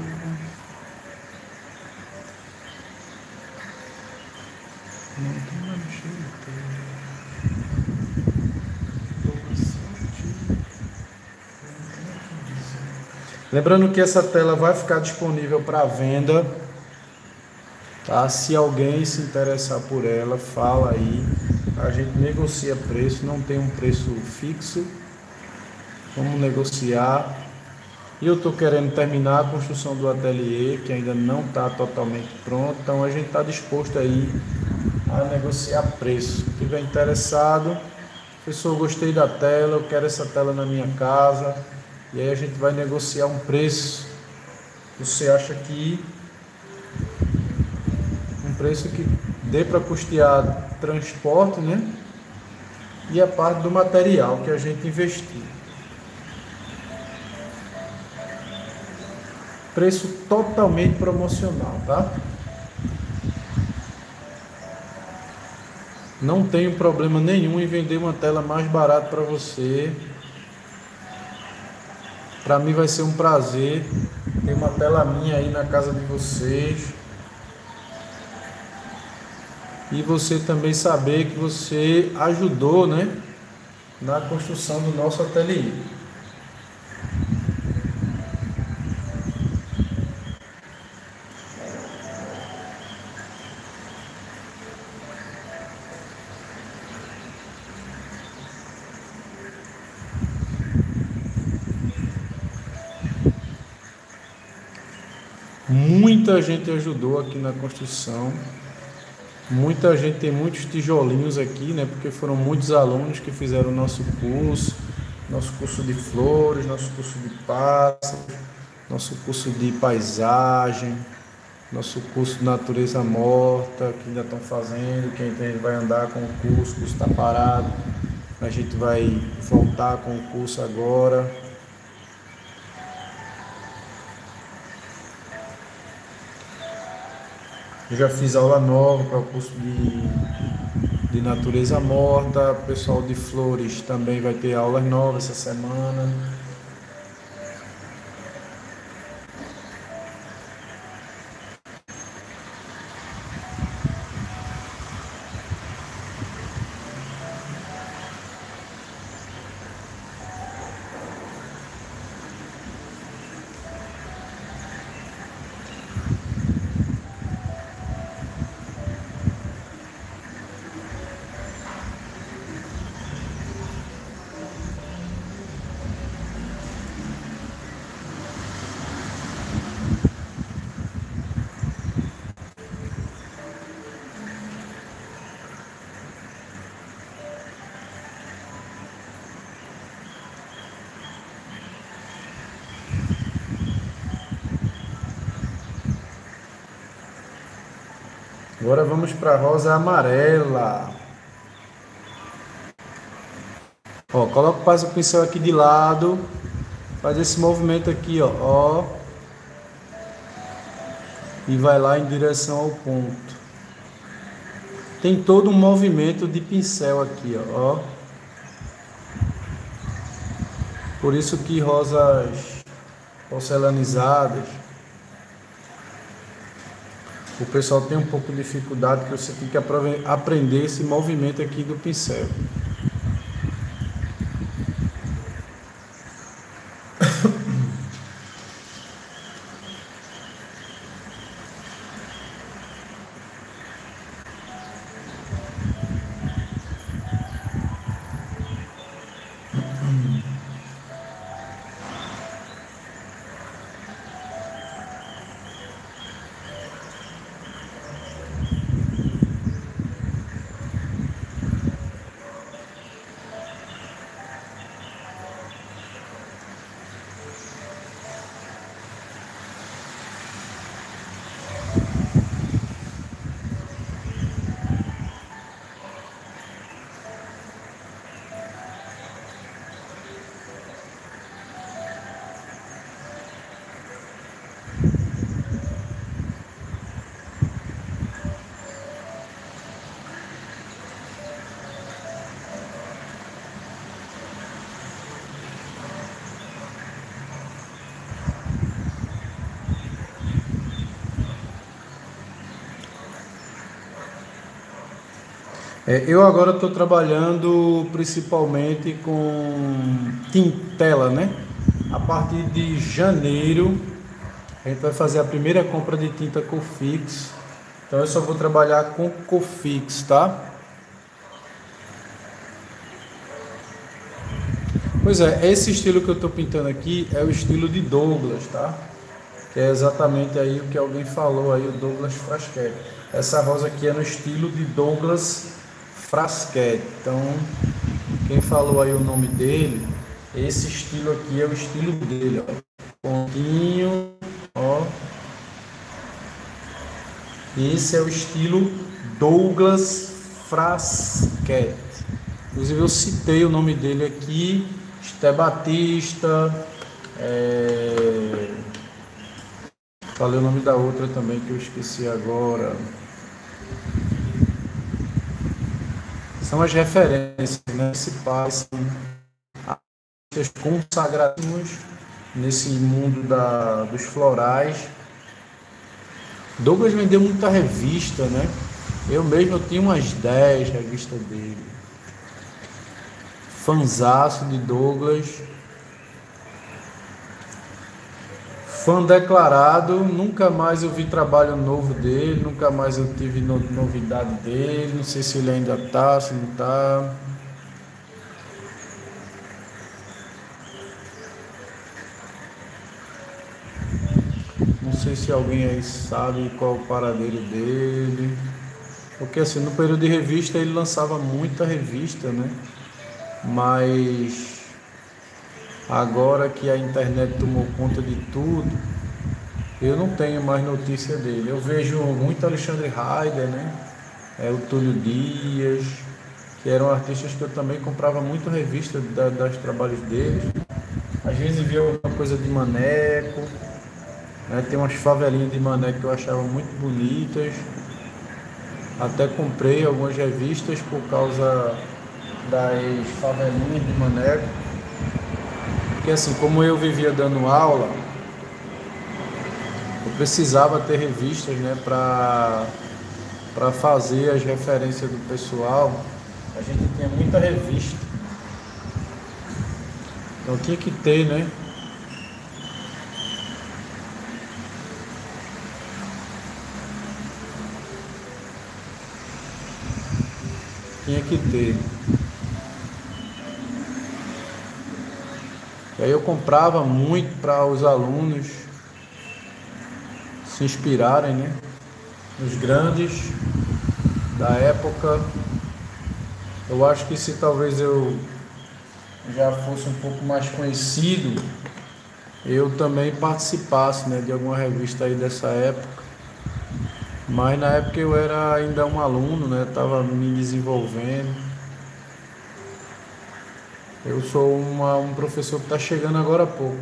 Lembrando que essa tela vai ficar disponível para venda, tá? Se alguém se interessar por ela, fala aí, a gente negocia preço, não tem um preço fixo, vamos negociar. E eu estou querendo terminar a construção do ateliê, que ainda não está totalmente pronto, então a gente está disposto aí a negociar preço. Se estiver interessado, professor, gostei da tela, eu quero essa tela na minha casa, e aí a gente vai negociar um preço. Você acha que um preço que dê para custear transporte, né? E a parte do material que a gente investiu. Preço totalmente promocional, tá? Não tenho problema nenhum em vender uma tela mais barata para você. Para mim vai ser um prazer ter uma tela minha aí na casa de vocês. E você também saber que você ajudou, né, na construção do nosso ateliê. Muita gente ajudou aqui na construção, muita gente, tem muitos tijolinhos aqui, né? Porque foram muitos alunos que fizeram nosso curso de flores, nosso curso de pássaros, nosso curso de paisagem, nosso curso de natureza morta, que ainda estão fazendo, que a gente vai andar com o curso está parado, a gente vai voltar com o curso agora. Eu já fiz aula nova para o curso de natureza morta. O pessoal de flores também vai ter aulas novas essa semana. Agora vamos para a rosa amarela. Ó, passa o pincel aqui de lado, faz esse movimento aqui, ó, e vai lá em direção ao ponto. Tem todo um movimento de pincel aqui, ó. Por isso que rosas porcelanizadas, o pessoal tem um pouco de dificuldade, que você tem que aprender esse movimento aqui do pincel. Eu agora estou trabalhando principalmente com tintela, né? A partir de janeiro a gente vai fazer a primeira compra de tinta Cofix. Então eu só vou trabalhar com Cofix, tá? Pois é, esse estilo que eu estou pintando aqui é o estilo de Douglas, tá? Que é exatamente aí o que alguém falou aí, o Douglas Frasquet. Essa rosa aqui é no estilo de Douglas Frasquet. Então, quem falou aí o nome dele, esse estilo aqui é o estilo dele, ó. Pontinho, ó. Esse é o estilo Douglas Frasquet. Inclusive eu citei o nome dele aqui, Esté Batista, falei o nome da outra também que eu esqueci agora. São as referências, né, principais, são artistas consagradíssimos nesse mundo dos florais. Douglas vendeu muita revista, né? Eu mesmo tinha umas 10 revistas dele. Fanzaço de Douglas. Fã declarado, nunca mais eu vi trabalho novo dele, nunca mais eu tive novidade dele, não sei se ele ainda tá, se não tá. Não sei se alguém aí sabe qual o paradeiro dele. Porque assim, no período de revista ele lançava muita revista, né? Mas agora que a internet tomou conta de tudo, eu não tenho mais notícia dele. Eu vejo muito Alexandre Heider, né? O Túlio Dias, que eram artistas que eu também comprava muito revista dos trabalhos deles. Às vezes via alguma coisa de Maneco, né? Tem umas favelinhas de Maneco que eu achava muito bonitas. Até comprei algumas revistas por causa das favelinhas de Maneco. Porque assim, como eu vivia dando aula, eu precisava ter revistas, né, para fazer as referências do pessoal. A gente tinha muita revista, então tinha que ter, né? Tinha que ter. E aí eu comprava muito para os alunos se inspirarem, né, nos grandes da época. Eu acho que se talvez eu já fosse um pouco mais conhecido, eu também participasse, né, de alguma revista aí dessa época. Mas na época eu era ainda um aluno, né? Estava me desenvolvendo. Eu sou um professor que está chegando agora há pouco.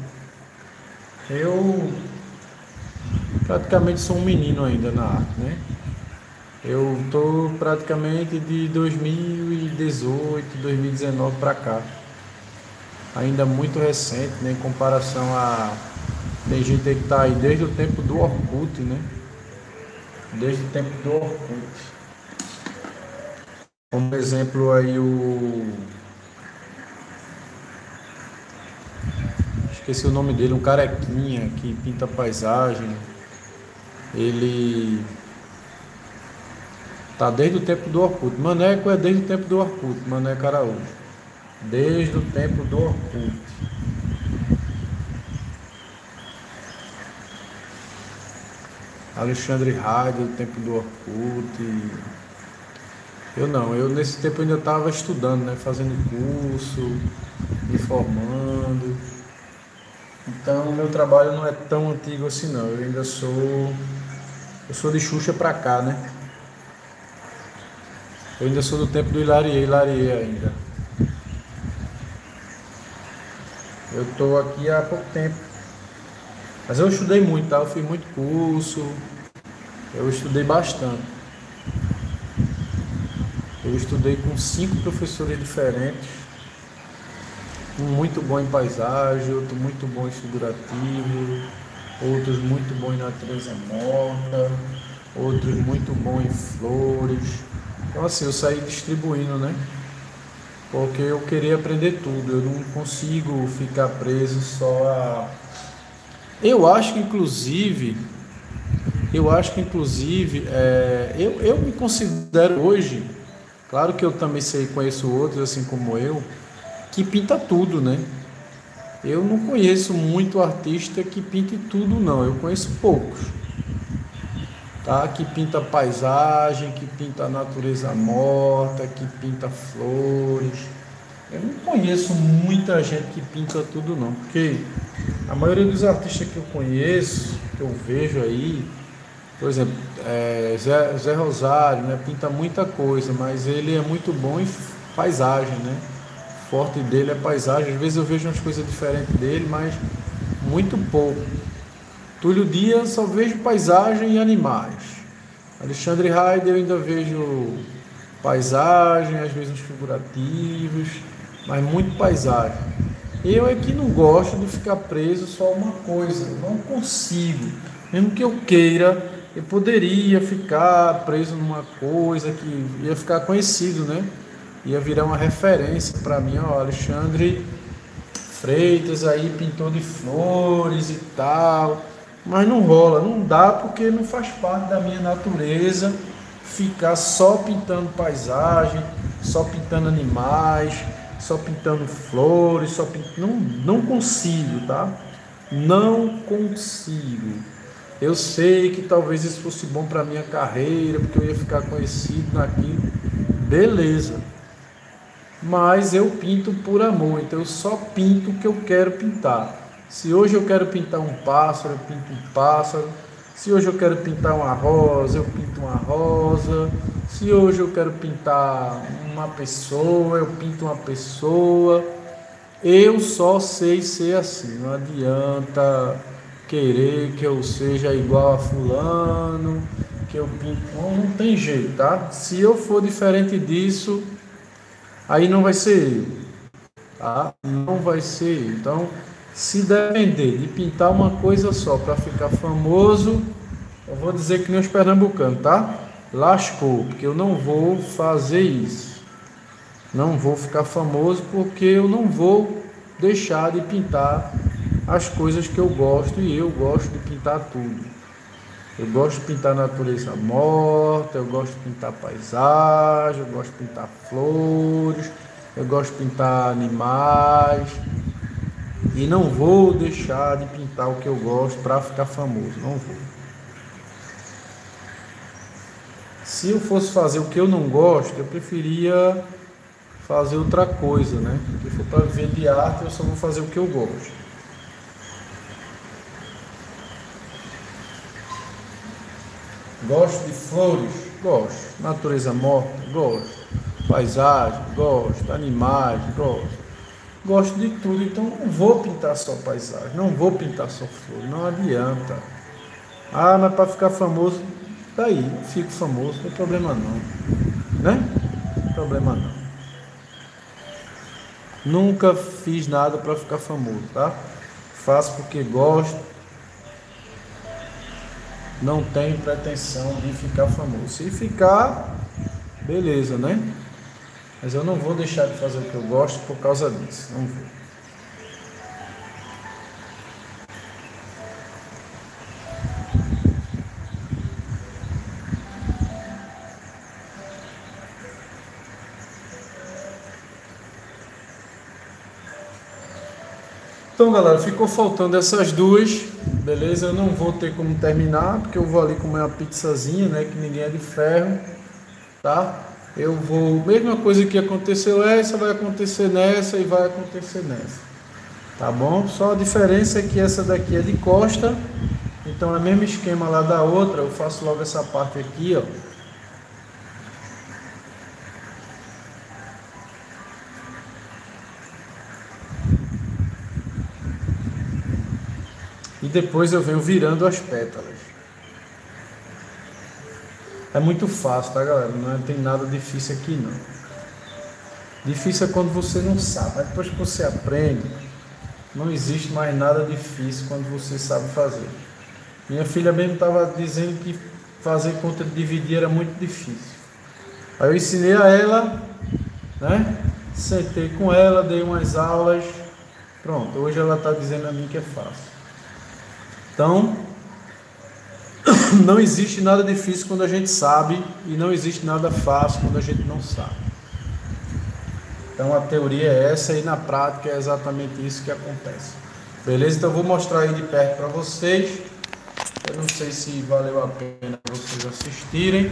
Eu praticamente sou um menino ainda na arte, né? Eu estou praticamente de 2018, 2019 para cá. Ainda muito recente, né? Em comparação a... Tem gente aí que está aí desde o tempo do Orkut, né? Desde o tempo do Orkut. Como exemplo aí esqueci o nome dele, um carequinha que pinta paisagem. Ele tá desde o tempo do Orkut. Maneco é desde o tempo do Orkut, Maneco Araújo. Desde o tempo do Orkut. Alexandre Hyde, do tempo do Orkut. Eu não, eu nesse tempo ainda estava estudando, né? Fazendo curso, me formando. Então o meu trabalho não é tão antigo assim não. Eu sou de Xuxa pra cá, né? Eu ainda sou do tempo do Hilarie ainda. Eu tô aqui há pouco tempo. Mas eu estudei muito, tá? Eu fiz muito curso. Eu estudei bastante. Eu estudei com 5 professores diferentes. Um muito bom em paisagem, outro muito bom em figurativo, outros muito bons em natureza morta, outros muito bons em flores. Então assim, eu saí distribuindo, né? Porque eu queria aprender tudo, eu não consigo ficar preso só a... eu me considero hoje, claro que eu também sei, conheço outros assim como eu, que pinta tudo, né? Eu não conheço muito artista que pinte tudo, não. Eu conheço poucos, tá? Que pinta paisagem, que pinta natureza morta, que pinta flores. Eu não conheço muita gente que pinta tudo, não. Porque a maioria dos artistas que eu conheço, que eu vejo aí, por exemplo, Zé Rosário, né? Pinta muita coisa, mas ele é muito bom em paisagem, né? O forte dele é paisagem. Às vezes eu vejo umas coisas diferentes dele, mas muito pouco. Túlio Dias só vejo paisagem e animais. Alexandre Hyde eu ainda vejo paisagem, às vezes uns figurativos, mas muito paisagem. Eu é que não gosto de ficar preso só a uma coisa, eu não consigo. Mesmo que eu queira, eu poderia ficar preso numa coisa que ia ficar conhecido, né? Ia virar uma referência para mim, ó, Alexandre Freitas aí, pintor de flores e tal. Mas não rola, não dá porque não faz parte da minha natureza ficar só pintando paisagem, só pintando animais, só pintando flores, não consigo, tá? Não consigo. Eu sei que talvez isso fosse bom para minha carreira, porque eu ia ficar conhecido naquilo. Beleza. Mas eu pinto por amor, então eu só pinto o que eu quero pintar. Se hoje eu quero pintar um pássaro, eu pinto um pássaro. Se hoje eu quero pintar uma rosa, eu pinto uma rosa. Se hoje eu quero pintar uma pessoa, eu pinto uma pessoa. Eu só sei ser assim, não adianta querer que eu seja igual a fulano, que eu pinto, não tem jeito, tá? Se eu for diferente disso, aí não vai ser eu, tá? Não vai ser eu. Então, se depender de pintar uma coisa só para ficar famoso, eu vou dizer que nem os pernambucanos, tá? Lascou, porque eu não vou fazer isso. Não vou ficar famoso porque eu não vou deixar de pintar as coisas que eu gosto, e eu gosto de pintar tudo. Eu gosto de pintar natureza morta, eu gosto de pintar paisagem, eu gosto de pintar flores, eu gosto de pintar animais. E não vou deixar de pintar o que eu gosto para ficar famoso, não vou. Se eu fosse fazer o que eu não gosto, eu preferia fazer outra coisa, né? Se for para viver de arte, eu só vou fazer o que eu gosto. Gosto de flores? Gosto. Natureza morta? Gosto. Paisagem? Gosto. Animais? Gosto. Gosto de tudo, então não vou pintar só paisagem, não vou pintar só flores, não adianta. Ah, mas para ficar famoso, daí, não fico famoso, não tem problema não, né? Não tem problema não. Nunca fiz nada para ficar famoso, tá? Faço porque gosto, não tenho pretensão de ficar famoso. Se ficar, beleza, né? Mas eu não vou deixar de fazer o que eu gosto por causa disso, não vou. Então, galera, ficou faltando essas duas, beleza? Eu não vou ter como terminar, porque eu vou ali comer uma pizzazinha, né? Que ninguém é de ferro, tá? Eu vou, mesma coisa que aconteceu essa, vai acontecer nessa e vai acontecer nessa, tá bom? Só a diferença é que essa daqui é de costa, então é o mesmo esquema lá da outra, eu faço logo essa parte aqui, ó. E depois eu venho virando as pétalas. É muito fácil, tá, galera? Não tem nada difícil aqui, não. Difícil é quando você não sabe. Mas depois que você aprende, não existe mais nada difícil quando você sabe fazer. Minha filha mesmo estava dizendo que fazer conta de dividir era muito difícil. Aí eu ensinei a ela, né? Sentei com ela, dei umas aulas. Pronto, hoje ela está dizendo a mim que é fácil. Então, não existe nada difícil quando a gente sabe e não existe nada fácil quando a gente não sabe. Então a teoria é essa e na prática é exatamente isso que acontece. Beleza? Então eu vou mostrar aí de perto para vocês. Eu não sei se valeu a pena vocês assistirem.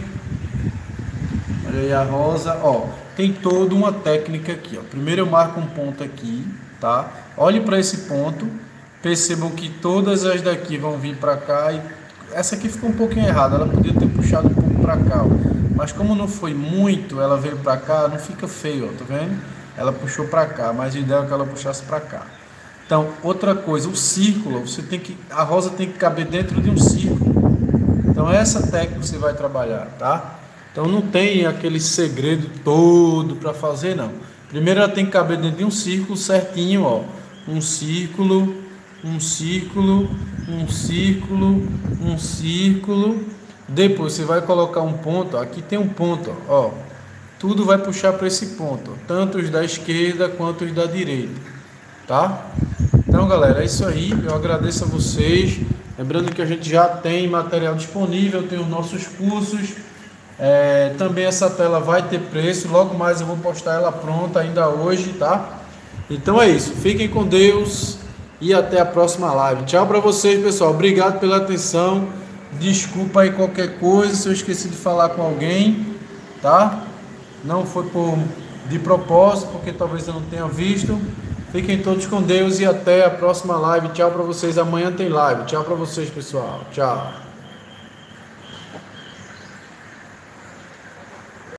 Olha aí a rosa. Ó, tem toda uma técnica aqui. Ó. Primeiro eu marco um ponto aqui, tá? Olhe para esse ponto. Percebam que todas as daqui vão vir para cá e essa aqui ficou um pouquinho errada, ela podia ter puxado um pouco para cá, ó. Mas como não foi muito, ela veio para cá, não fica feio, ó, tá vendo? Ela puxou para cá, mas o ideal é que ela puxasse para cá. Então, outra coisa, o círculo, a rosa tem que caber dentro de um círculo. Então, essa técnica você vai trabalhar, tá? Então, não tem aquele segredo todo para fazer, não. Primeiro, ela tem que caber dentro de um círculo certinho, ó. Um círculo, um círculo, um círculo, um círculo. Depois você vai colocar um ponto, ó. Aqui tem um ponto, ó. Tudo vai puxar para esse ponto, ó. Tanto os da esquerda quanto os da direita, tá? Então, galera, é isso aí. Eu agradeço a vocês. Lembrando que a gente já tem material disponível, tem os nossos cursos. Também essa tela vai ter preço. Logo mais eu vou postar ela pronta ainda hoje, tá? Então é isso. Fiquem com Deus. E até a próxima live. Tchau para vocês, pessoal. Obrigado pela atenção. Desculpa aí qualquer coisa se eu esqueci de falar com alguém, tá? Não foi de propósito, porque talvez eu não tenha visto. Fiquem todos com Deus e até a próxima live. Tchau para vocês. Amanhã tem live. Tchau para vocês, pessoal. Tchau.